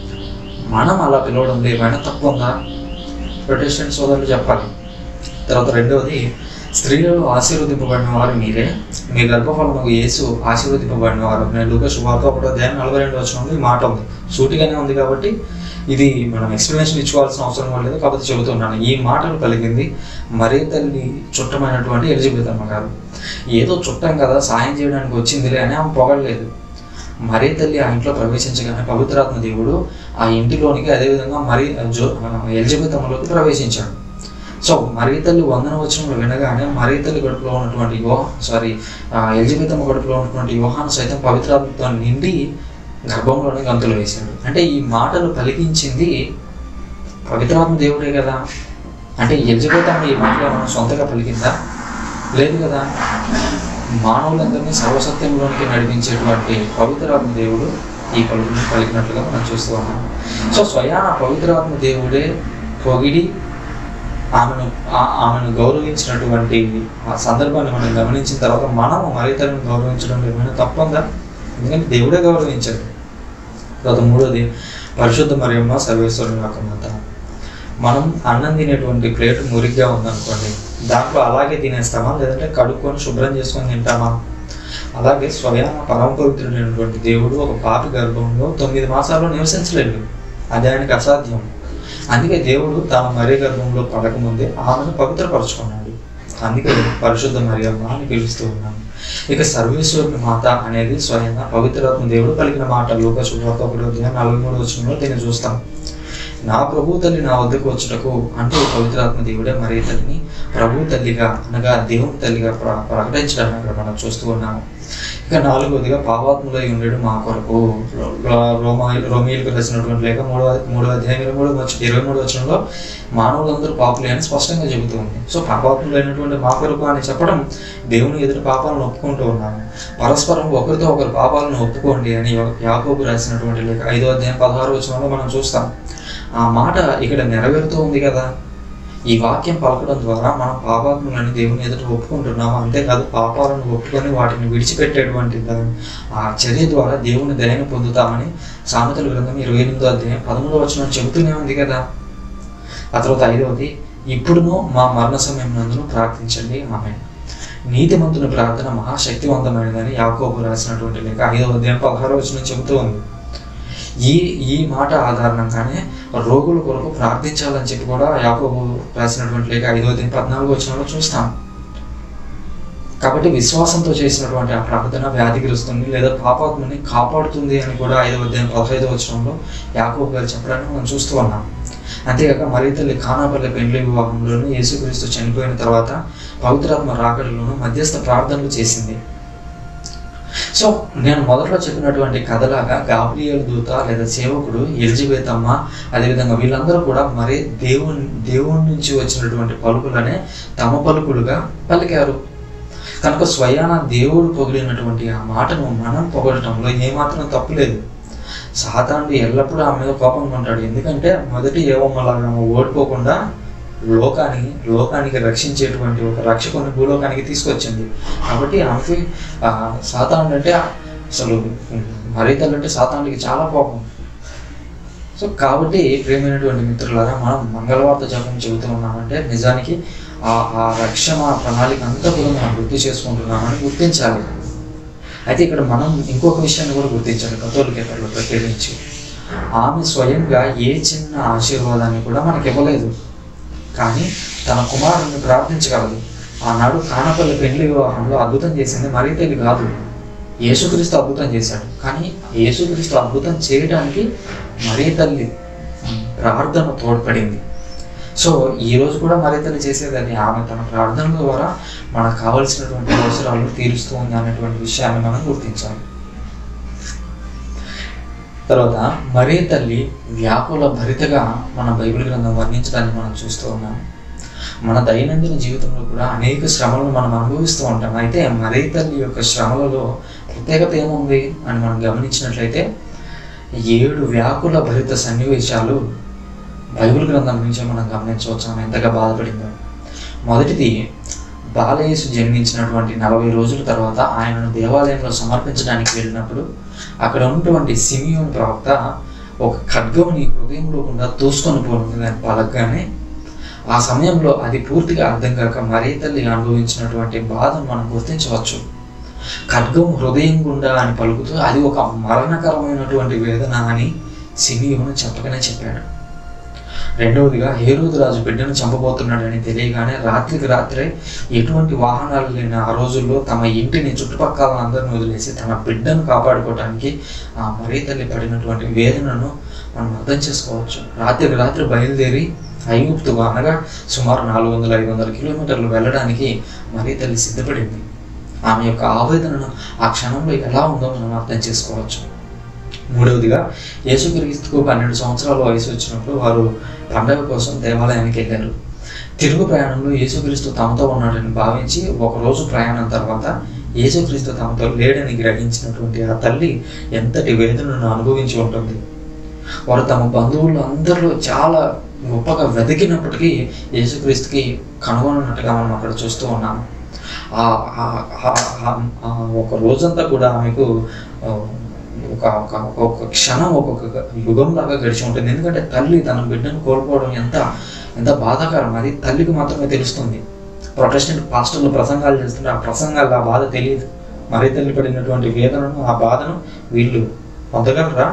మనం అలా పిలవడంలో ఏమైనా తప్పు ఉందా? ప్రొటెస్టెంట్ సోదరులు చెప్పాలి. తర్వాత రెండవది, స్త్రీలలో ఆశీర్వదింపబడిన వారు మీరే, మీ గర్భఫలము యేసు ఆశీర్వదింపబడిన వారు. నేను లూకా శుభవార్త ఒకటో అధ్యాయం నలభై రెండు వచనంలో ఈ మాట ఉంది. సూటిగానే ఉంది కాబట్టి ఇది మనం ఎక్స్ప్లెనేషన్ ఇచ్చుకోవాల్సిన అవసరం లేదు, కాబట్టి చెబుతున్నాను. ఈ మాటలు కలిగింది మరియ తల్లి చుట్టమైనటువంటి ఎలిజబెత్ అమ్మ గారు. ఏదో చుట్టం కదా, సాయం చేయడానికి వచ్చిందిలే అని ఆమె పొగడలేదు. మరియ తల్లి ఆ ఇంట్లో ప్రవేశించగానే పవిత్రాత్మ దేవుడు ఆ ఇంటిలోనికి, అదేవిధంగా మరి జో ఎలిజబెత్ అమ్మలోకి ప్రవేశించాడు. సో మరియ తల్లి వందన వచనంలో వినగానే మరియ తల్లి గడుపులో ఉన్నటువంటి యోహ సారీ ఎలిజబెత్ అమ్మ గడుపులో ఉన్నటువంటి యోహాను సైతం పవిత్రాత్మతో నిండి గర్భంలోనే గంతులు వేశాడు. అంటే ఈ మాటలు పలికించింది పవిత్రాత్మ దేవుడే కదా. అంటే ఎలిజబెత్ అమ్మ ఈ మాటలు మనం సొంతగా పలికిందా? లేదు కదా. మానవులందరినీ సర్వసత్యంలోనికి నడిపించేటువంటి పవిత్రాత్మ దేవుడు ఈ పలుకుని పలికినట్లుగా మనం చూస్తూ ఉన్నాం. సో స్వయాన పవిత్రాత్మ దేవుడే పొగిడి ఆమెను ఆమెను గౌరవించినటువంటి ఆ సందర్భాన్ని మనం గమనించిన తర్వాత మనము మరియ తల్లిని గౌరవించడం ఏమైనా తప్పుందా? ఎందుకంటే దేవుడే గౌరవించాడు. తర్వాత మూడోది, పరిశుద్ధ మరియమ్మ సర్వేశ్వరుని యొక్క మాత. మనం అన్నం తినేటువంటి ప్లేట్ మురిగ్గా ఉందనుకోండి, దాంట్లో అలాగే తినేస్తామా లేదంటే కడుక్కొని శుభ్రం చేసుకొని తింటామా? అలాగే స్వయాన పరమ పవిత్రుడైనటువంటి దేవుడు ఒక పాపి గర్భంలో తొమ్మిది మాసాల్లో నివసించలేడు. అది ఆయనకు అసాధ్యం. అందుకే దేవుడు తన మరియ గర్భంలో పడకముందే ఆమెను పవిత్రపరచుకున్నాడు. అందుకే పరిశుద్ధ మరియమ్మ అని పిలుస్తూ ఉన్నాను. ఇక సర్వేశ్వరుని మాత అనేది స్వయంగా పవిత్రాత్మ దేవుడు పలికిన మాట. లూకా శుభవార్త ఒకటో అధ్యాయం నలభై మూడు వచనంలో దీన్ని చూస్తాం. నా ప్రభు తల్లి నా వద్దకు వచ్చుటకు అంటూ పవిత్రాత్మ దేవుడే మరియ తల్లిని ప్రభు తల్లిగా, అనగా దేవుని తల్లిగా ప్ర ప్రకటించడానికి అక్కడ మనం చూస్తూ ఉన్నాము. ఇక నాలుగోదిగా, పాపాత్ములై ఉండేడు మా కొరకు. రోమా రోమిలకు రాసినటువంటి లేక మూడవ మూడవ అధ్యాయం ఇరవై మూడు ఇరవై మూడు వచనంలో మానవులందరూ పాపులే అని స్పష్టంగా చెబుతూ ఉంది. సో పాపాత్ములైనటువంటి మా కొరకు అని చెప్పడం దేవుని ఎదుటి పాపాలను ఒప్పుకుంటూ ఉన్నాము. పరస్పరం ఒకరితో ఒకరు పాపాలను ఒప్పుకోండి అని యాకోబు రాసినటువంటి లేక ఐదో అధ్యాయం పదహారు వచనంలో మనం చూస్తాం. ఆ మాట ఇక్కడ నెరవేరుతూ ఉంది కదా. ఈ వాక్యం పలకడం ద్వారా మనం పాపాత్ములని దేవుని ఎదుట ఒప్పుకుంటున్నాము. అంతేకాదు పాపాలను ఒప్పుకొని వాటిని విడిచిపెట్టేటువంటి ఆ చర్య ద్వారా దేవుని దయను పొందుతామని సామెతల గ్రంథం ఇరవై ఎనిమిదో అధ్యాయం పదమూడవ వచనం చెబుతూనే ఉంది కదా. ఆ తర్వాత ఐదవది, ఇప్పుడును మా మరణ సమయం నందును ప్రార్థించండి ఆమె. నీతిమంతుని ప్రార్థన మహాశక్తివంతమైనదని యాకోబు రాసినటువంటి లేక ఐదవ అధ్యాయం పదహారవ వచనం చెబుతూ ఉంది. ఈ ఈ మాట ఆధారంగానే రోగుల కొరకు ప్రార్థించాలని చెప్పి కూడా యాకోబు రాసినటువంటి లేక ఐదో అధ్యాయం పద్నాలుగు వచనంలో చూస్తాం. కాబట్టి విశ్వాసంతో చేసినటువంటి ఆ ప్రార్థన వ్యాధిగ్రస్తుని లేదా పాపాత్మని కాపాడుతుంది అని కూడా ఐదవ అధ్యాయం పదహైదవ వచనంలో యాకోబు గారు చెప్పడానికి మనం చూస్తూ ఉన్నాం. అంతేకాక మరియ తల్లి కానాపల్లె పెండ్లి వివాహంలోనూ యేసుక్రీస్తు చనిపోయిన తర్వాత పవిత్రాత్మ రాకడలోనూ మధ్యస్థ ప్రార్థనలు చేసింది. సో నేను మొదట్లో చెప్పినటువంటి కథలాగా గాబ్రియేలు దూత లేదా సేవకుడు, ఎలిజబెత్ అమ్మ, అదేవిధంగా వీళ్ళందరూ కూడా మరి దేవుని దేవుని నుంచి వచ్చినటువంటి పలుకులనే తమ పలుకులుగా పలికారు. కనుక స్వయాన దేవుడు పొగిడినటువంటి ఆ మాటను మనం పొగడటంలో ఏమాత్రం తప్పులేదు. సాతానుడు ఎల్లప్పుడూ ఆమె మీద కోపంగా ఉంటాడు. ఎందుకంటే మొదటి ఏవమ్మలాగా ఓడిపోకుండా లోకాన్ని లోకానికి రక్షించేటువంటి ఒక రక్షకుని భూలోకానికి తీసుకొచ్చింది. కాబట్టి ఆమెకి సాతానుడు అంటే అసలు మరియ తల్లి అంటే సాతానుడికి చాలా కోపం. సో సో కాబట్టి ప్రియమైనటువంటి మిత్రులారా, మనం మంగళవార్త జపం చెబుతూ ఉన్నామంటే నిజానికి ఆ ఆ రక్షణ ప్రణాళిక అంతా కూడా మనం గుర్తు చేసుకుంటున్నామని గుర్తించాలి. అయితే ఇక్కడ మనం ఇంకొక విషయాన్ని కూడా గుర్తించాలి. కథోలికేతరులు ప్రత్యేకించి ఆమె స్వయంగా ఏ చిన్న ఆశీర్వాదాన్ని కూడా మనకి ఇవ్వలేదు, కానీ తన కుమారుని ప్రార్థించగలదు. ఆనాడు కానాపల్లి పెళ్లి వివాహంలో అద్భుతం చేసింది మరియ తల్లి కాదు, యేసుక్రీస్తు అద్భుతం చేశాడు. కానీ యేసుక్రీస్తు అద్భుతం చేయడానికి మరియ తల్లి ప్రార్థన తోడ్పడింది. సో ఈరోజు కూడా మరియ తల్లి చేసేది అది, ఆమె తన ప్రార్థన ద్వారా మనకు కావలసినటువంటి అవసరాలు తీరుస్తూ ఉంది అనేటువంటి విషయాన్ని మనం గుర్తించాలి. తర్వాత మరియ తల్లి వ్యాకుల భరితగా మన బైబిల్ గ్రంథం వర్ణించడాన్ని మనం చూస్తూ ఉన్నాం. మన దైనందిన జీవితంలో కూడా అనేక శ్రమలను మనం అనుభవిస్తూ ఉంటాం. అయితే మరియ తల్లి యొక్క శ్రమలలో ప్రత్యేకత ఏముంది అని మనం గమనించినట్లయితే ఏడు వ్యాకుల భరిత సన్నివేశాలు బైబిల్ గ్రంథం నుంచి మనం గమనించవచ్చు ఆమె ఎంతగా బాధపడిందో. మొదటిది, బాలయేసు జన్మించినటువంటి నలభై రోజుల తర్వాత ఆయనను దేవాలయంలో సమర్పించడానికి వెళ్ళినప్పుడు అక్కడ ఉన్నటువంటి సిమియోను ప్రవక్త ఒక ఖడ్గముని హృదయంలో గుండా తోసుకొని పోతుంది దాన్ని పలకగానే, ఆ సమయంలో అది పూర్తిగా అర్థం కాక మరియ తల్లి అనుభవించినటువంటి బాధను మనం గుర్తించవచ్చు. ఖడ్గం హృదయం గుండా అని పలుకుతూ అది ఒక మరణకరమైనటువంటి వేదన అని సిమియోను చెప్పకనే చెప్పాడు. రెండవదిగా, హేరోదు రాజు బిడ్డను చంపబోతున్నాడని తెలియగానే రాత్రికి రాత్రే ఎటువంటి వాహనాలు లేని ఆ రోజుల్లో తమ ఇంటిని చుట్టుపక్కల అందరిని వదిలేసి తన బిడ్డను కాపాడుకోవడానికి ఆ మరియ తల్లి పడినటువంటి వేదనను మనం అర్థం చేసుకోవచ్చు. రాత్రికి రాత్రి బయలుదేరి ఐగుప్తు అనగా సుమారు నాలుగు వందల ఐదు వందల కిలోమీటర్లు వెళ్ళడానికి మరియ తల్లి సిద్ధపడింది. ఆమె యొక్క ఆవేదనను ఆ క్షణంలో ఎలా ఉందో మనం అర్థం చేసుకోవచ్చు. మూడవదిగా, యేసుక్రీస్తుకు పన్నెండు సంవత్సరాల వయసు వచ్చినప్పుడు వారు పండగ కోసం దేవాలయానికి వెళ్ళారు. తిరుగు ప్రయాణంలో యేసుక్రీస్తు తమతో ఉన్నాడని భావించి ఒకరోజు ప్రయాణం తర్వాత యేసుక్రీస్తు తమతో లేడని గ్రహించినటువంటి ఆ తల్లి ఎంతటి వేదనను అనుభవించి ఉంటుంది. వారు తమ బంధువులు అందరిలో చాలా గొప్పగా వెతికినప్పటికీ యేసుక్రీస్తుకి కనుగొన్నట్టుగా మనం అక్కడ చూస్తూ ఉన్నాము. ఒక రోజంతా కూడా ఆమెకు ఒక ఒక క్షణం ఒక్కొక్క యుగం లాగా గడిచి ఉంటుంది. ఎందుకంటే తల్లి తన బిడ్డను కోల్పోవడం ఎంత ఎంత బాధాకరం అది తల్లికి మాత్రమే తెలుస్తుంది. ప్రొటెస్టెంట్ పాస్టర్లు ప్రసంగాలు చేస్తుంటే ఆ ప్రసంగాలు ఆ బాధ తెలియదు. మరియ తల్లి పడినటువంటి వేదనను ఆ బాధను వీళ్ళు పొందగలరా?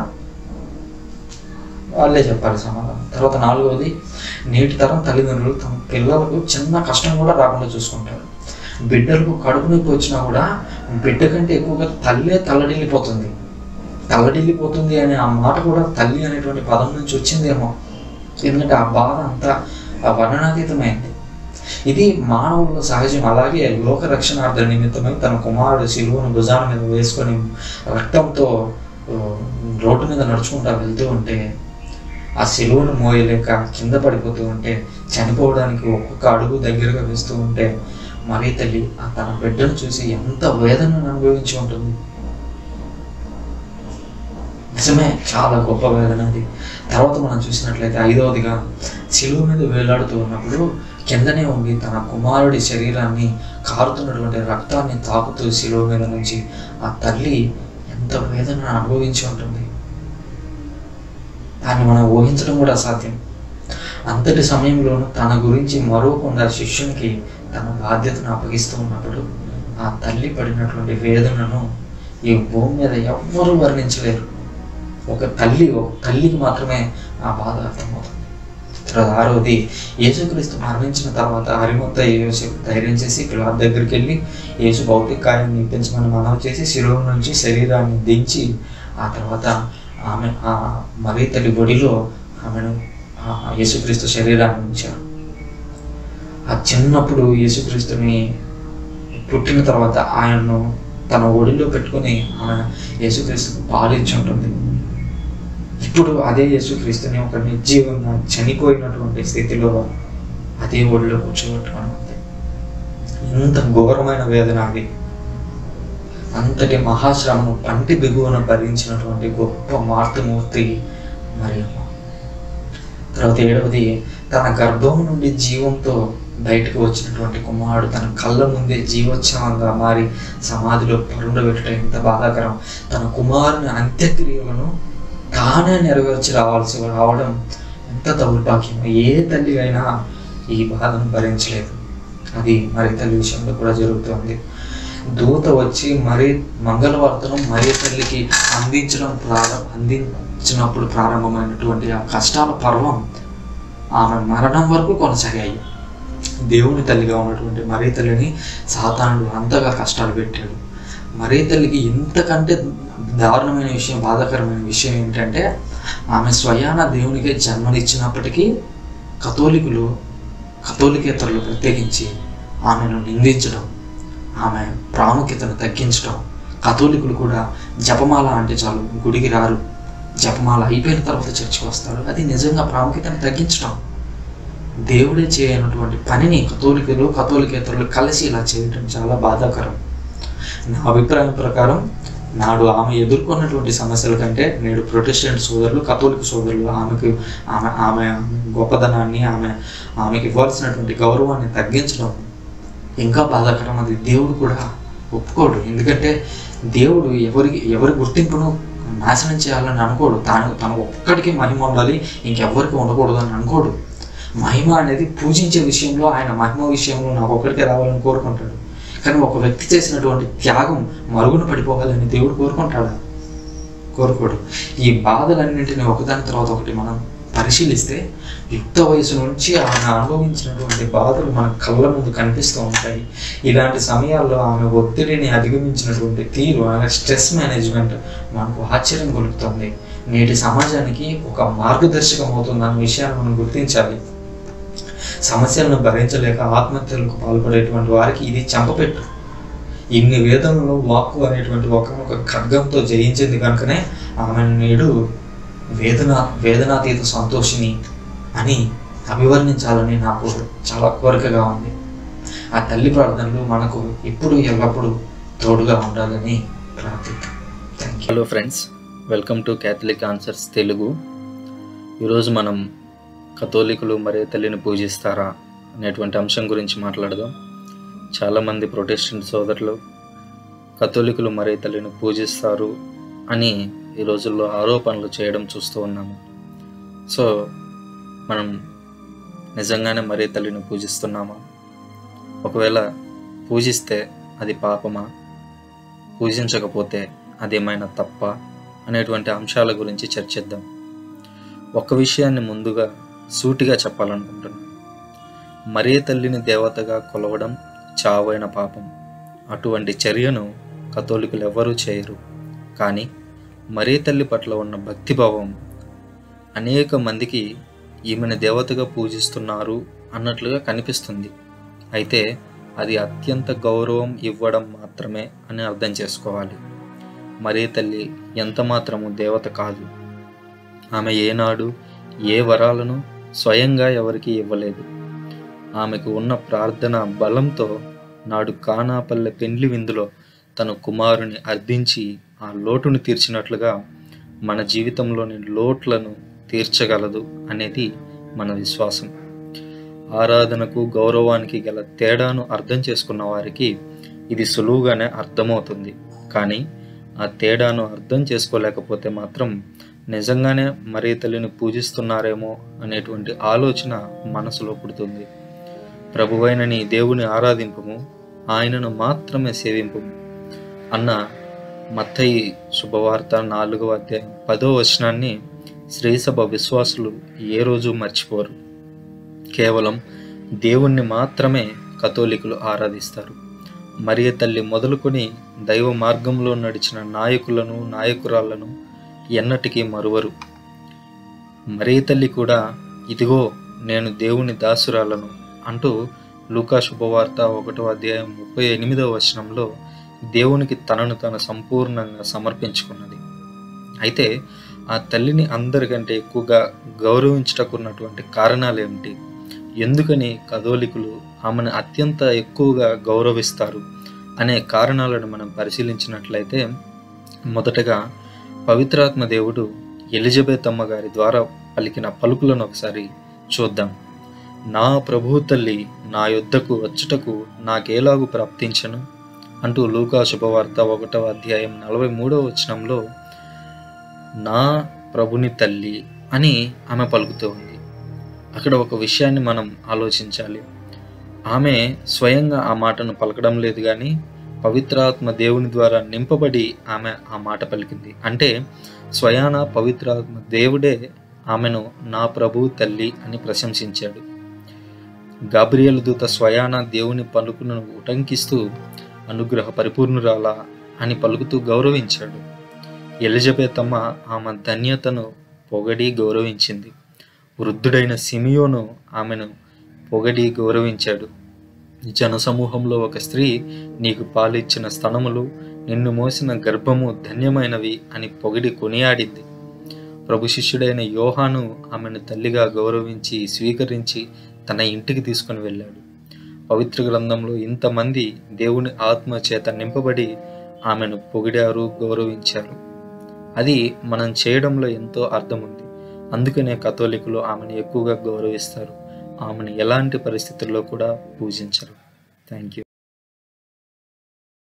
వాళ్ళే చెప్పాలి సమాధానం. తర్వాత నాలుగవది, నేటి తరం తల్లిదండ్రులు తమ పిల్లలకు చిన్న కష్టం కూడా రాకుండా చూసుకుంటారు. బిడ్డలకు కడుపు నొప్పి వచ్చినా కూడా బిడ్డ కంటే ఎక్కువగా తల్లే తల్లడిల్లిపోతుంది. తల్లడిల్లిపోతుంది అనే ఆ మాట కూడా తల్లి అనేటువంటి పదం నుంచి వచ్చిందేమో. ఎందుకంటే ఆ బాధ అంతా వర్ణనాతీతమైంది. ఇది మానవుల్లో సహజం. అలాగే లోక రక్షణార్థ నిమిత్తమై తన కుమారుడు శిలువను భుజాన మీద వేసుకొని రక్తంతో రోడ్డు మీద నడుచుకుంటా వెళ్తూ ఉంటే, ఆ శిలువను మోయలేక కింద పడిపోతూ ఉంటే, చనిపోవడానికి ఒక్కొక్క అడుగు దగ్గరగా వేస్తూ ఉంటే మరియ తల్లి ఆ తన బిడ్డను చూసి ఎంత వేదనను అనుభవించి ఉంటుంది. నిజమే, చాలా గొప్ప వేదన అది. తర్వాత మనం చూసినట్లయితే ఐదవదిగా, శిలువ మీద వేలాడుతూ ఉన్నప్పుడు కిందనే ఉండి తన కుమారుడి శరీరాన్ని కారుతున్నటువంటి రక్తాన్ని తాకుతూ శిలువ మీద నుంచి ఆ తల్లి ఎంత వేదన అనుభవించి ఉంటుంది. దాన్ని మనం ఊహించడం కూడా అసాధ్యం. అంతటి సమయంలోనూ తన గురించి మరొకకుండా శిష్యునికి తన బాధ్యతను అప్పగిస్తూ ఉన్నప్పుడు ఆ తల్లి పడినటువంటి వేదనను ఈ భూమి మీద ఎవ్వరూ వర్ణించలేరు. ఒక తల్లి ఒక తల్లికి మాత్రమే ఆ బాధ అర్థమవుతుంది. తర్వాత ఆరవది, యేసుక్రీస్తు మరణించిన తర్వాత అరిమొత్త యోసేపు ధైర్యం చేసి పిలాతు దగ్గరికి వెళ్ళి యేసు భౌతిక కాయాన్ని ఇప్పించమని మనవి చేసి శిలువ నుంచి శరీరాన్ని దించి ఆ తర్వాత ఆమె ఆ మరియ తల్లి ఒడిలో ఆమెను యేసుక్రీస్తు శరీరాన్ని ఉంచారు. ఆ చిన్నప్పుడు యేసుక్రీస్తుని పుట్టిన తర్వాత ఆయన్ను తన ఒడిలో పెట్టుకుని ఆమె యేసుక్రీస్తుకు పాలించి ఉంటుంది. ఇప్పుడు అదే యేసుక్రీస్తుని ఒక నిర్జీవంగా చనిపోయినటువంటి స్థితిలో అదే ఒడిలో కూర్చోబెట్టుకుని ఉంది. ఇంత ఘోరమైన వేదన అది. అంతటి మహాశ్రమను పంటి బిగువన భరించినటువంటి గొప్ప మార్తమూర్తి మరియమ్మ. తర్వాత ఏడవది, తన గర్భం నుండి జీవంతో బయటకు వచ్చినటువంటి కుమారుడు తన కళ్ళ ముందే జీవోత్సవంగా మారి సమాధిలో పరుండబెట్టడం ఎంత బాధాకరం. తన కుమారుని అంత్యక్రియలను తానే నెరవేర్చి రావాల్సి రావడం ఎంత దౌర్భాగ్యం. ఏ తల్లి అయినా ఈ బాధను భరించలేదు. అది మరి తల్లి విషయంలో కూడా జరుగుతుంది. దూత వచ్చి మరి మంగళవార్తను మరి తల్లికి అందించడం ప్రారంభ అందించినప్పుడు ప్రారంభమైనటువంటి ఆ కష్టాల పర్వం ఆమె మరణం వరకు కొనసాగాయి. దేవుని తల్లిగా ఉన్నటువంటి మరీ తల్లిని సాతానుడు అంతగా కష్టాలు పెట్టాడు. మరీ తల్లికి ఇంతకంటే దారుణమైన విషయం, బాధాకరమైన విషయం ఏంటంటే, ఆమె స్వయాన దేవునికే జన్మనిచ్చినప్పటికీ కథోలికులు కథోలికేతరులు ప్రత్యేకించి ఆమెను నిందించడం, ఆమె ప్రాముఖ్యతను తగ్గించడం. కథోలికులు కూడా జపమాల అంటే చాలు గుడికి రారు, జపమాల అయిపోయిన తర్వాత చర్చికి వస్తారు. అది నిజంగా ప్రాముఖ్యతను తగ్గించడం. దేవుడే చేయనటువంటి పనిని కథోలికులు కథోలికేతరులు కలిసి ఇలా చేయడం చాలా బాధాకరం. నా అభిప్రాయం ప్రకారం నాడు ఆమె ఎదుర్కొన్నటువంటి సమస్యల కంటే నేడు ప్రొటెస్టెంట్ సోదరులు, కథోలిక సోదరులు ఆమెకు ఆమె ఆమె గొప్పదనాన్ని, ఆమె ఆమెకి ఇవ్వాల్సినటువంటి గౌరవాన్ని తగ్గించడం ఇంకా బాధాకరం. అది దేవుడు కూడా ఒప్పుకోడు. ఎందుకంటే దేవుడు ఎవరికి ఎవరి గుర్తింపును నాశనం చేయాలని అనుకోడు. తాను తన ఒక్కడికి మహిమ ఉండాలి, ఇంకెవ్వరికి ఉండకూడదు అని అనుకోడు. మహిమ అనేది పూజించే విషయంలో, ఆయన మహిమ విషయంలో నాకు ఒక్కడికే రావాలని కోరుకుంటాడు. కానీ ఒక వ్యక్తి చేసినటువంటి త్యాగం మరుగున పడిపోవాలని దేవుడు కోరుకుంటాడా? కోరుకోడు. ఈ బాధలన్నింటినీ ఒకదాని తర్వాత ఒకటి మనం పరిశీలిస్తే యుక్త వయసు నుంచి ఆమె అనుభవించినటువంటి బాధలు మన కళ్ళ ముందు కనిపిస్తూ ఉంటాయి. ఇలాంటి సమయాల్లో ఆమె ఒత్తిడిని అధిగమించినటువంటి తీరు, ఆమె స్ట్రెస్ మేనేజ్మెంట్ మనకు ఆశ్చర్యం కలుగుతుంది. నేటి సమాజానికి ఒక మార్గదర్శకం అవుతుంది అన్న విషయాన్ని మనం గుర్తించాలి. సమస్యలను భరించలేక ఆత్మహత్యలకు పాల్పడేటువంటి వారికి ఇది చంపపెట్టు. ఇన్ని వేదనలో వాక్కు అనేటువంటి ఒక ఒక ఖడ్గంతో జయించింది కనుకనే ఆమె నేడు వేదన వేదనాతీత సంతోషిని అని అభివర్ణించాలని నాకు చాలా కోరికగా ఉంది. ఆ తల్లి ప్రార్థనలు మనకు ఇప్పుడు ఎల్లప్పుడూ తోడుగా ఉండాలని ప్రార్థిద్దాం. Thank you. Hello friends, welcome to Catholic answers Telugu. ఈరోజు మనం కథోలికులు మరే తల్లిని పూజిస్తారా అనేటువంటి అంశం గురించి మాట్లాడదాం. చాలామంది ప్రొటెస్టెంట్ సోదరులు కథోలికులు మరే తల్లిని పూజిస్తారు అని ఈ రోజుల్లో ఆరోపణలు చేయడం చూస్తూ ఉన్నాము. సో మనం నిజంగానే మరే తల్లిని పూజిస్తున్నామా? ఒకవేళ పూజిస్తే అది పాపమా? పూజించకపోతే అదేమైనా తప్ప అనేటువంటి అంశాల గురించి చర్చిద్దాం. ఒక విషయాన్ని ముందుగా సూటిగా చెప్పాలనుకుంటున్నాను. మరే తల్లిని దేవతగా కొలవడం చావైన పాపం. అటువంటి చర్యను కథోలికులు ఎవ్వరూ చేయరు. కానీ మరే తల్లి పట్ల ఉన్న భక్తిభావం అనేక మందికి ఈమెను దేవతగా పూజిస్తున్నారు అన్నట్లుగా కనిపిస్తుంది. అయితే అది అత్యంత గౌరవం ఇవ్వడం మాత్రమే అని అర్థం చేసుకోవాలి. మరే తల్లి ఎంత మాత్రము దేవత కాదు. ఆమె ఏనాడు ఏ వరాలను స్వయంగా ఎవరికి ఇవ్వలేదు. ఆమెకు ఉన్న ప్రార్థన బలంతో నాడు కానాపల్లె పెండ్లి విందులో తన కుమారుని అర్థించి ఆ లోటును తీర్చినట్లుగా మన జీవితంలోని లోట్లను తీర్చగలదు అనేది మన విశ్వాసం. ఆరాధనకు గౌరవానికి గల తేడాను అర్థం చేసుకున్న వారికి ఇది సులువుగానే అర్థమవుతుంది. కానీ ఆ తేడాను అర్థం చేసుకోలేకపోతే మాత్రం నిజంగానే మరే తల్లిని పూజిస్తున్నారేమో అనేటువంటి ఆలోచన మనసులో పుడుతుంది. ప్రభువైన నీ దేవుని ఆరాధింపుము, ఆయనను మాత్రమే సేవింపుము అన్న మత్తయి శుభవార్త నాలుగవ అధ్యాయం పదో వచనాన్ని శ్రీసభ విశ్వాసులు ఏ రోజు మర్చిపోరు. కేవలం దేవుణ్ణి మాత్రమే కథోలికులు ఆరాధిస్తారు. మరియ తల్లి మొదలుకొని దైవ మార్గంలో నడిచిన నాయకులను నాయకురాళ్లను ఎన్నటికీ మరువరు. మరే తల్లి కూడా ఇదిగో నేను దేవుని దాసురాలను అంటూ లూకా శుభవార్త ఒకటో అధ్యాయం ముప్పై ఎనిమిదవ వచనంలో దేవునికి తనను తను సంపూర్ణంగా సమర్పించుకున్నది. అయితే ఆ తల్లిని అందరికంటే ఎక్కువగా గౌరవించటకున్నటువంటి కారణాలు ఏమిటి? ఎందుకని కథోలికులు ఆమెను అత్యంత ఎక్కువగా గౌరవిస్తారు అనే కారణాలను మనం పరిశీలించినట్లయితే, మొదటగా పవిత్రాత్మ దేవుడు ఎలిజబెత్ అమ్మ గారి ద్వారా పలికిన పలుకులను ఒకసారి చూద్దాం. నా ప్రభు తల్లి నా యొద్దకు వచ్చుటకు నాకేలాగు ప్రాప్తించను అంటూ లూకా శుభవార్త ఒకటవ అధ్యాయం నలభై మూడవ వచనంలో నా ప్రభుని తల్లి అని ఆమె పలుకుతూ ఉంది. అక్కడ ఒక విషయాన్ని మనం ఆలోచించాలి. ఆమె స్వయంగా ఆ మాటను పలకడం లేదు, కానీ పవిత్రాత్మ దేవుని ద్వారా నింపబడి ఆమె ఆ మాట పలికింది. అంటే స్వయాన పవిత్రాత్మ దేవుడే ఆమెను నా ప్రభు తల్లి అని ప్రశంసించాడు. గాబ్రియలు దూత స్వయాన దేవుని పలుకును ఉటంకిస్తూ అనుగ్రహ పరిపూర్ణురాలా అని పలుకుతూ గౌరవించాడు. ఎలిజబెత్ అమ్మ ఆమె ధన్యతను పొగడి గౌరవించింది. వృద్ధుడైన సిమియోను ఆమెను పొగడి గౌరవించాడు. జనసమూహంలో ఒక స్త్రీ నీకు పాలిచ్చిన స్తనములు, నిన్ను మోసిన గర్భము ధన్యమైనవి అని పొగిడి కొనియాడింది. ప్రభు శిష్యుడైన యోహాను ఆమెను తల్లిగా గౌరవించి స్వీకరించి తన ఇంటికి తీసుకొని వెళ్ళాడు. పవిత్ర గ్రంథంలో ఇంతమంది దేవుని ఆత్మ చేత నింపబడి ఆమెను పొగిడారు, గౌరవించారు. అది మనం చేయడంలో ఎంతో అర్థం ఉంది. అందుకనే కథోలికులు ఆమెను ఎక్కువగా గౌరవిస్తారు. ఆమెను ఎలాంటి పరిస్థితుల్లో కూడా పూజించరు. Thank you.